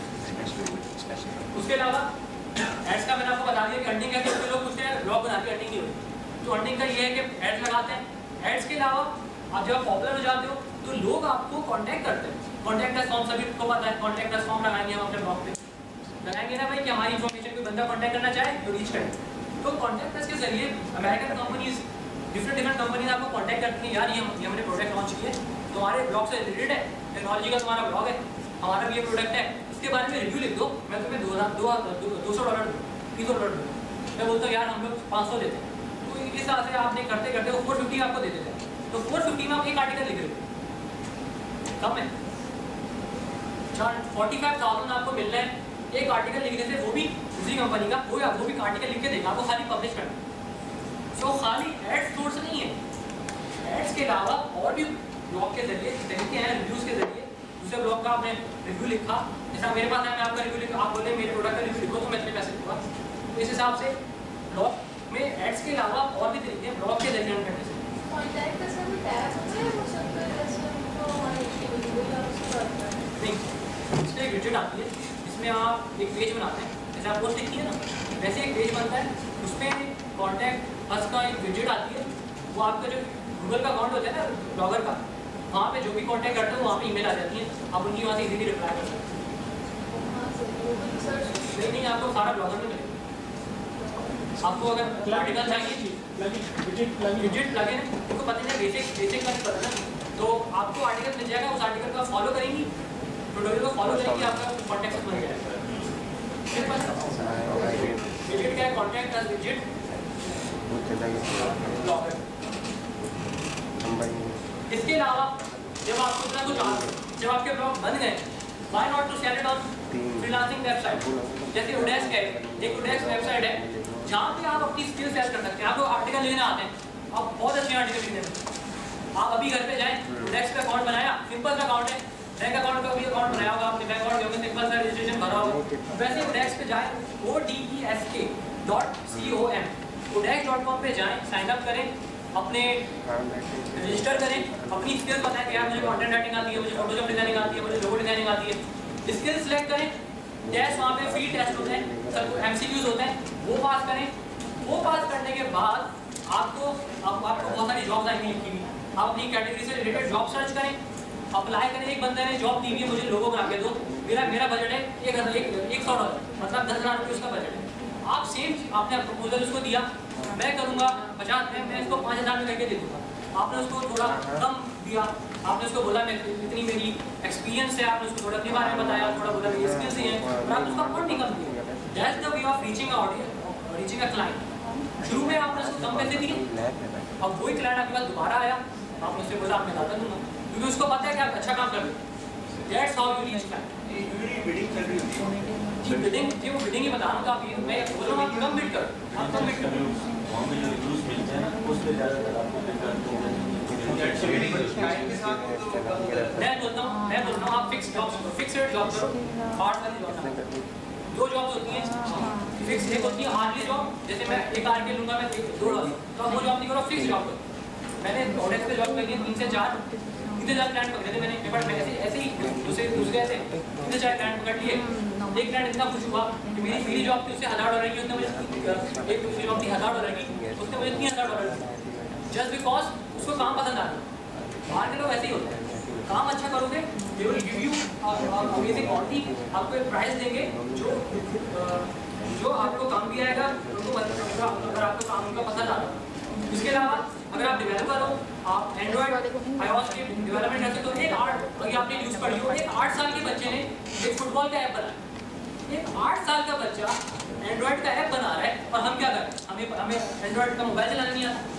उसके अलावा एड्स का मैंने आपको बता दिया कि अर्निंग है, तो लोग पूछते हैं ब्लॉग बना के अर्निंग नहीं होती, तो अर्निंग का ये है कि एड्स लगाते हैं। एड्स के अलावा आप जब पॉपुलर हो जाते हो तो लोग आपको कांटेक्ट करते हैं, कॉन्टैक्ट अस फॉर्म सभी को पता है, कॉन्टैक्ट अस फॉर्म लगाएंगे हम अपने ब्लॉग पे, लगाएंगे ना भाई कि हमारी इन्फॉर्मेशन कोई बंदा कॉन्टैक्ट करना चाहे तो रीच करें। तो कॉन्टैक्ट अस के जरिए American companies, different different companies आपको कॉन्टैक्ट करती हैं, यार ये ये हमने प्रोडक्ट लॉन्च किए, तुम्हारे ब्लॉग से रिलेटेड है, टेक्नोलॉजी का तुम्हारा ब्लॉग है, हमारा भी ये प्रोडक्ट है, इसके बारे में रिव्यू लिख दो, मैं तुम्हें दो दो दो सौ डॉलर दूँ, तीन सौ डॉलर दूँ। मैं बोलता हूँ यार हम लोग पाँच सौ देते हैं, तो इस हिसाब से आपने करते करते वो फोर फिफ्टी आपको दे देते हैं, तो फोर फिफ्टी में आप एक आर्टिकल लिख रहे हो, कम है। फोर्टी फाइव थाउजेंड आपको मिल रहा है एक आर्टिकल लिखने से, वो भी दूसरी कंपनी का, वो वो भी आर्टिकल लिख के देगा आपको, खाली पब्लिश करना। सो so, खाली एड्स सोर्स नहीं है, एड्स के अलावा और भी ब्लॉग के जरिए तरीके हैं, रिव्यूज़ के जरिए। दूसरे ब्लॉग का आपने रिव्यू लिखा, जैसा मेरे पास है, मैं आपका रिव्यू लिखा, आप बोले मेरे प्रोडक्ट का रिव्यू लिखो तो मैं इतने पैसे दूँगा। तो इस हिसाब से ब्लॉग में एड्स के अलावा और भी तरीके हैं ब्लॉग के जरिए हम करने से। कॉन्टैक्ट का सब टैग होता है, वो सब का ऐसा तो हमारे नहीं, इसमें एक विजेट आती है, इसमें आप एक पेज बनाते हैं, जैसे आप पोस्ट लिखी है ना, वैसे एक पेज बनता है, उसमें कॉन्टैक्ट अस का एक विजेट आती है। वो आपका जो गूगल का अकाउंट होता है ना ब्लॉगर का, वहाँ पे जो भी कॉन्टैक्ट करते हैं वहाँ पे ईमेल आ जाती है, आप उनकी वहाँ से इजीली रिप्लाई कर सकते हैं। नहीं नहीं, आपको सारा ब्लॉगर में मिलेगा। आपको अगर आर्टिकल चाहिए, विजेट लगे ना, आपको पता नहीं बेसिक बेसिक का पता ना, तो आपको आर्टिकल मिल जाएगा, उस आर्टिकल को फॉलो करेंगी, ट्यूटोरियल को फॉलो करेंगे, आपका कॉन्टैक्ट बन जाएगा। विजेट क्या है? कॉन्टैक्ट अस विजेट ब्लॉगर। इसके अलावा जब आपको इतना कुछ आ जब आपके ब्लॉग बन गए, why not to sell it on freelancing website, जैसे ओडेस्क है, एक ओडेस्क वेबसाइट है जहाँ पे आप अपनी स्किल सेल कर सकते हैं। आपको आर्टिकल लिखने आते हैं, आप बहुत अच्छे आर्टिकल लिखने हैं, आप अभी घर पे जाएं, ओडेस्क पे अकाउंट बनाया, सिंपल सा अकाउंट है, बैंक अकाउंट का भी अकाउंट बनाया होगा आपने, बैंक अकाउंट में सिंपल सा रजिस्ट्रेशन भरा होगा, वैसे ओडेस्क पे जाएं, O D E S K dot C O M oDesk dot com पे जाएं, साइन अप करें, अपने रजिस्टर करें, अपनी स्किल बताएं कि यार मुझे कंटेंट राइटिंग आती है, मुझे फोटोशॉप डिजाइनिंग आती है, मुझे लोगो डिजाइनिंग आती है, स्किल सिलेक्ट करें, टेस्ट वहाँ पे फ्री टेस्ट होते हैं, सब एमसीक्यूज होते हैं, वो पास करें। वो पास करने के बाद आपको आप, आपको बहुत सारी जॉब्स आएंगी लिखी हुई, आप अपनी कैटेगरी से रिलेटेड जॉब सर्च करें, अप्लाई करें। एक बंदे ने जॉब दी हुई है, मुझे लोगो बना के दो, मेरा मेरा बजट है एक हज़ार एक एक सौ डॉलर, मतलब दस हज़ार रुपये उसका बजट है। आप सेम आपने प्रपोजल उसको दिया, मैं करूँगा पचास में, मैं इसको पाँच हज़ार में करके दे दूँगा, आपने उसको थोड़ा कम दिया, आपने उसको बोला मैं इतनी मेरी एक्सपीरियंस है, आपने उसको थोड़ा अपने बारे में बताया, थोड़ा बोला मेरी स्किल्स ही हैं, और आपने उसका अमाउंट नहीं कम दिया। That's the way of reaching a audience, reaching a client. शुरू में आपने उसको कम पैसे दिए, अब वही क्लाइंट आपके पास दोबारा आया, आपने उससे बोला मैं ज़्यादा दूँगा, क्योंकि उसको पता है कि आप अच्छा काम कर रहे हो। That's how you reach client. Bidding चल रही होती है जी, बिडिंग जी, वो बिडिंग ही बता रहा हूँ, तो आप ये मैं बोल रहा हूँ आप कम बिड करो, आप कम बिड करो, वहाँ पे जो रिव्यूज मिलते हैं ना, उस पे ज़्यादातर आपको मैं बोलता हूँ मैं बोल रहा हूँ आप fix job fix rate job करो, पार्ट वाली जॉब। दो जॉब्स होती हैं फिक्स, एक होती है हार्डली जॉब, जैसे मैं एक आर के लूँगा मैं दो डॉलर, तो आप वो जॉब नहीं करो, फिक्स जॉब करो। मैंने ऑडेक्स पे जॉब करी है, तीन से चार तीन से चार क्लाइंट पकड़े थे मैंने, बट मैं ऐसे ऐसे ही दूसरे दूसरे ऐसे तीन से चार क्लाइंट पकड़ लिए। एक क्लाइंट इतना खुश हुआ कि मेरी मेरी जॉब थी उससे हज़ार डॉलर की, उसने मुझे एक दूसरी जॉब थी हज़ार डॉलर की, उसने मुझे तीन हज़ार डॉलर की, जस्ट बिकॉज उसको काम पसंद आ गया। बाहर के लोग ऐसे ही होते हैं, काम अच्छा करोगे they will give you amazing quality, आपको एक प्राइस देंगे जो जो आपको काम भी आएगा, उनको अगर आपको काम उनका पसंद आ रहा। इसके अलावा अगर आप डेवलपर हो, आप एंड्रॉइड आईओएस की डेवलपमेंट करते हो, तो एक आठ अगर आपने यूज़ पढ़ी हो, एक आठ साल के बच्चे ने एक फुटबॉल का ऐप बनाया। एक आठ साल का बच्चा एंड्रॉइड का ऐप बना रहा है, और हम क्या कर रहे हैं, हमें हमें एंड्रॉइड का मोबाइल चलाना नहीं आता।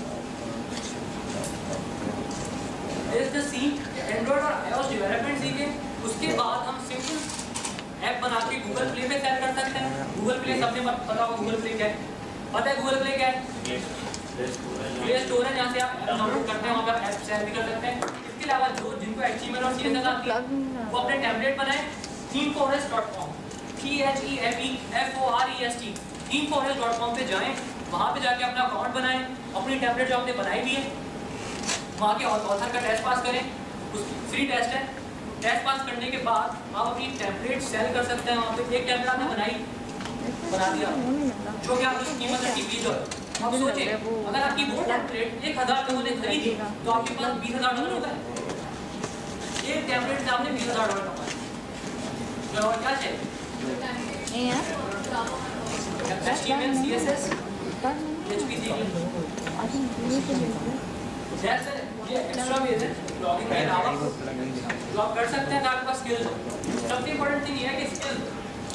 द सीन एंड्रॉइड और आईओएस डेवलपमेंट सीखे, उसके बाद हम सिंपल ऐप बना के गूगल प्ले पे सेल कर सकते हैं। गूगल प्ले सबने पता होगा गूगल प्ले क्या है, पता है गूगल प्ले क्या है? प्ले स्टोर है जहाँ से आप डाउनलोड करते हैं, वहाँ पर ऐप सेल भी कर सकते हैं। इसके अलावा जो जिनको एचटीएमएल और सीएसएस आती है वो अपने टेम्पलेट बनाए, theme forest dot com, T H E M E F O R E S T, theme forest dot com पे जाएँ, वहाँ पे जाके अपना अकाउंट बनाएं, अपनी टेम्पलेट जो आपने बनाई भी है वहाँ के ऑथर का टेस्ट पास करें, उसकी फ्री टेस्ट है। टेस्ट पास करने के बाद आप अपनी टेम्पलेट सेल कर सकते हैं। वहाँ पे एक टेम्पलेट आपने बनाई बना दिया जो कि आप उसकी कीमत है बीस डॉलर। अब सोचिए अगर आपकी वो टेम्पलेट एक हज़ार लोगों ने खरीदी तो आपके पास बीस हज़ार डॉलर होता है। एक टेम्पलेट से आपने बीस हज़ार डॉलर कमाए। और क्या चाहिए? H T M L, C S S, H P C, ये एक्स्ट्रा भी है ब्लॉगिंग के अलावा जो आप कर सकते हैं अगर आपके पास स्किल्स हो। सबसे इम्पोर्टेंट थिंग ये है कि स्किल्स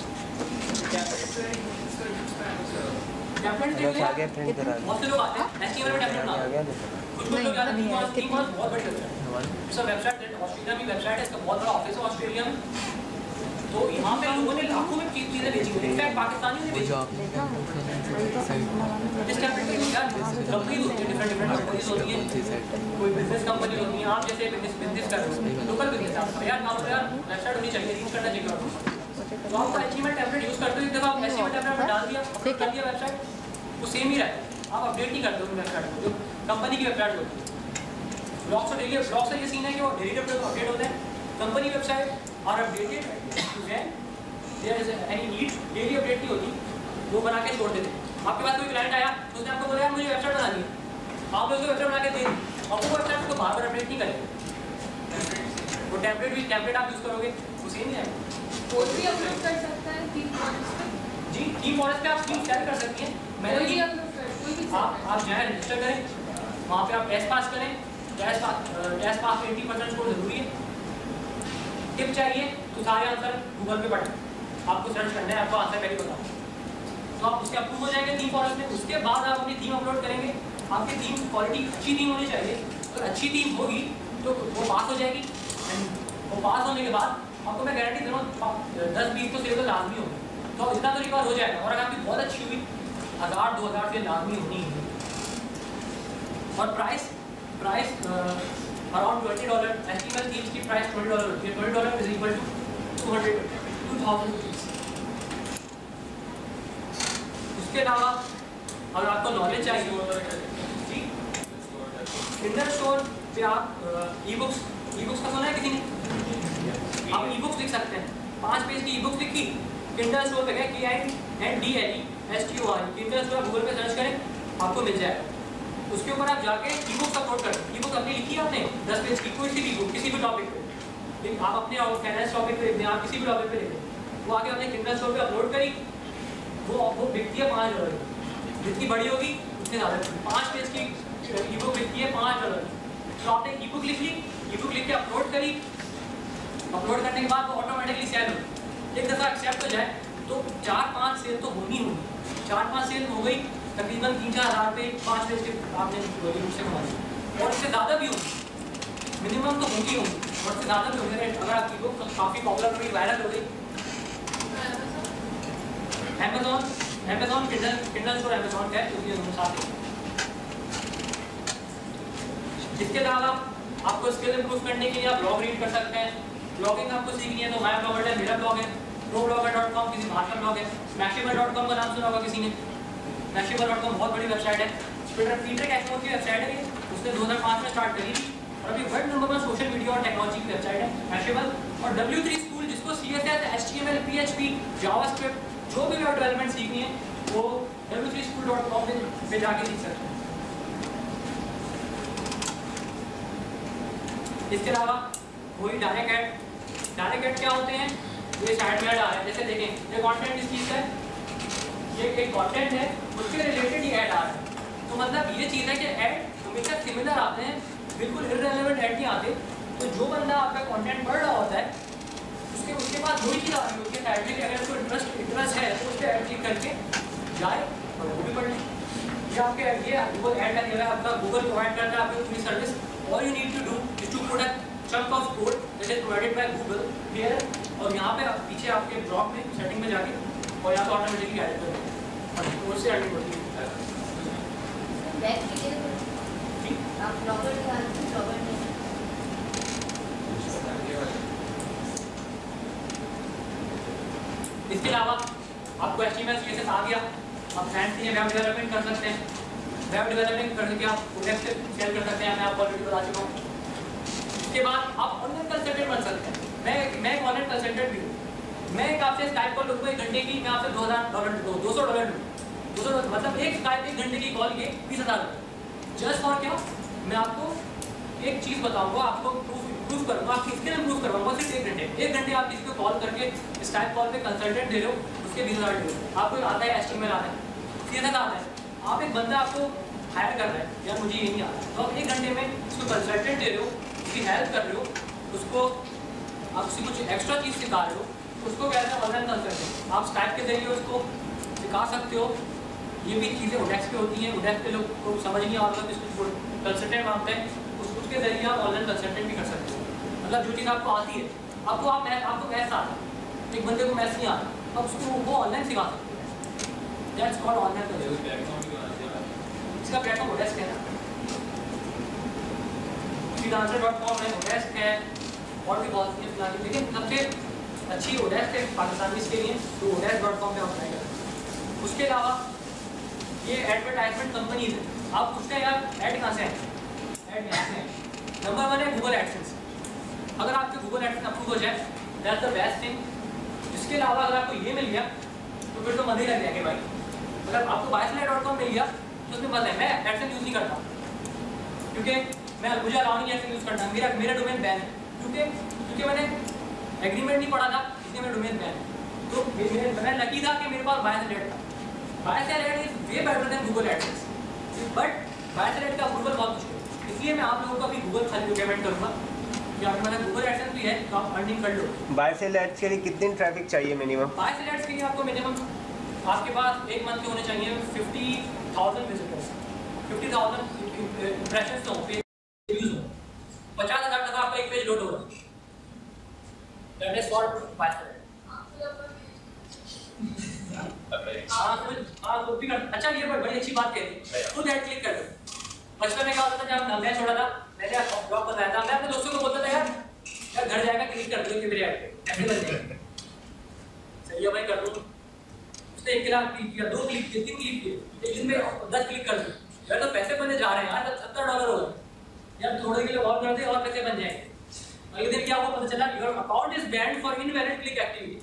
टेम्पलेट के लिए बहुत से लोग आते हैं एचटीएमएल में टेम्पलेट बनाते हैं। कुछ लोग जाते हैं तीन तीन बहुत बड़ी वेबसाइट है, इट्स अ वेबसाइट ऑस्ट्रेलिया में वेबसाइट है, इसका बहुत बड़ा ऑफिस है ऑस्ट्रेलिया में। तो यहाँ पे लोगों ने लाखों में चीज चीजें बेची हुई, इनफैक्ट पाकिस्तानियों ने बेची। इस टाइप की क्या कंपनीज होती है, डिफरेंट डिफरेंट कंपनीज होती है, कोई बिजनेस कंपनी होती है। आप जैसे बिजनेस बिजनेस कर रहे हो, लोकल बिजनेस आप यार काम यार वेबसाइट होनी चाहिए, यूज करना चाहिए। तो आप अचीवमेंट टेम्पलेट यूज करते हो, एक दफा आप अचीवमेंट टेम्पलेट डाल दिया, अपलोड कर दिया वेबसाइट, वो सेम ही रहता है, आप अपडेट नहीं करते हो वेबसाइट को, जो कंपनी की वेबसाइट होती है। ब्लॉग से डेली ब्लॉग से ये सीन है कि वो डेली अपडेट होते हैं, कंपनी वेबसाइट और updated when there is any need, daily update नहीं होती, वो बना के छोड़ देते। आपके पास कोई क्लाइंट आया, उसने आपको बोला यार मुझे वेबसाइट बनानी है, आप लोग वेबसाइट बना के दे, और वो वेबसाइट को बार बार अपडेट नहीं करेंगे, वो टेम्पलेट भी टेम्पलेट आप यूज करोगे वो सेम ही आएगा। कोई भी अपलोड कर सकता है थीम फॉरेस्ट पे? जी, थीम फॉरेस्ट पे आप थीम शेयर कर सकती हैं। मैंने कोई भी भी अपलोड कर, कोई भी आप आप जाएं रजिस्टर करें, वहाँ पे आप टेस्ट पास करें, टेस्ट पास टेस्ट पास में एटी परसेंट स्कोर जरूरी है। टिप चाहिए तो सारे आंसर गूगल पे पढ़ें, आपको सर्च करना है, आपको आंसर पहले बताओ, तो आप उसके अप्रूव हो जाएंगे थीम फॉरेस्ट में। उसके बाद आप अपनी थीम अपलोड करेंगे, आपकी थीम क्वालिटी अच्छी थीम होनी चाहिए, अगर अच्छी थीम होगी तो वो पास हो जाएगी, एंड वो पास होने के बाद आपको मैं गारंटी दे रहा हूँ दस बीस तो सेल तो लाजमी होगी, तो इतना तो रिकॉर्ड हो जाएगा। और अगर आपकी बहुत अच्छी हुई हज़ार दो हज़ार से लाजमी होनी है। और price price around twenty dollar estimate themes की प्राइस ट्वेंटी डॉलर होती है, twenty dollar is equal to two hundred two thousand rupees. उसके अलावा अगर आपको नॉलेज चाहिए जी, किंडल स्टोर पे आप ई बुक्स ई बुक्स का सुना है किसी ने? आप ई बुक्स लिख सकते हैं, पाँच पेज की ई बुक्स लिखी, किंडल स्टोर पे गए, K I N D L E S T O R, Kindle store Google पे सर्च करें, आपको मिल जाएगा। उसके ऊपर आप जाके ई बुक्स अपलोड करें, ई बुक अपनी लिखी है आपने दस पेज की, कोई सी भी बुक किसी भी टॉपिक पे, आप अपने फाइनेंस टॉपिक पे लिख दें, आप किसी भी टॉपिक पे लिख दें, वो आके अपने किंडल स्टोर पे अपलोड करी, वो वो बिकती है पाँच डॉलर, जितनी बड़ी होगी उतनी ज़्यादा। पाँच पेज की ई बुक बिकती है पाँच डॉलर, तो आपने ई बुक लिख ली, ई बुक लिख के अपलोड करी, अपलोड करने के बाद वो ऑटोमेटिकली सेल हो, एक दफ़ा एक्सेप्ट हो जाए तो चार पाँच सेल तो होनी होगी, चार पाँच सेल हो गई तकरीबन तीन चार हज़ार पे पाँच पेज के आपने उससे कमा ली, और इससे ज़्यादा भी होगी, मिनिमम तो होगी होगी, और इससे ज़्यादा भी होगी अगर आपकी बुक काफ़ी पॉपुलर हो गई, वायरल हो गई। Amazon Amazon Kindle Kindle store Amazon का है, तो ये दोनों साथ हैं। इसके अलावा आपको स्किल इंप्रूव करने के लिए आप ब्लॉग रीड कर सकते हैं, ब्लॉगिंग आपको सीखनी है तो माय ब्लॉगर है, मेरा ब्लॉग है, प्रो ब्लॉगर डॉट कॉम किसी बाहर का ब्लॉग है, मैशिबल डॉट कॉम का नाम सुना होगा किसी ने, मैशिबल डॉट कॉम बहुत बड़ी वेबसाइट है, पीटर पीटर कैशमोर की वेबसाइट है, उसने दो हज़ार पाँच में स्टार्ट करी थी, और अभी world number one social media और टेक्नोलॉजी की वेबसाइट है मैशिबल। और डब्ल्यू थ्री स्कूल जिसको C S S H T M L P H P JavaScript जो भी वेब डेवलपमेंट सीखनी है वो W three school dot com पे जाके सीख सकते हैं। इसके अलावा वही डायरेक्ट ऐड, डायरेक्ट ऐड क्या होते हैं, ये साइड में ऐड आ रहे हैं, जैसे देखें ये कंटेंट इस चीज़ का है, ये एक कंटेंट है उसके रिलेटेड ही ऐड आ रहा है, तो मतलब ये चीज़ है कि ऐड हमेशा सिमिलर आते हैं, बिल्कुल इररिलेवेंट ऐड नहीं आते। तो जो बंदा आपका कंटेंट पढ़ रहा होता है उसके उसके पास वही चीज़ आ रही होती है, ऐड में अगर उसको इंटरेस्ट इंटरेस्ट है तो उस पर ऐड क्लिक करके जाए और वो भी पढ़ लें। ये आपके ये गूगल ऐड का दिया है, आपका गूगल प्रोवाइड करता है आपको पूरी service, all you need to do is to put a chunk of code that is provided by Google here, और यहाँ पे आप पीछे आपके ब्लॉग में सेटिंग में जाके और यहाँ पे ऑटोमेटिकली ऐड कर दें और उससे ऐड होती है। बैक कीजिए जी आप ब्लॉगर के हाथ से ब्लॉगर नहीं इसके अलावा आपको H T M L C S S आ गया, आप फैंसी वेब डेवलपमेंट कर सकते हैं, वेब डेवलपमेंट करके आप प्रोडक्ट से सेल कर सकते हैं, मैं आपको ऑलरेडी बता चुका हूँ। इसके बाद आप ऑनलाइन कंसल्टेंट बन सकते हैं, मैं मैं एक ऑनलाइन कंसल्टेंट भी हूँ, मैं एक आपसे स्काइप कॉल लूँगा एक घंटे की, मैं आपसे दो हज़ार डॉलर दो दो सौ डॉलर लूँ, दो सौ मतलब एक स्काइप एक घंटे की कॉल के बीस हज़ार जस्ट फॉर क्या, मैं आपको एक चीज़ बताऊँगा, आपको प्रूफ प्रूफ करूँगा, आपकी स्किल इम्प्रूव करवाऊँगा सिर्फ एक घंटे एक घंटे आप किसी को कॉल करके स्काइप कॉल पे कंसल्टेंट दे रहे हो, उसके बीस हज़ार दे रहे हो, आपको आता है एच टी एम एल आता है, सी एस एस आता है, आप एक बंदा आपको हायर कर रहा है यार मुझे ये नहीं आता, तो आप एक घंटे में उसको कंसल्टेंट दे रहे हो, उसकी हेल्प कर रहे हो, उसको आप उससे कुछ एक्स्ट्रा चीज़ सिखा रहे हो, उसको कहते हैं ऑनलाइन कंसल्टेंट। आप स्काइप के जरिए उसको सिखा सकते हो, ये भी चीज़ें ओडेक्स पे होती हैं, ओडेक्स पे लोग को समझ नहीं आता कि इसको कंसल्टेंट मांगते हैं, उस उसके जरिए आप ऑनलाइन कंसल्टेंट भी कर सकते हो, मतलब जो चीज़ आपको आती है, आपको आप आपको मैथ्स आता है, एक बंदे को मैथ्स नहीं आता, अब उसको वो ऑनलाइन सिखा सकते हैं। That's called online learning. इसका प्लेटफॉर्म ओडेस्क है ना, फ्रीलांसर डॉट कॉम है, ओडेस्क है और भी बहुत सी फिलहाल, लेकिन सबसे अच्छी ओडेस्क है पाकिस्तानी के लिए, तो ओडेस्क डॉट कॉम पे अप्लाई करें। उसके अलावा ये एडवर्टाइजमेंट कंपनीज है, आप पूछते हैं यार ऐड कहाँ से है, ऐड यहाँ से है। नंबर वन है गूगल एडसेंस। अगर आपके गूगल एडसेंस अप्रूव हो जाए दैट्स द बेस्ट थिंग। इसके अलावा अगर आपको ये मिल गया तो फिर तो मजे लग जाएंगे भाई। अगर आपको बायसलाई डॉट कॉम मिल गया तो उसमें पता है मैं एडसेंस यूज़ नहीं करता, क्योंकि मैं मुझे अलाउ नहीं एडसेंस यूज़ करना, मेरा मेरा डोमेन बैन है, क्योंकि क्योंकि मैंने एग्रीमेंट नहीं पढ़ा था इसलिए मेरा डोमेन बैन है। तो मेरे मैं लकी था कि मेरे पास बायसलाई था। BuySellAds is way better than Google AdSense, but BuySellAds का अप्रूवल बहुत मुश्किल है। इसलिए मैं आप लोगों को अभी गूगल खाली रिकमेंड करूँगा कि आपके पास गूगल एडसेंस भी है तो आप अर्निंग कर लो। बायसेल एड्स के लिए कितनी ट्रैफिक चाहिए मिनिमम? बायसेल एड्स के लिए आपको मिनिमम आपके पास एक मंथ के होने चाहिए fifty thousand visitors, fifty thousand impressions तो पे व्यूज हो, पचास हज़ार तक आपका एक पेज लोड होगा। That is for BuySell. हाँ खुद हाँ खुद भी कर। अच्छा ये बड़ी अच्छी बात कह रही, खुद ऐड क्लिक कर दो। बचपन में क्या होता था जब मैं छोड़ा था, मैंने ब्लॉग बनाया था, मैं अपने दोस्तों को बोलता था यार यार घर जाएगा क्लिक कर दो कि मेरे ऐड पे ऐसे बन जाएगा। सही है भाई, कर दो। उसने एक क्लिक क्लिक किया, दो क्लिक किए, तीन क्लिक किए, एक दिन में दस क्लिक कर दो। यार तो पैसे बनने जा रहे हैं यार, सत्तर डॉलर हो गए यार, थोड़े के लिए और कर दे और पैसे बन जाएंगे। अगले दिन क्या हुआ पता चला, your account is banned for invalid click activity.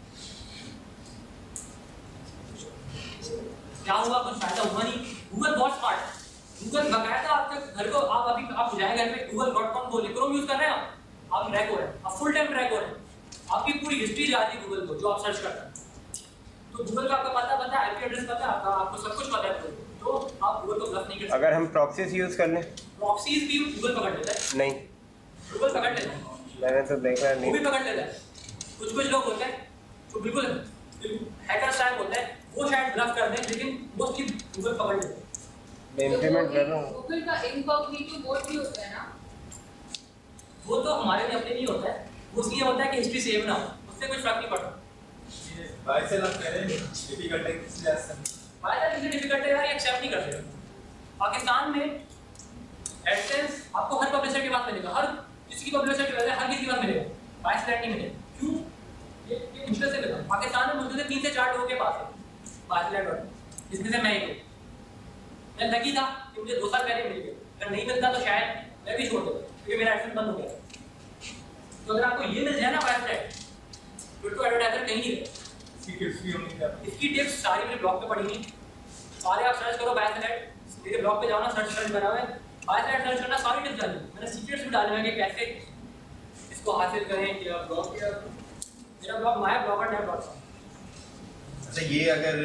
क्या हुआ, कुछ फायदा हुआ नहीं। गूगल बहुत स्मार्ट है, गूगल बकायदा आपके घर को आप अभी आप जाए घर पे गूगल डॉट कॉम बोले, क्रोम यूज कर रहे हैं आप आप ट्रैक हो रहे हैं, आप फुल टाइम ट्रैक हो रहे हैं, आपकी पूरी हिस्ट्री जा रही है गूगल को जो आप सर्च करते हैं। तो गूगल का आपका पता पता है, आईपी एड्रेस पता है आपका, आपको सब कुछ पता है, तो आप गूगल को ब्लॉक नहीं कर सकते। अगर हम प्रॉक्सीज यूज कर लें? प्रॉक्सीज भी गूगल पकड़ लेता है। नहीं, गूगल पकड़ लेता है, मैंने तो देखा नहीं। वो भी पकड़ लेता है। कुछ कुछ लोग होते हैं तो बिल्कुल हैकर स्टाइल होता है, वो शायद ब्लफ कर दें, लेकिन मोस्टली गूगल पकड़ लेता है। मैं इंप्लीमेंट कर रहा हूँ। गूगल का इनकॉग्निटो मोड भी होता है ना? वो तो हमारे लिए अपने नहीं होता है, वो इसलिए होता है कि हिस्ट्री सेव ना हो, उससे कुछ फर्क नहीं पड़ता। बायसेल आप कह रहे हैं डिफिकल्ट है, किस लिहाज से? बायसेल इसे डिफिकल्ट है यार, ये एक्सेप्ट नहीं करते। पाकिस्तान में एडसेंस आपको हर पब्लिशर के पास मिलेगा, हर किसी की पब्लिशर के पास हर किसी के पास मिलेगा, बायसेल नहीं मिलेगा। क्यों? ये ये मुश्किल से मिला। पाकिस्तान में मुश्किल से तीन से चार लोगों के पास है बायसेल, जिसमें से मैं एक हूँ। मैं लकी था कि मुझे दो साल पहले मिल गया, अगर नहीं मिलता तो शायद मैं भी छोड़ देता, क्योंकि मेरा एडसेंस बंद हो गया। तो अगर आपको ये मिल जाए ना बायसेल, फिर तो एडवर्टाइजर कहीं नहीं है। इसकी टिप्स सारी मेरे ब्लॉग पे पड़ी हुई, सारे आप सर्च करो बायसेल, मेरे ब्लॉग पे जाओ ना, सर्च सर्च बना हुआ है बायसेल, सर्च करना, सारी टिप्स डाली। मैंने सीक्रेट्स भी डाले हैं कि कैसे इसको हासिल करें, क्या ब्लॉग किया। मेरा blog my blogger dot com. अच्छा ये अगर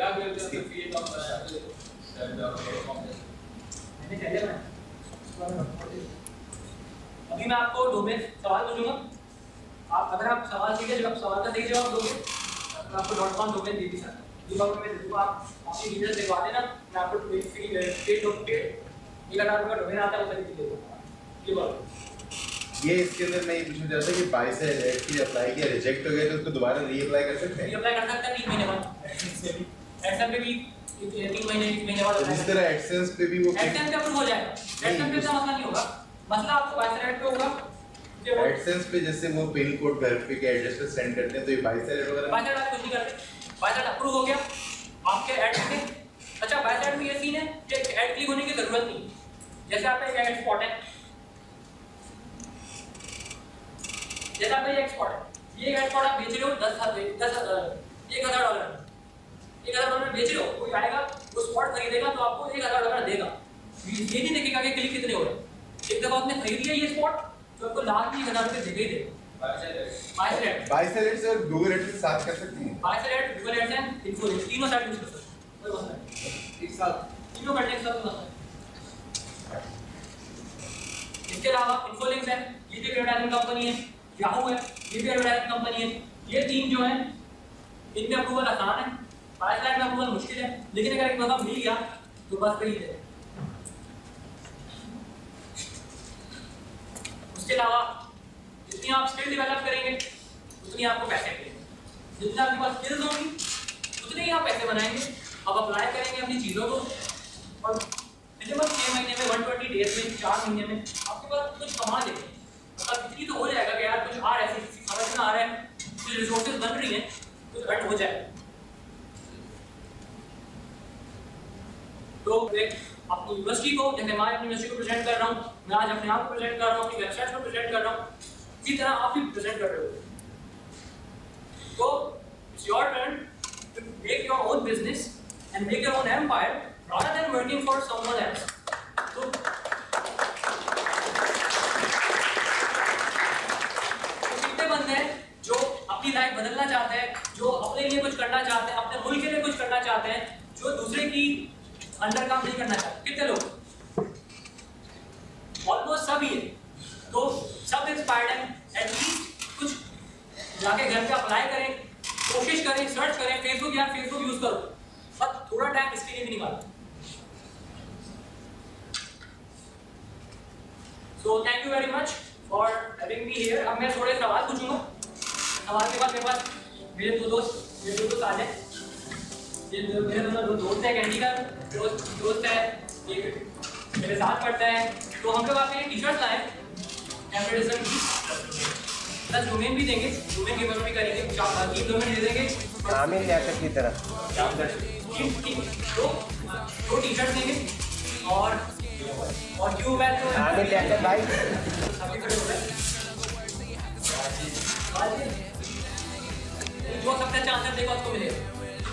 मैंने कह दिया मैं अभी मैं आपको डोमेन सवाल पूछूंगा, आप अगर आप सवाल ठीक है, जब आप सवाल का सही जवाब दोगे तो आपको डॉट कॉम डोमेन दे दी सकता है। मैं दे दूँगा, आप अपनी डिटेल्स दिखवा देना, मैं आपको फ्री पेड डॉट पेड एक हज़ार रुपये का डोमेन आता है, वो सही दे दूँगा। ये बात ये इसके अंदर मैं ये पूछना चाहता हूँ कि बायसेल एड के अप्लाई किया, रिजेक्ट हो गया तो उसको दोबारा रीअप्लाई कर सकते हैं? रीअप्लाई कर सकते हैं तीन महीने बाद। एडसेंस पे भी तीन महीने एक महीने बाद। जिस तरह एडसेंस पे भी वो एडसेंस पे अप्रूव हो जाएगा, एडसेंस पे का मसला नहीं होगा, मसला आपको बायसेल एड पे होगा। एडसेंस पे जैसे वो पिन कोड घर पे के एड्रेस पे सेंड करते हैं, तो ये बायसेल एड वगैरह बायसेल एड कुछ नहीं करते, बायसेल अप्रूव हो गया आपके एड पे। अच्छा बायसेल एड में ये सीन है कि एड क्लिक होने की जरूरत नहीं, जैसे आपका एक एड स्पॉट है, जैसे आपका ये एक्सपोर्ट है, ये एड स्पॉट आप बेच रहे हो दस हजार दस हजार एक हजार डॉलर एक हजार डॉलर बेच रहे हो, कोई आएगा वो स्पॉट खरीदेगा तो आपको एक हजार डॉलर देगा। ये नहीं देखेगा कि क्लिक कितने हो रहे हैं। एक दफा आपने खरीद लिया ये स्पॉट तो आपको लाख भी एक हजार रुपये देगा ही देगा। बायसेल एड बायसेल एड से और गूगल एड के साथ कर सकते हैं? BuySell ad, Google ads and Infolinks तीनों साइड यूज कर सकते हैं, कोई मसला नहीं, एक साथ तीनों करने के साथ मसला है। इसके अलावा इन्फोलिंक्स है, ये भी एडवर्टाइजिंग कंपनी है, याहू है, ये भी एडवर्टाइजिंग कंपनी है। ये तीन जो है इनमें अप्रूवल आसान है, बायसेल एड में अप्रूवल मुश्किल है, लेकिन अगर एक मौका मिल गया तो बस वही है। उसके अलावा जितनी आप स्किल डेवलप करेंगे उतनी आपको पैसे मिलेंगे। जितने आपके पास स्किल्स होंगी उतने ही आप पैसे बनाएंगे। आप अप्लाई करेंगे अपनी चीज़ों को और मिनिमम छः महीने में, वन ट्वेंटी डेज में, चार महीने में आपके पास कुछ कमा लेंगे। अब इतनी तो हो जाएगा कि यार कुछ आ रहा है, समझ में आ रहा है, कुछ रिसोर्सेज बन रही हैं, कुछ अर्न हो जाए। तो एक अपनी यूनिवर्सिटी को, जैसे मैं अपनी यूनिवर्सिटी को प्रेजेंट कर रहा हूँ, मैं आज अपने आप को प्रेजेंट कर रहा हूँ, अपनी वेबसाइट को प्रेजेंट कर रहा हूँ, इसी तरह आप भी प्रेजेंट कर रहे हो। तो it's your turn to make your own business and make your own empire rather than working for someone else. तो कितने बंदे हैं जो अपनी लाइफ बदलना चाहते हैं, जो अपने लिए कुछ करना चाहते हैं, अपने मुल्क के लिए कुछ करना चाहते हैं, जो दूसरे की अंडर काम नहीं करना चाहते? कितने लोग? ऑलमोस्ट सभी है। तो सब इंस्पायर्ड हैं। एटलीस्ट कुछ जाके घर पे अप्लाई करें, कोशिश करें, सर्च करें, फेसबुक या फेसबुक यूज करो, बस थोड़ा टाइम इसके लिए भी निकालो। So thank you very much for having me here. अब मैं थोड़े सवाल पूछूंगा। सवाल के बाद मेरे पास मेरे दो दोस्त मेरे दो दोस्त आ जाए। ये मेरे दोनों दो दोस्त हैं, कैंडी का दोस्त दोस्त है, एक मेरे साथ पढ़ता है। तो हम लोग आपके लिए टी शर्ट लाए एम्ब्रॉयडरी की, प्लस डोमेन भी देंगे, डोमेन गिव अवे भी करेंगे, तीन डोमेन दे देंगे आमिर लियाकत की तरह। दो दो टी शर्ट देंगे और और क्यों बैठ तो आमिर लियाकत भाई सभी खड़े हो गए। जो सबसे अच्छा आंसर देगा उसको मिलेगा।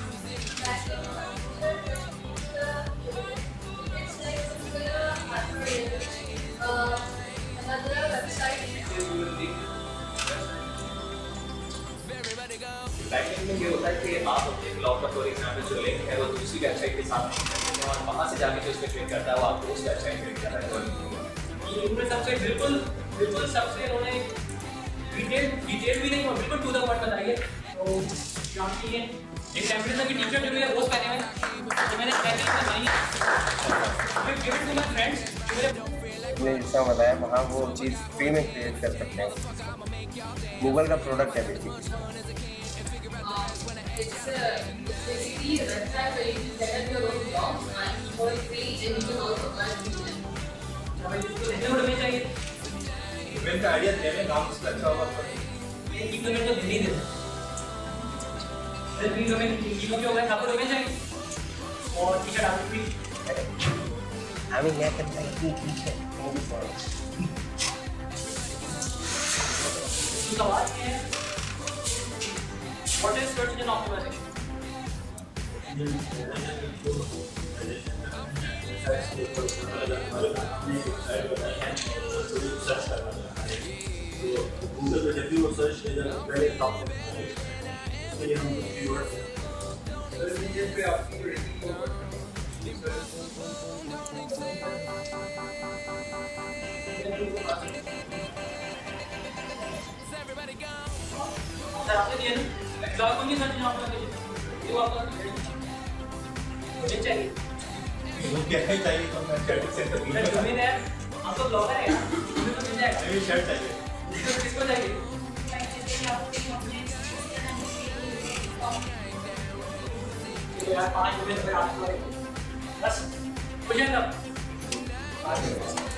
Another website. बैकएंड में ये होता है कि आप अपने ब्लॉग का फॉर एग्जांपल जो लिंक है वो दूसरी वेबसाइट के साथ लिंक करते हैं और वहाँ से जाके जो उसमें क्लिक करता है वो आपको उस वेबसाइट पे क्लिक करता है। इनमें सबसे बिल्कुल बिल्कुल सबसे उन्होंने डिटेल डिटेल भी नहीं और बिल्कुल टू द पॉइंट बताइए। तो जानती है एक टेम्परेचर की टी-शर्ट जो है वो पहने हुए हैं, तो मैंने पैकेज में नहीं give it to my friends. ने जितना बताया वहाँ वो चीज़ फ्री में क्रिएट कर सकते हैं। गूगल का प्रोडक्ट है basically. It's uh, basically a website where you can set up your own blog and for free, and you can also earn from them. हमें इसको देखने को मिल चाहिए। इवेंट का आइडिया देने काम इसका अच्छा होगा तो ये तीन डोमेन तो देने ही देना। अरे तीन डोमेन तीन डोमेन हो गए, आपको डोमेन चाहिए और टी-शर्ट आपको फ्री। आमिर लियाकत भाई की टी-शर्ट। तो सवाल ये है, what is search engine optimization? Google पे जब भी वो सर्च करेगा पहले टॉप पे उसके लिए हम कुछ कीवर्ड्स सर्च इंजन पे आपकी जो रेटिंग होगा सर आपने दिया ना ब्लॉग को नहीं सर्च इंजन ऑप्टिमाइजेशन ये आपका मुझे चाहिए वो क्या है चाहिए तो मैं शर्ट से तो मेरा डोमेन है आपका ब्लॉगर है यार मुझे तो मिल जाएगा। मुझे शर्ट चाहिए। किसको किसको चाहिए? यार पाँच डोमेन पे आठ बस कुछ है ना